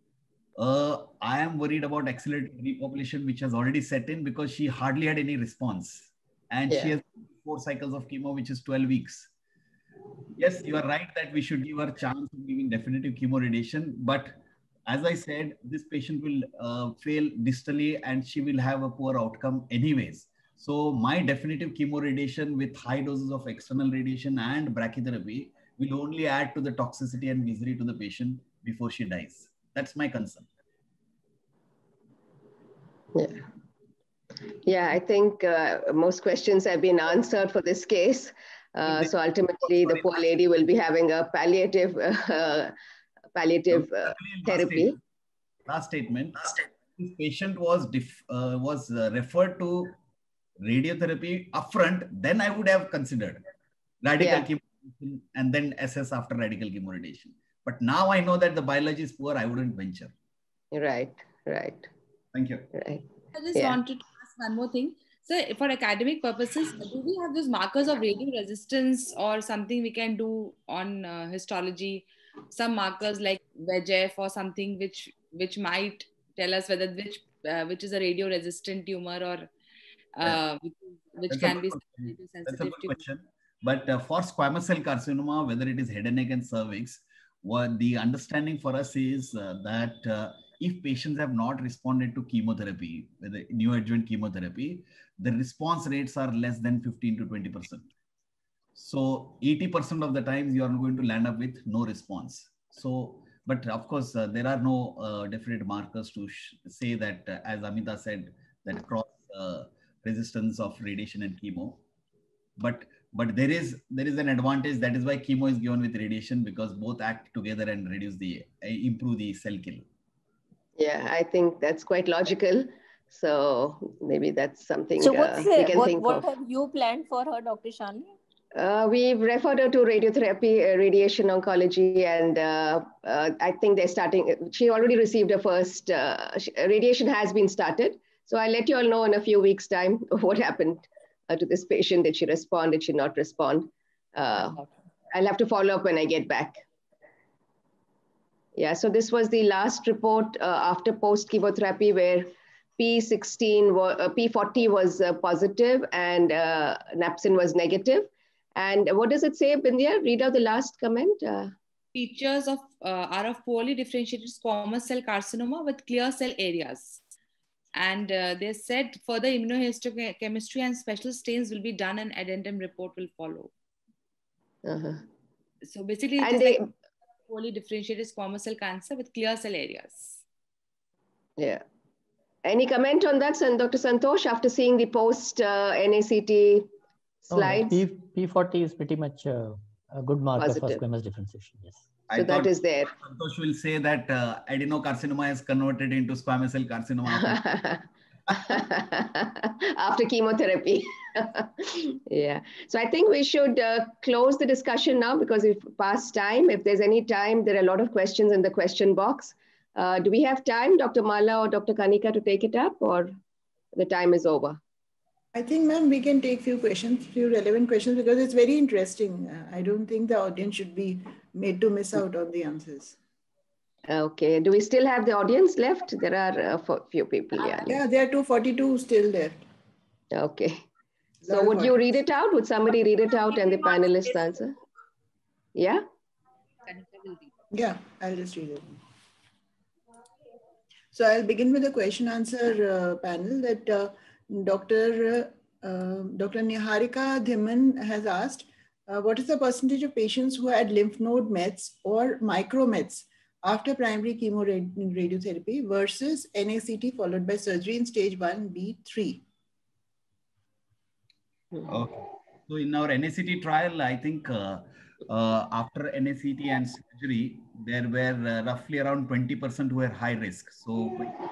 I am worried about accelerated repopulation, which has already set in because she hardly had any response. And she has 4 cycles of chemo, which is 12 weeks. Yes, you are right that we should give her a chance of giving definitive chemo radiation. But as I said, this patient will fail distally and she will have a poor outcome anyways. So my definitive chemo radiation with high doses of external radiation and brachytherapy will only add to the toxicity and misery to the patient before she dies. That's my concern. Yeah. Yeah, I think most questions have been answered for this case. So ultimately, the poor lady will be having a palliative therapy. Last statement. This patient was referred to radiotherapy upfront. Then I would have considered radical chemoradiation and then assess after radical chemoradiation. But now I know that the biology is poor. I wouldn't venture. Right. Right. Thank you. Right. I just wanted to ask one more thing. So for academic purposes, do we have those markers of radio resistance or something we can do on histology? Some markers like VEGF or something which might tell us whether which is a radio resistant tumor or which can be sensitive. That's a good question. But for squamous cell carcinoma, whether it is head and neck and cervix, what the understanding for us is that if patients have not responded to chemotherapy, whether neoadjuvant chemotherapy, the response rates are less than 15 to 20%. So 80% of the times you are going to land up with no response. So, but of course, there are no definite markers to say that, as Amita said, that cross resistance of radiation and chemo. But there is an advantage. That is why chemo is given with radiation, because both act together and improve the cell kill. Yeah, I think that's quite logical. So maybe that's something so we can think of. What have you planned for her, Dr. Shalini? We've referred her to radiotherapy, radiation oncology, and I think they're starting. She already received her first, radiation has been started. So I'll let you all know in a few weeks' time what happened to this patient. Did she respond? Did she not respond? I'll have to follow up when I get back. Yeah, so this was the last report after post-chemotherapy where P40 was positive and napsin was negative. And what does it say, Bindya? Read out the last comment. Features are of poorly differentiated squamous cell carcinoma with clear cell areas. And they said further immunohistochemistry and special stains will be done and addendum report will follow. So basically, it is like poorly differentiated squamous cell cancer with clear cell areas. Yeah. Any comment on that, Dr. Santosh, after seeing the post-NACT slides? P40 is pretty much a good marker for squamous differentiation, yes. So that is there. Santosh will say that adenocarcinoma is converted into squamous cell carcinoma. After chemotherapy. Yeah. So I think we should close the discussion now because we've passed time. If there's any time, there are a lot of questions in the question box. Do we have time, Dr. Mala or Dr. Kanika, to take it up, or the time is over? I think, ma'am, we can take few relevant questions because it's very interesting. I don't think the audience should be made to miss out on the answers. Okay. Do we still have the audience left? There are a few people. Yeah. Yeah, there are 242 still left. Okay. So would you read it out? Would somebody read it out and the panelists answer? Yeah? Yeah, I'll just read it. So I'll begin with the question answer panel that Dr. Niharika Dhiman has asked, what is the percentage of patients who had lymph node mets or micromets after primary chemoradiotherapy versus NACT followed by surgery in stage 1B3? Okay. So in our NACT trial, I think after NACT and surgery, there were roughly around 20% who were high risk. So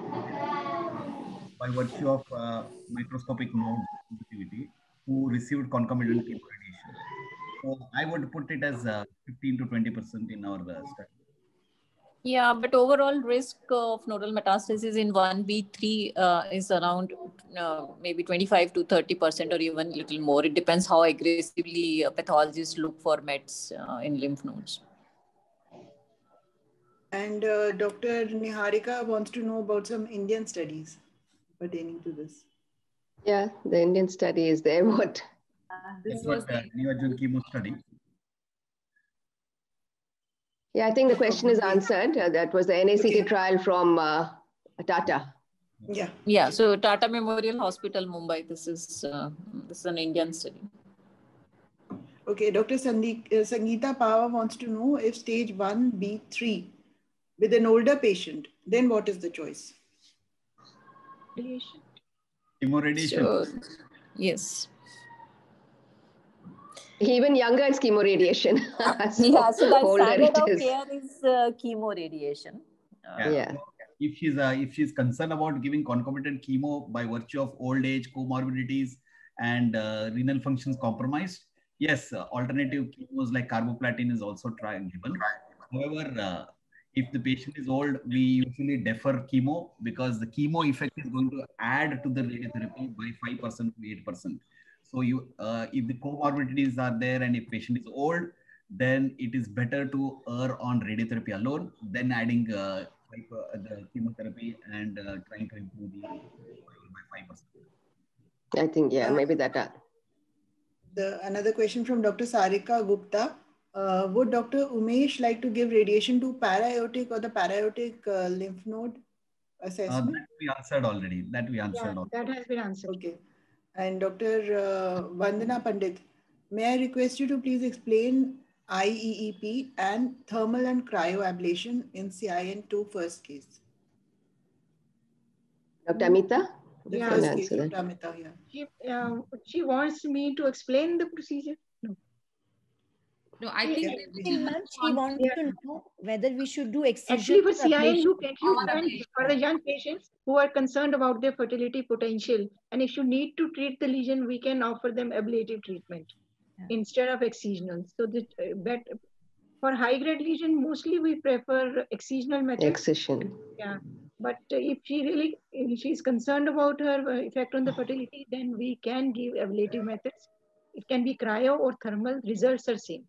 by virtue of microscopic node sensitivity, who received concomitant chemoradiation. So I would put it as 15 to 20% in our study. Yeah, but overall risk of nodal metastasis in 1B3 is around maybe 25 to 30% or even a little more. It depends how aggressively pathologists look for mets in lymph nodes. And Dr. Niharika wants to know about some Indian studies pertaining to this. Yeah, the Indian study is there. What? This was the neoadjuvant chemo study. Yeah, I think the question is answered. That was the NACT trial from Tata. Yeah. Yeah. So Tata Memorial Hospital, Mumbai. This is an Indian study. Okay, Dr. Sangeeta Pava wants to know if stage 1B3 with an older patient, then what is the choice? Chemoradiation. Sure. Yes. Even younger, it's chemoradiation. So yeah, so the standard of care is chemoradiation. Yeah. If she's concerned about giving concomitant chemo by virtue of old age, comorbidities, and renal functions compromised, yes, alternative chemos like carboplatin is also given. However, if the patient is old, we usually defer chemo because the chemo effect is going to add to the radiotherapy by 5% to 8%. So if the comorbidities are there and if patient is old, then it is better to err on radiotherapy alone than adding the chemotherapy and trying to improve the by 5%. I think, yeah, maybe that. Another question from Dr. Sarika Gupta. Would Dr. Umesh like to give radiation to para-aortic or the para-aortic lymph node assessment? That we answered already. That has been answered. Okay. And Dr. Vandana Pandit, may I request you to please explain IEEP and thermal and cryoablation in CIN2 first case? Dr. Amita? The first case, Dr. Amita, yeah. She wants me to explain the procedure? No, I think she wants to know whether we should do excision. Actually, for CIN, you can for the young patients who are concerned about their fertility potential, and if you need to treat the lesion, we can offer them ablative treatment instead of excisional. So that for high-grade lesion, mostly we prefer excisional method. Excision. Yeah, but if she's concerned about her effect on the fertility, then we can give ablative methods. It can be cryo or thermal. Results are same.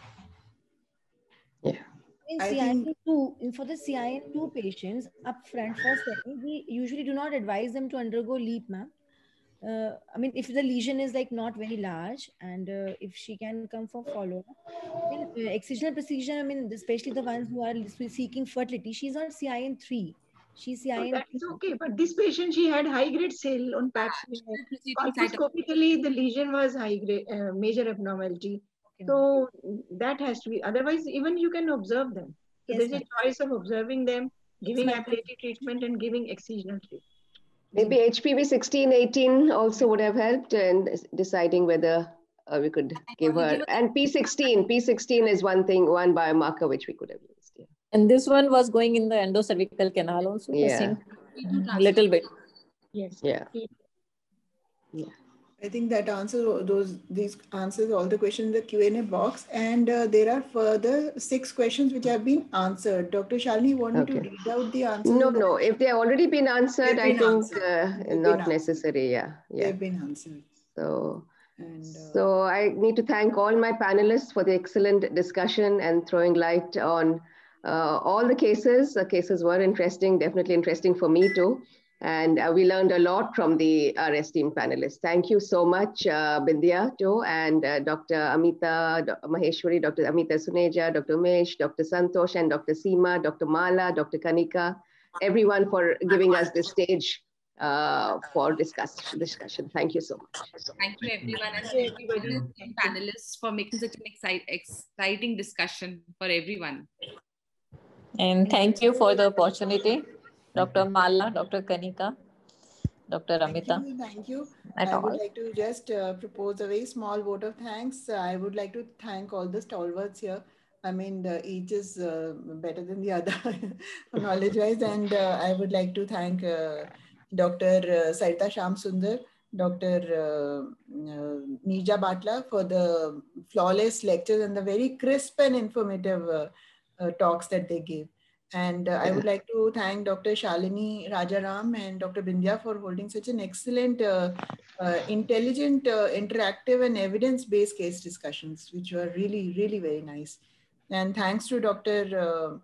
Yeah. In CIN2, for the CIN2 patients upfront first, we usually do not advise them to undergo LEAP, ma'am. I mean, if the lesion is like not very large and if she can come for follow-up, excisional procedure, I mean, especially the ones who are seeking fertility, she's not CIN3. She's CIN2. That's okay, but this patient, she had high-grade cell on PAC. Colposcopically, the lesion was high-grade, major abnormality. So that has to be, otherwise even you can observe them. So there's a choice of observing them, giving ablative treatment and giving excisional treatment. Maybe HPV 16, 18 also would have helped in deciding whether we could give her. And P16 is one biomarker which we could have used. Yeah. And this one was going in the endocervical canal also, yeah. A little bit. Yes. Yeah. Yeah. I think that these answers all the questions in the Q&A box, and there are further 6 questions which have been answered. Dr. Shalini, want me to read out the answers? No. If they have already been answered, I think not necessary. Yeah. They've been answered. So I need to thank all my panelists for the excellent discussion and throwing light on all the cases. The cases were interesting, definitely interesting for me too. And we learned a lot from our esteemed panelists. Thank you so much, Bindya too, and Dr. Amita Maheshwari, Dr. Amita Suneja, Dr. Umesh, Dr. Santosh, and Dr. Seema, Dr. Mala, Dr. Kanika, everyone for giving us the stage for discussion. Thank you so much. Thank you, everyone. And thank you to the panelists for making such an exciting discussion for everyone. And thank you for the opportunity, Dr. Mala, Dr. Kanika, Dr. Amita. Thank you. I would like to just propose a very small vote of thanks. I would like to thank all the stalwarts here. I mean, each is better than the other knowledge-wise. And I would like to thank Dr. Sarita Shamsundar, Dr. Neja Batla for the flawless lectures and the very crisp and informative talks that they gave. And I would like to thank Dr. Shalini Rajaram and Dr. Bindya for holding such an excellent, intelligent, interactive and evidence-based case discussions, which were really, really very nice. And thanks to Dr.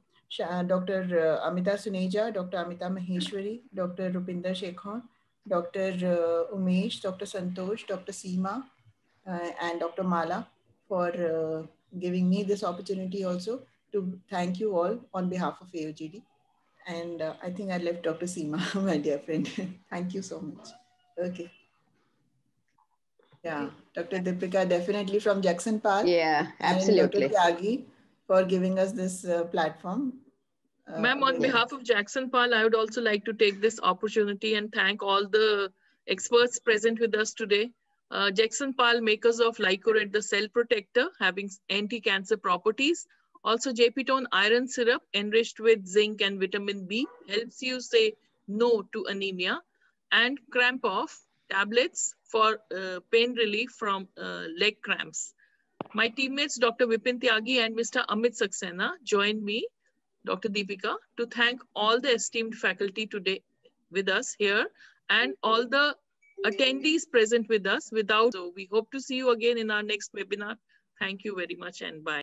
Amita Suneja, Dr. Amita Maheshwari, Dr. Rupinder Shekhar, Dr. Umesh, Dr. Santosh, Dr. Seema, and Dr. Mala for giving me this opportunity also to thank you all on behalf of AOGD. And I think I left Dr. Seema, my dear friend. Thank you so much. Okay. Yeah, Dr. Deepika, definitely from Jackson Pal. Yeah, absolutely. And Dr. Tyagi for giving us this platform. Ma'am, on behalf of Jackson Pal, I would also like to take this opportunity and thank all the experts present with us today. Jackson Pal, makers of Lycored, the cell protector, having anti-cancer properties. Also, Jepitone iron syrup enriched with zinc and vitamin B helps you say no to anemia. And Cramp Off tablets for pain relief from leg cramps. My teammates, Dr. Vipin Tyagi and Mr. Amit Saxena, join me, Dr. Deepika, to thank all the esteemed faculty today with us here and all the attendees present with us. So we hope to see you again in our next webinar. Thank you very much and bye.